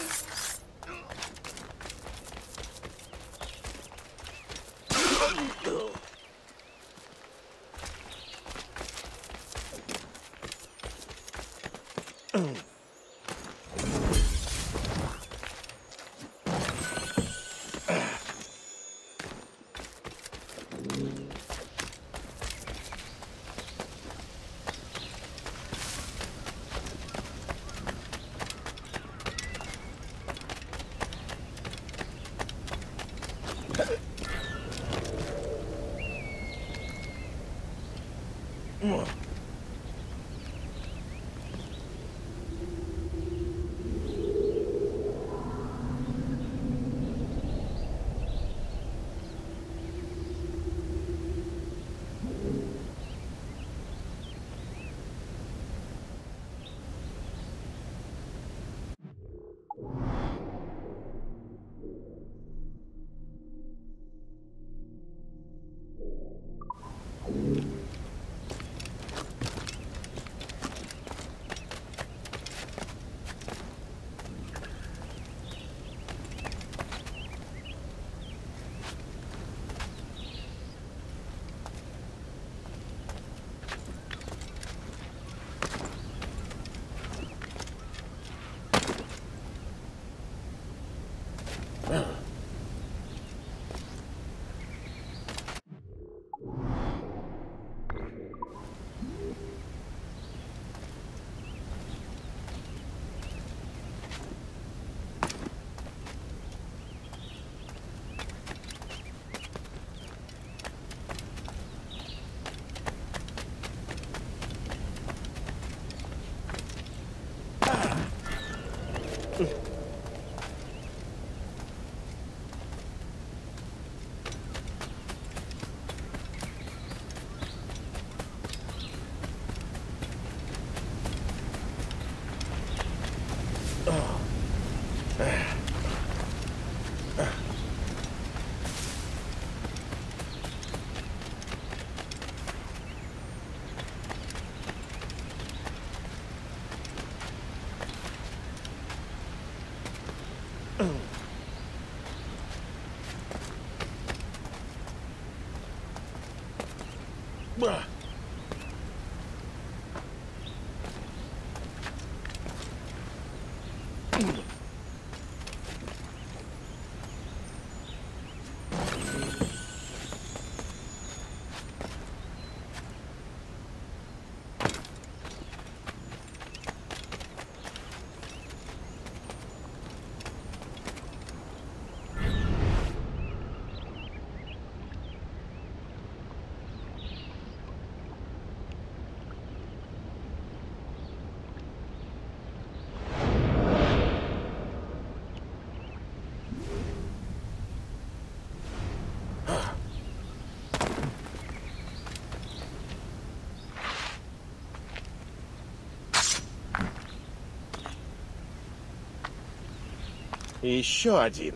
Еще один.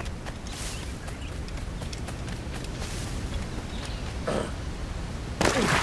Ugh.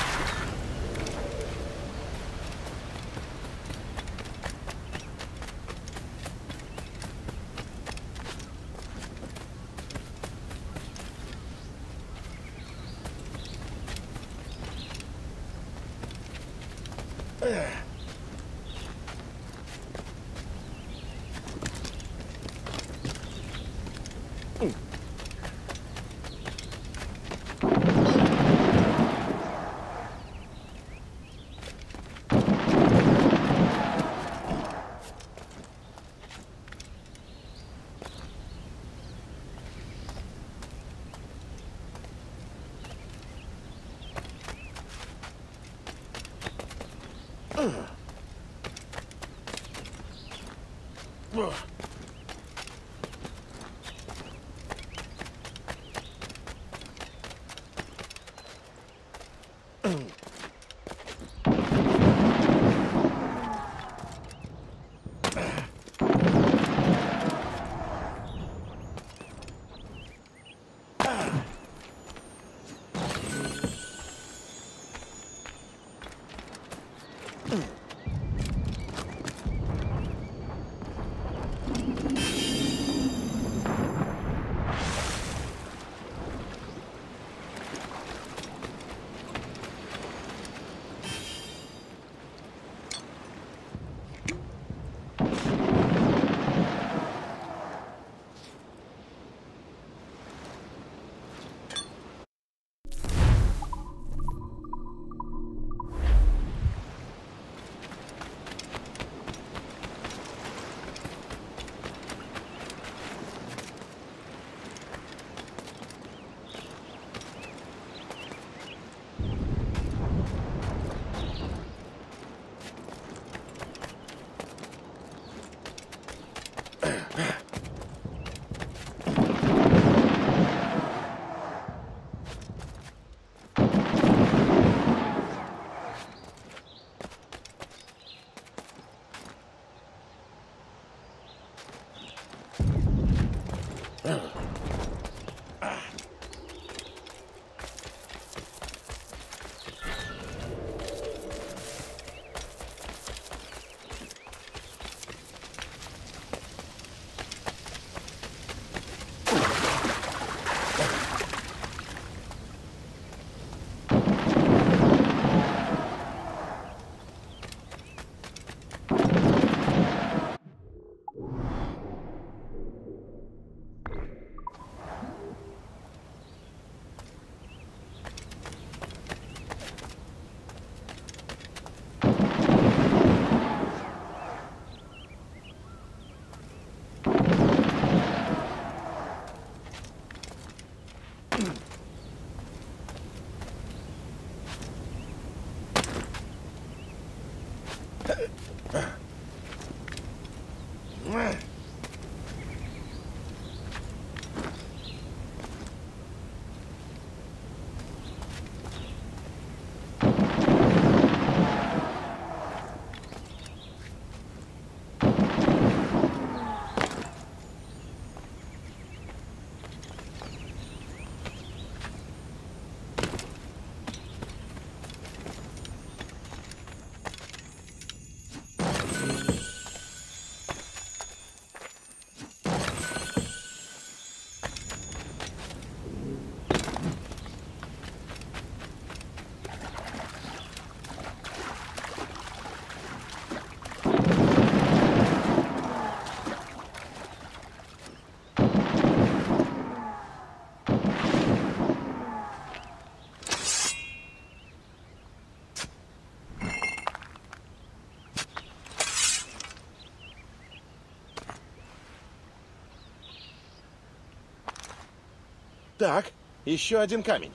Так, еще один камень.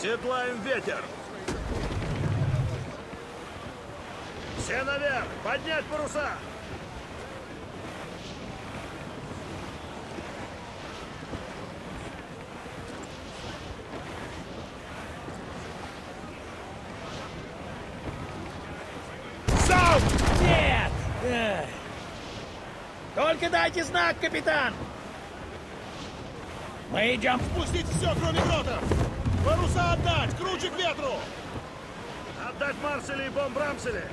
Седлаем ветер! Все наверх! Поднять паруса! Залп! Нет! Эх. Только дайте знак, капитан! Мы идем. Спустить все, кроме гротов! Паруса отдать! Круче к ветру! Отдать Марсели и Бомбрамсели!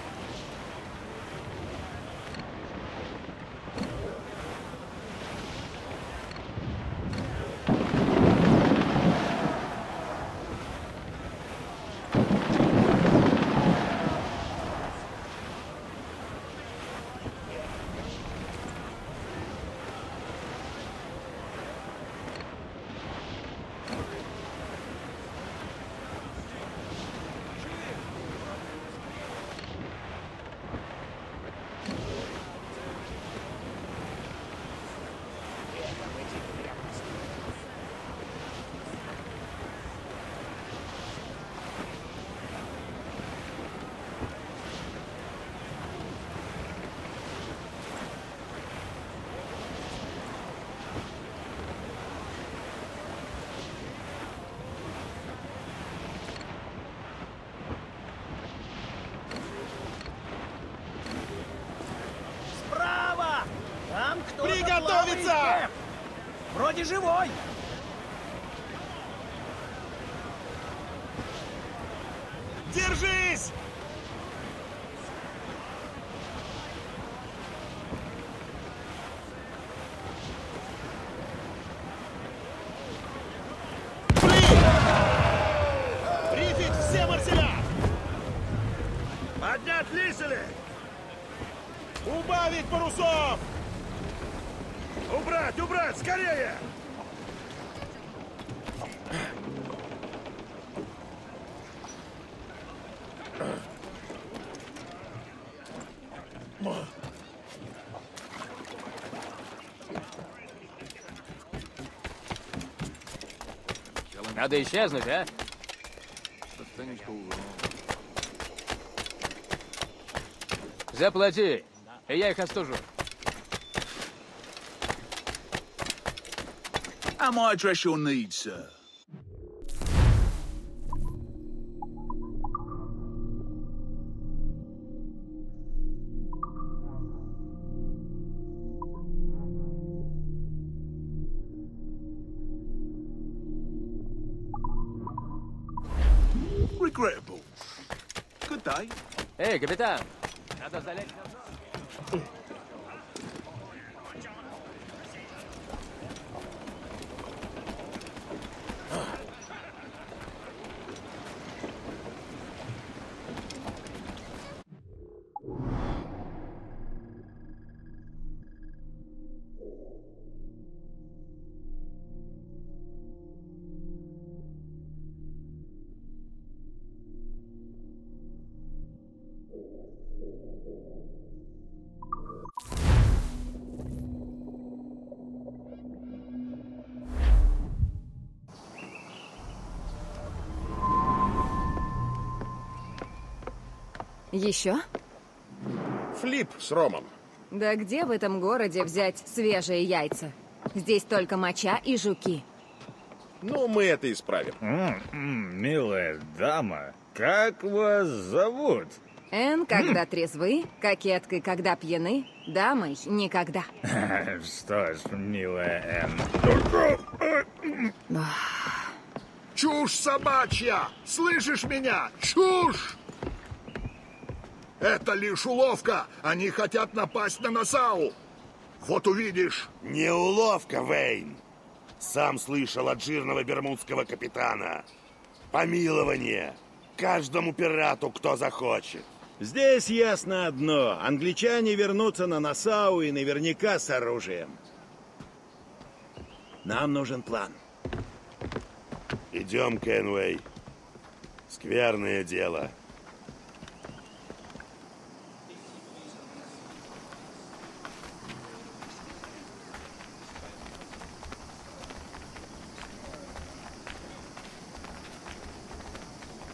Приготовиться! Вроде живой. Держись! Прификс все марселя! Поднять лисели! Убавить парусов! Убрать, убрать, скорее! Надо исчезнуть, а? Заплати, и я их остужу. How may I address your needs, sir? Regrettable. Good day. Эй, капитан, надо залезть. Еще? Флип с ромом. Да где в этом городе взять свежие яйца? Здесь только моча и жуки. Ну, мы это исправим. М-м, милая дама, как вас зовут? Энн, когда трезвы, кокеткой, когда пьяны, дамой никогда. Что ж, милая Энн. Чушь собачья! Слышишь меня? Чушь! Это лишь уловка. Они хотят напасть на Насау. Вот увидишь. Не уловка, Вейн. Сам слышал от жирного бермудского капитана. Помилование каждому пирату, кто захочет. Здесь ясно одно. Англичане вернутся на Насау и наверняка с оружием. Нам нужен план. Идем, Кенуэй. Скверное дело.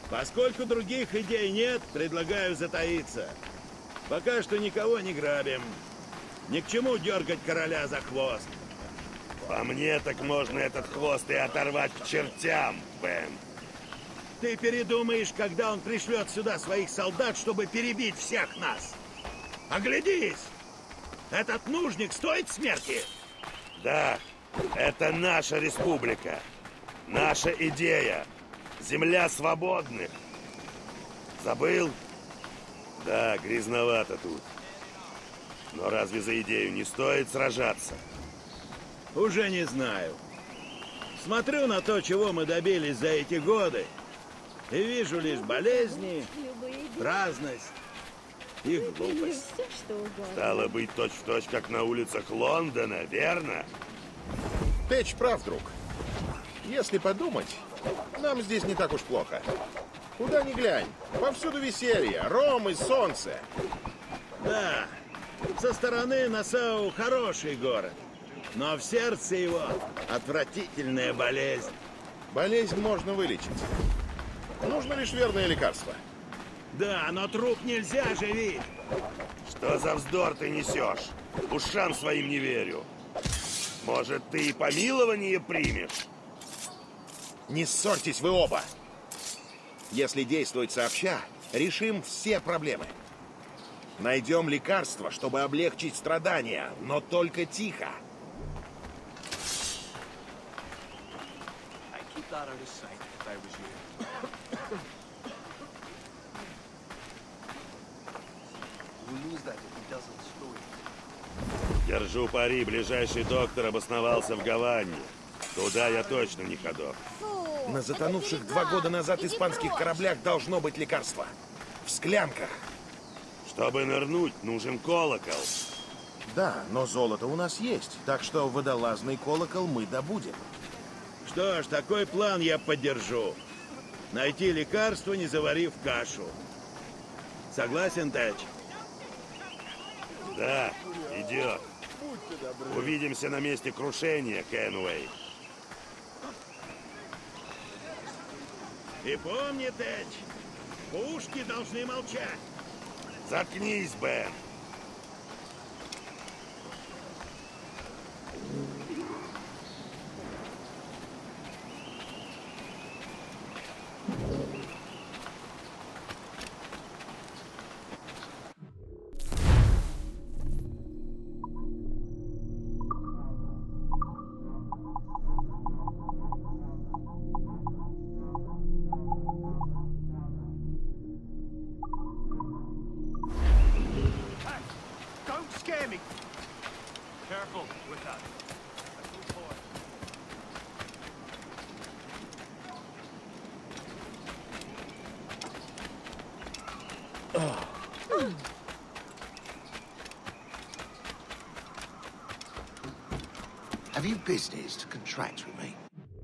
Поскольку других идей нет, предлагаю затаиться. Пока что никого не грабим. Ни к чему дергать короля за хвост. По мне, так можно этот хвост и оторвать к чертям, Бен. Ты передумаешь, когда он пришлет сюда своих солдат, чтобы перебить всех нас. Оглядись! Этот нужник стоит смерти? Да, это наша республика. Наша идея. Земля свободных. Забыл? Да, грязновато тут. Но разве за идею не стоит сражаться? Уже не знаю. Смотрю на то, чего мы добились за эти годы, и вижу лишь болезни, праздность и глупость. Стало быть, точь-в-точь, как на улицах Лондона, верно? Тэч прав, друг. Если подумать, нам здесь не так уж плохо. Куда ни глянь, повсюду веселье, ром и солнце. Да, со стороны Нассау хороший город, но в сердце его отвратительная болезнь. Болезнь можно вылечить. Нужно лишь верное лекарство. Да, но труп нельзя оживить. Что за вздор ты несешь? Ушам своим не верю. Может, ты и помилование примешь? Не ссорьтесь вы оба. Если действовать сообща, решим все проблемы. Найдем лекарство, чтобы облегчить страдания, но только тихо. Держу пари, ближайший доктор обосновался в Гаване. Туда я точно не ходок. На затонувших два года назад испанских кораблях должно быть лекарство. В склянках. Чтобы нырнуть, нужен колокол. Да, но золото у нас есть, так что водолазный колокол мы добудем. Что ж, такой план я поддержу. Найти лекарство, не заварив кашу. Согласен, Тэч? Да, идет. Увидимся на месте крушения, Кенуэй. И помни, Тэч, пушки должны молчать. Заткнись, Бен. Have you business to contract with me?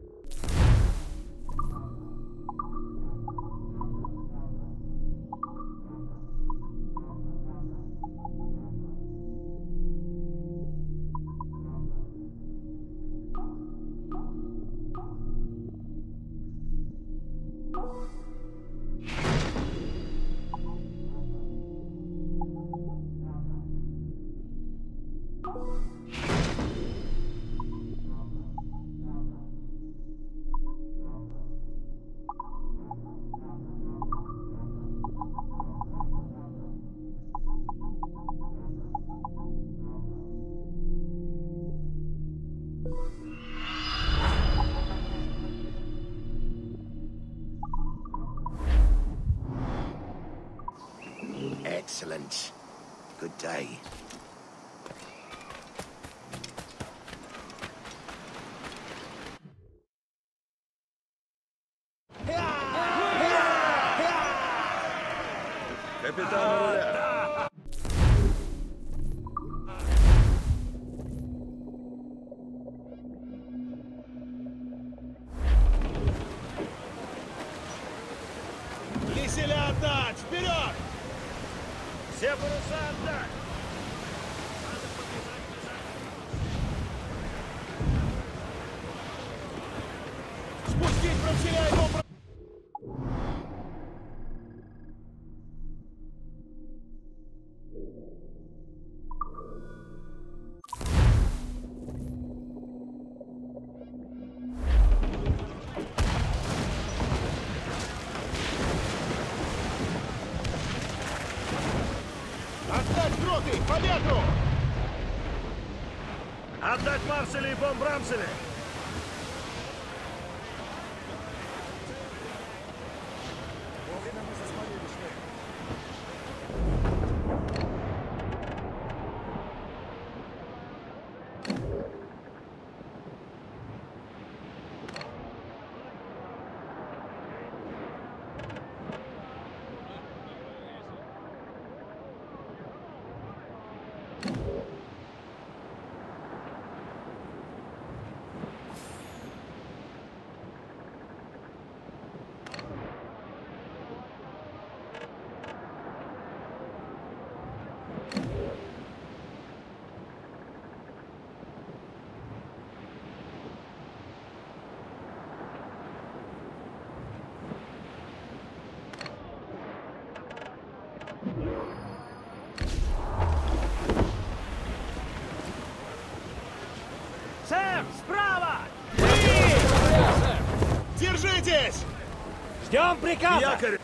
Excellent. Good day. Капитан руля. Веселя отдать! Вперед! Все паруса отдать! Спустить промселя его! Отдать гроты! По ветру! Отдать Марселя и бомб-рамселя! Сэр, справа! Держитесь! Ждем приказа! Якорь!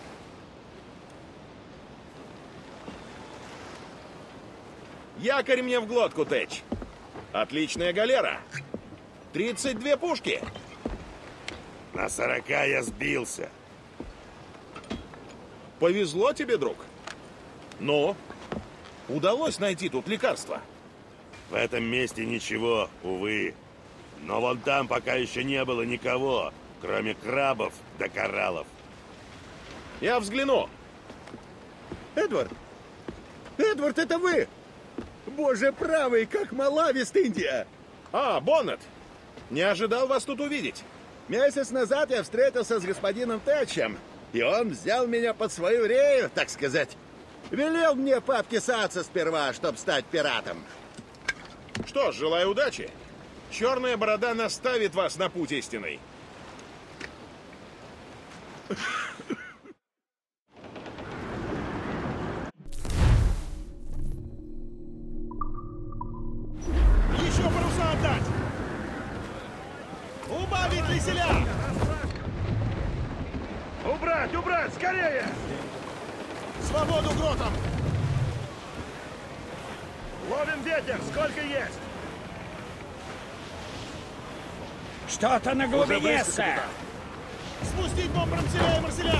Якорь мне в глотку, Тэч. Отличная галера. тридцать две пушки. На сорока я сбился. Повезло тебе, друг. Ну, удалось найти тут лекарство? В этом месте ничего, увы. Но вон там пока еще не было никого, кроме крабов да кораллов. Я взгляну. Эдвард! Эдвард, это вы! Боже правый, как мала Вест-Индия! А, Боннет! Не ожидал вас тут увидеть. Месяц назад я встретился с господином Тэтчем, и он взял меня под свою рею, так сказать. Велел мне пообтесаться сперва, чтобы стать пиратом. Что ж, желаю удачи. Черная борода наставит вас на путь истинный. Еще паруса отдать! Убавить веселя! Убрать, убрать, скорее! Свободу гротам! Ловим ветер, сколько есть! Что-то на глубине, сэр! Спустить бомб-рамселя и марселя!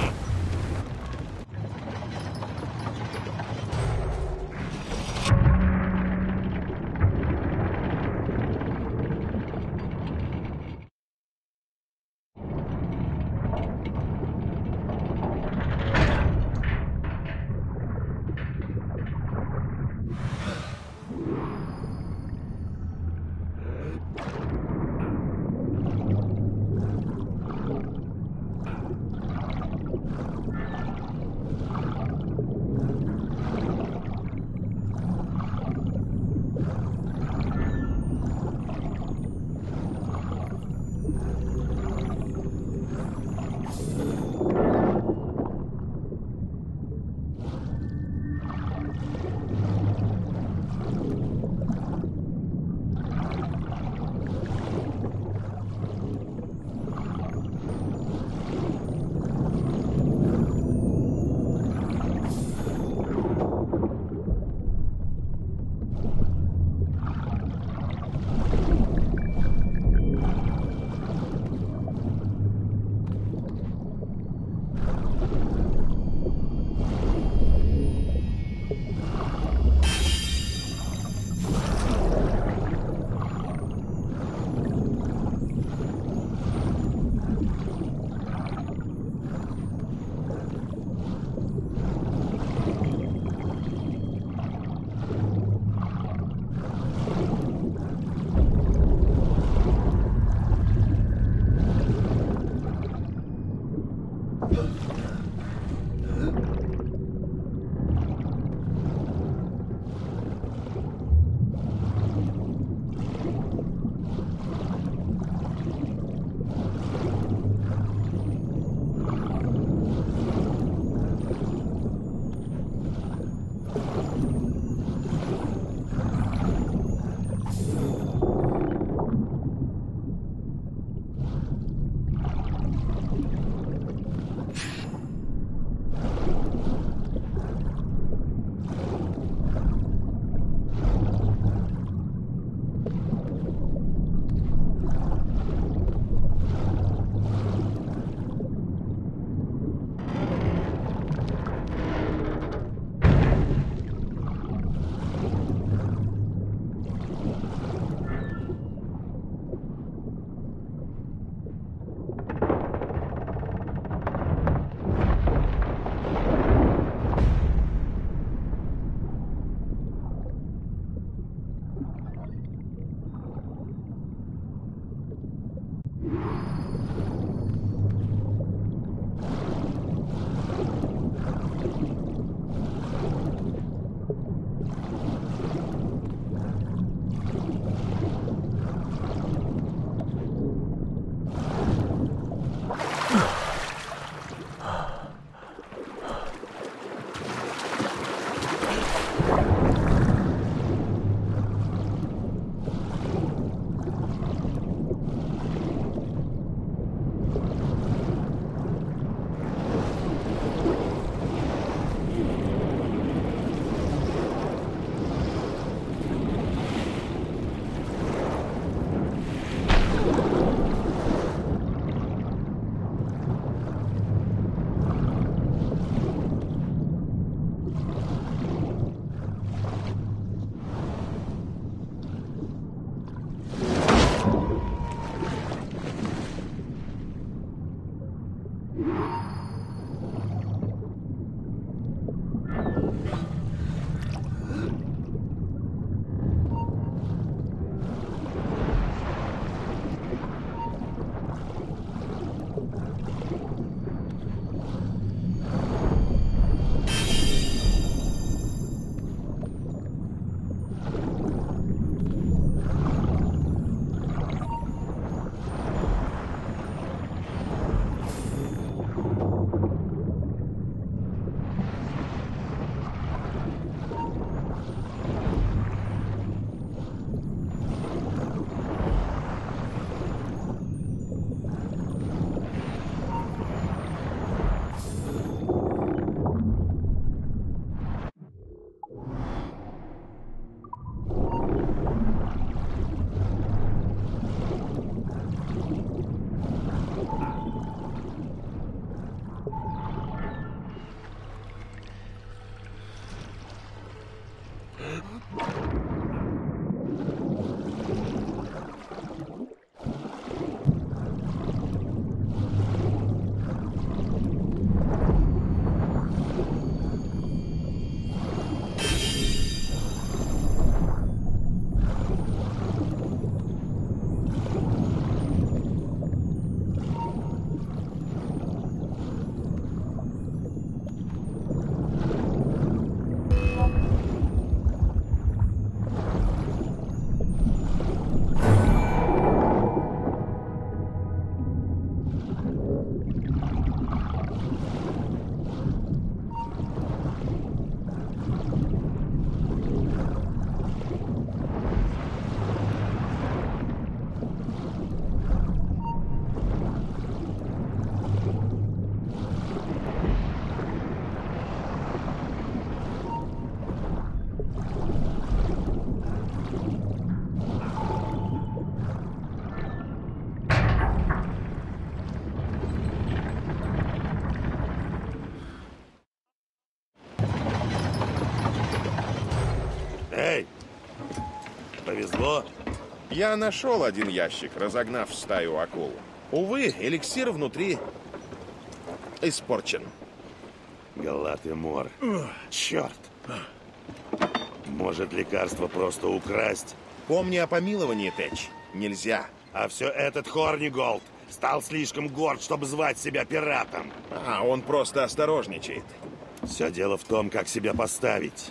Эй! Повезло? Я нашел один ящик, разогнав стаю акул. Увы, эликсир внутри испорчен. Галат-и-Мор. Черт! Может, лекарство просто украсть? Помни о помиловании, Тэч. Нельзя. А все этот Хорниголд стал слишком горд, чтобы звать себя пиратом. А, он просто осторожничает. Все дело в том, как себя поставить.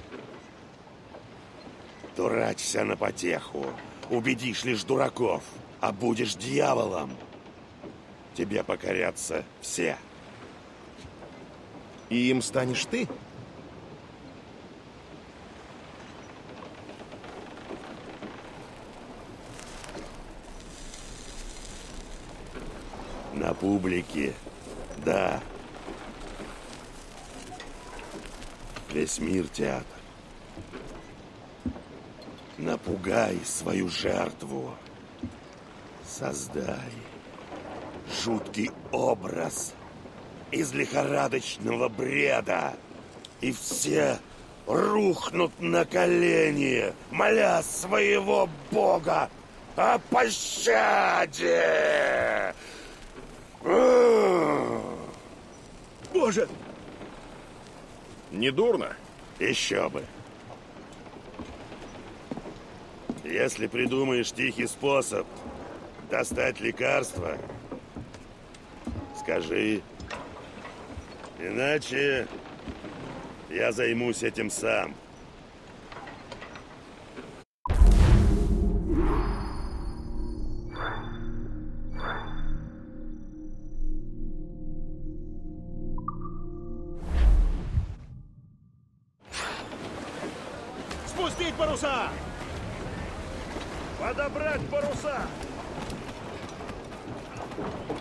Дурачься на потеху. Убедишь лишь дураков, а будешь дьяволом. Тебе покорятся все. И им станешь ты? На публике, да. Весь мир театр. Напугай свою жертву. Создай жуткий образ из лихорадочного бреда. И все рухнут на колени, моля своего бога о пощаде. Боже! Недурно. Еще бы. Если придумаешь тихий способ достать лекарство, скажи. Иначе я займусь этим сам. Спустить паруса! Подобрать паруса!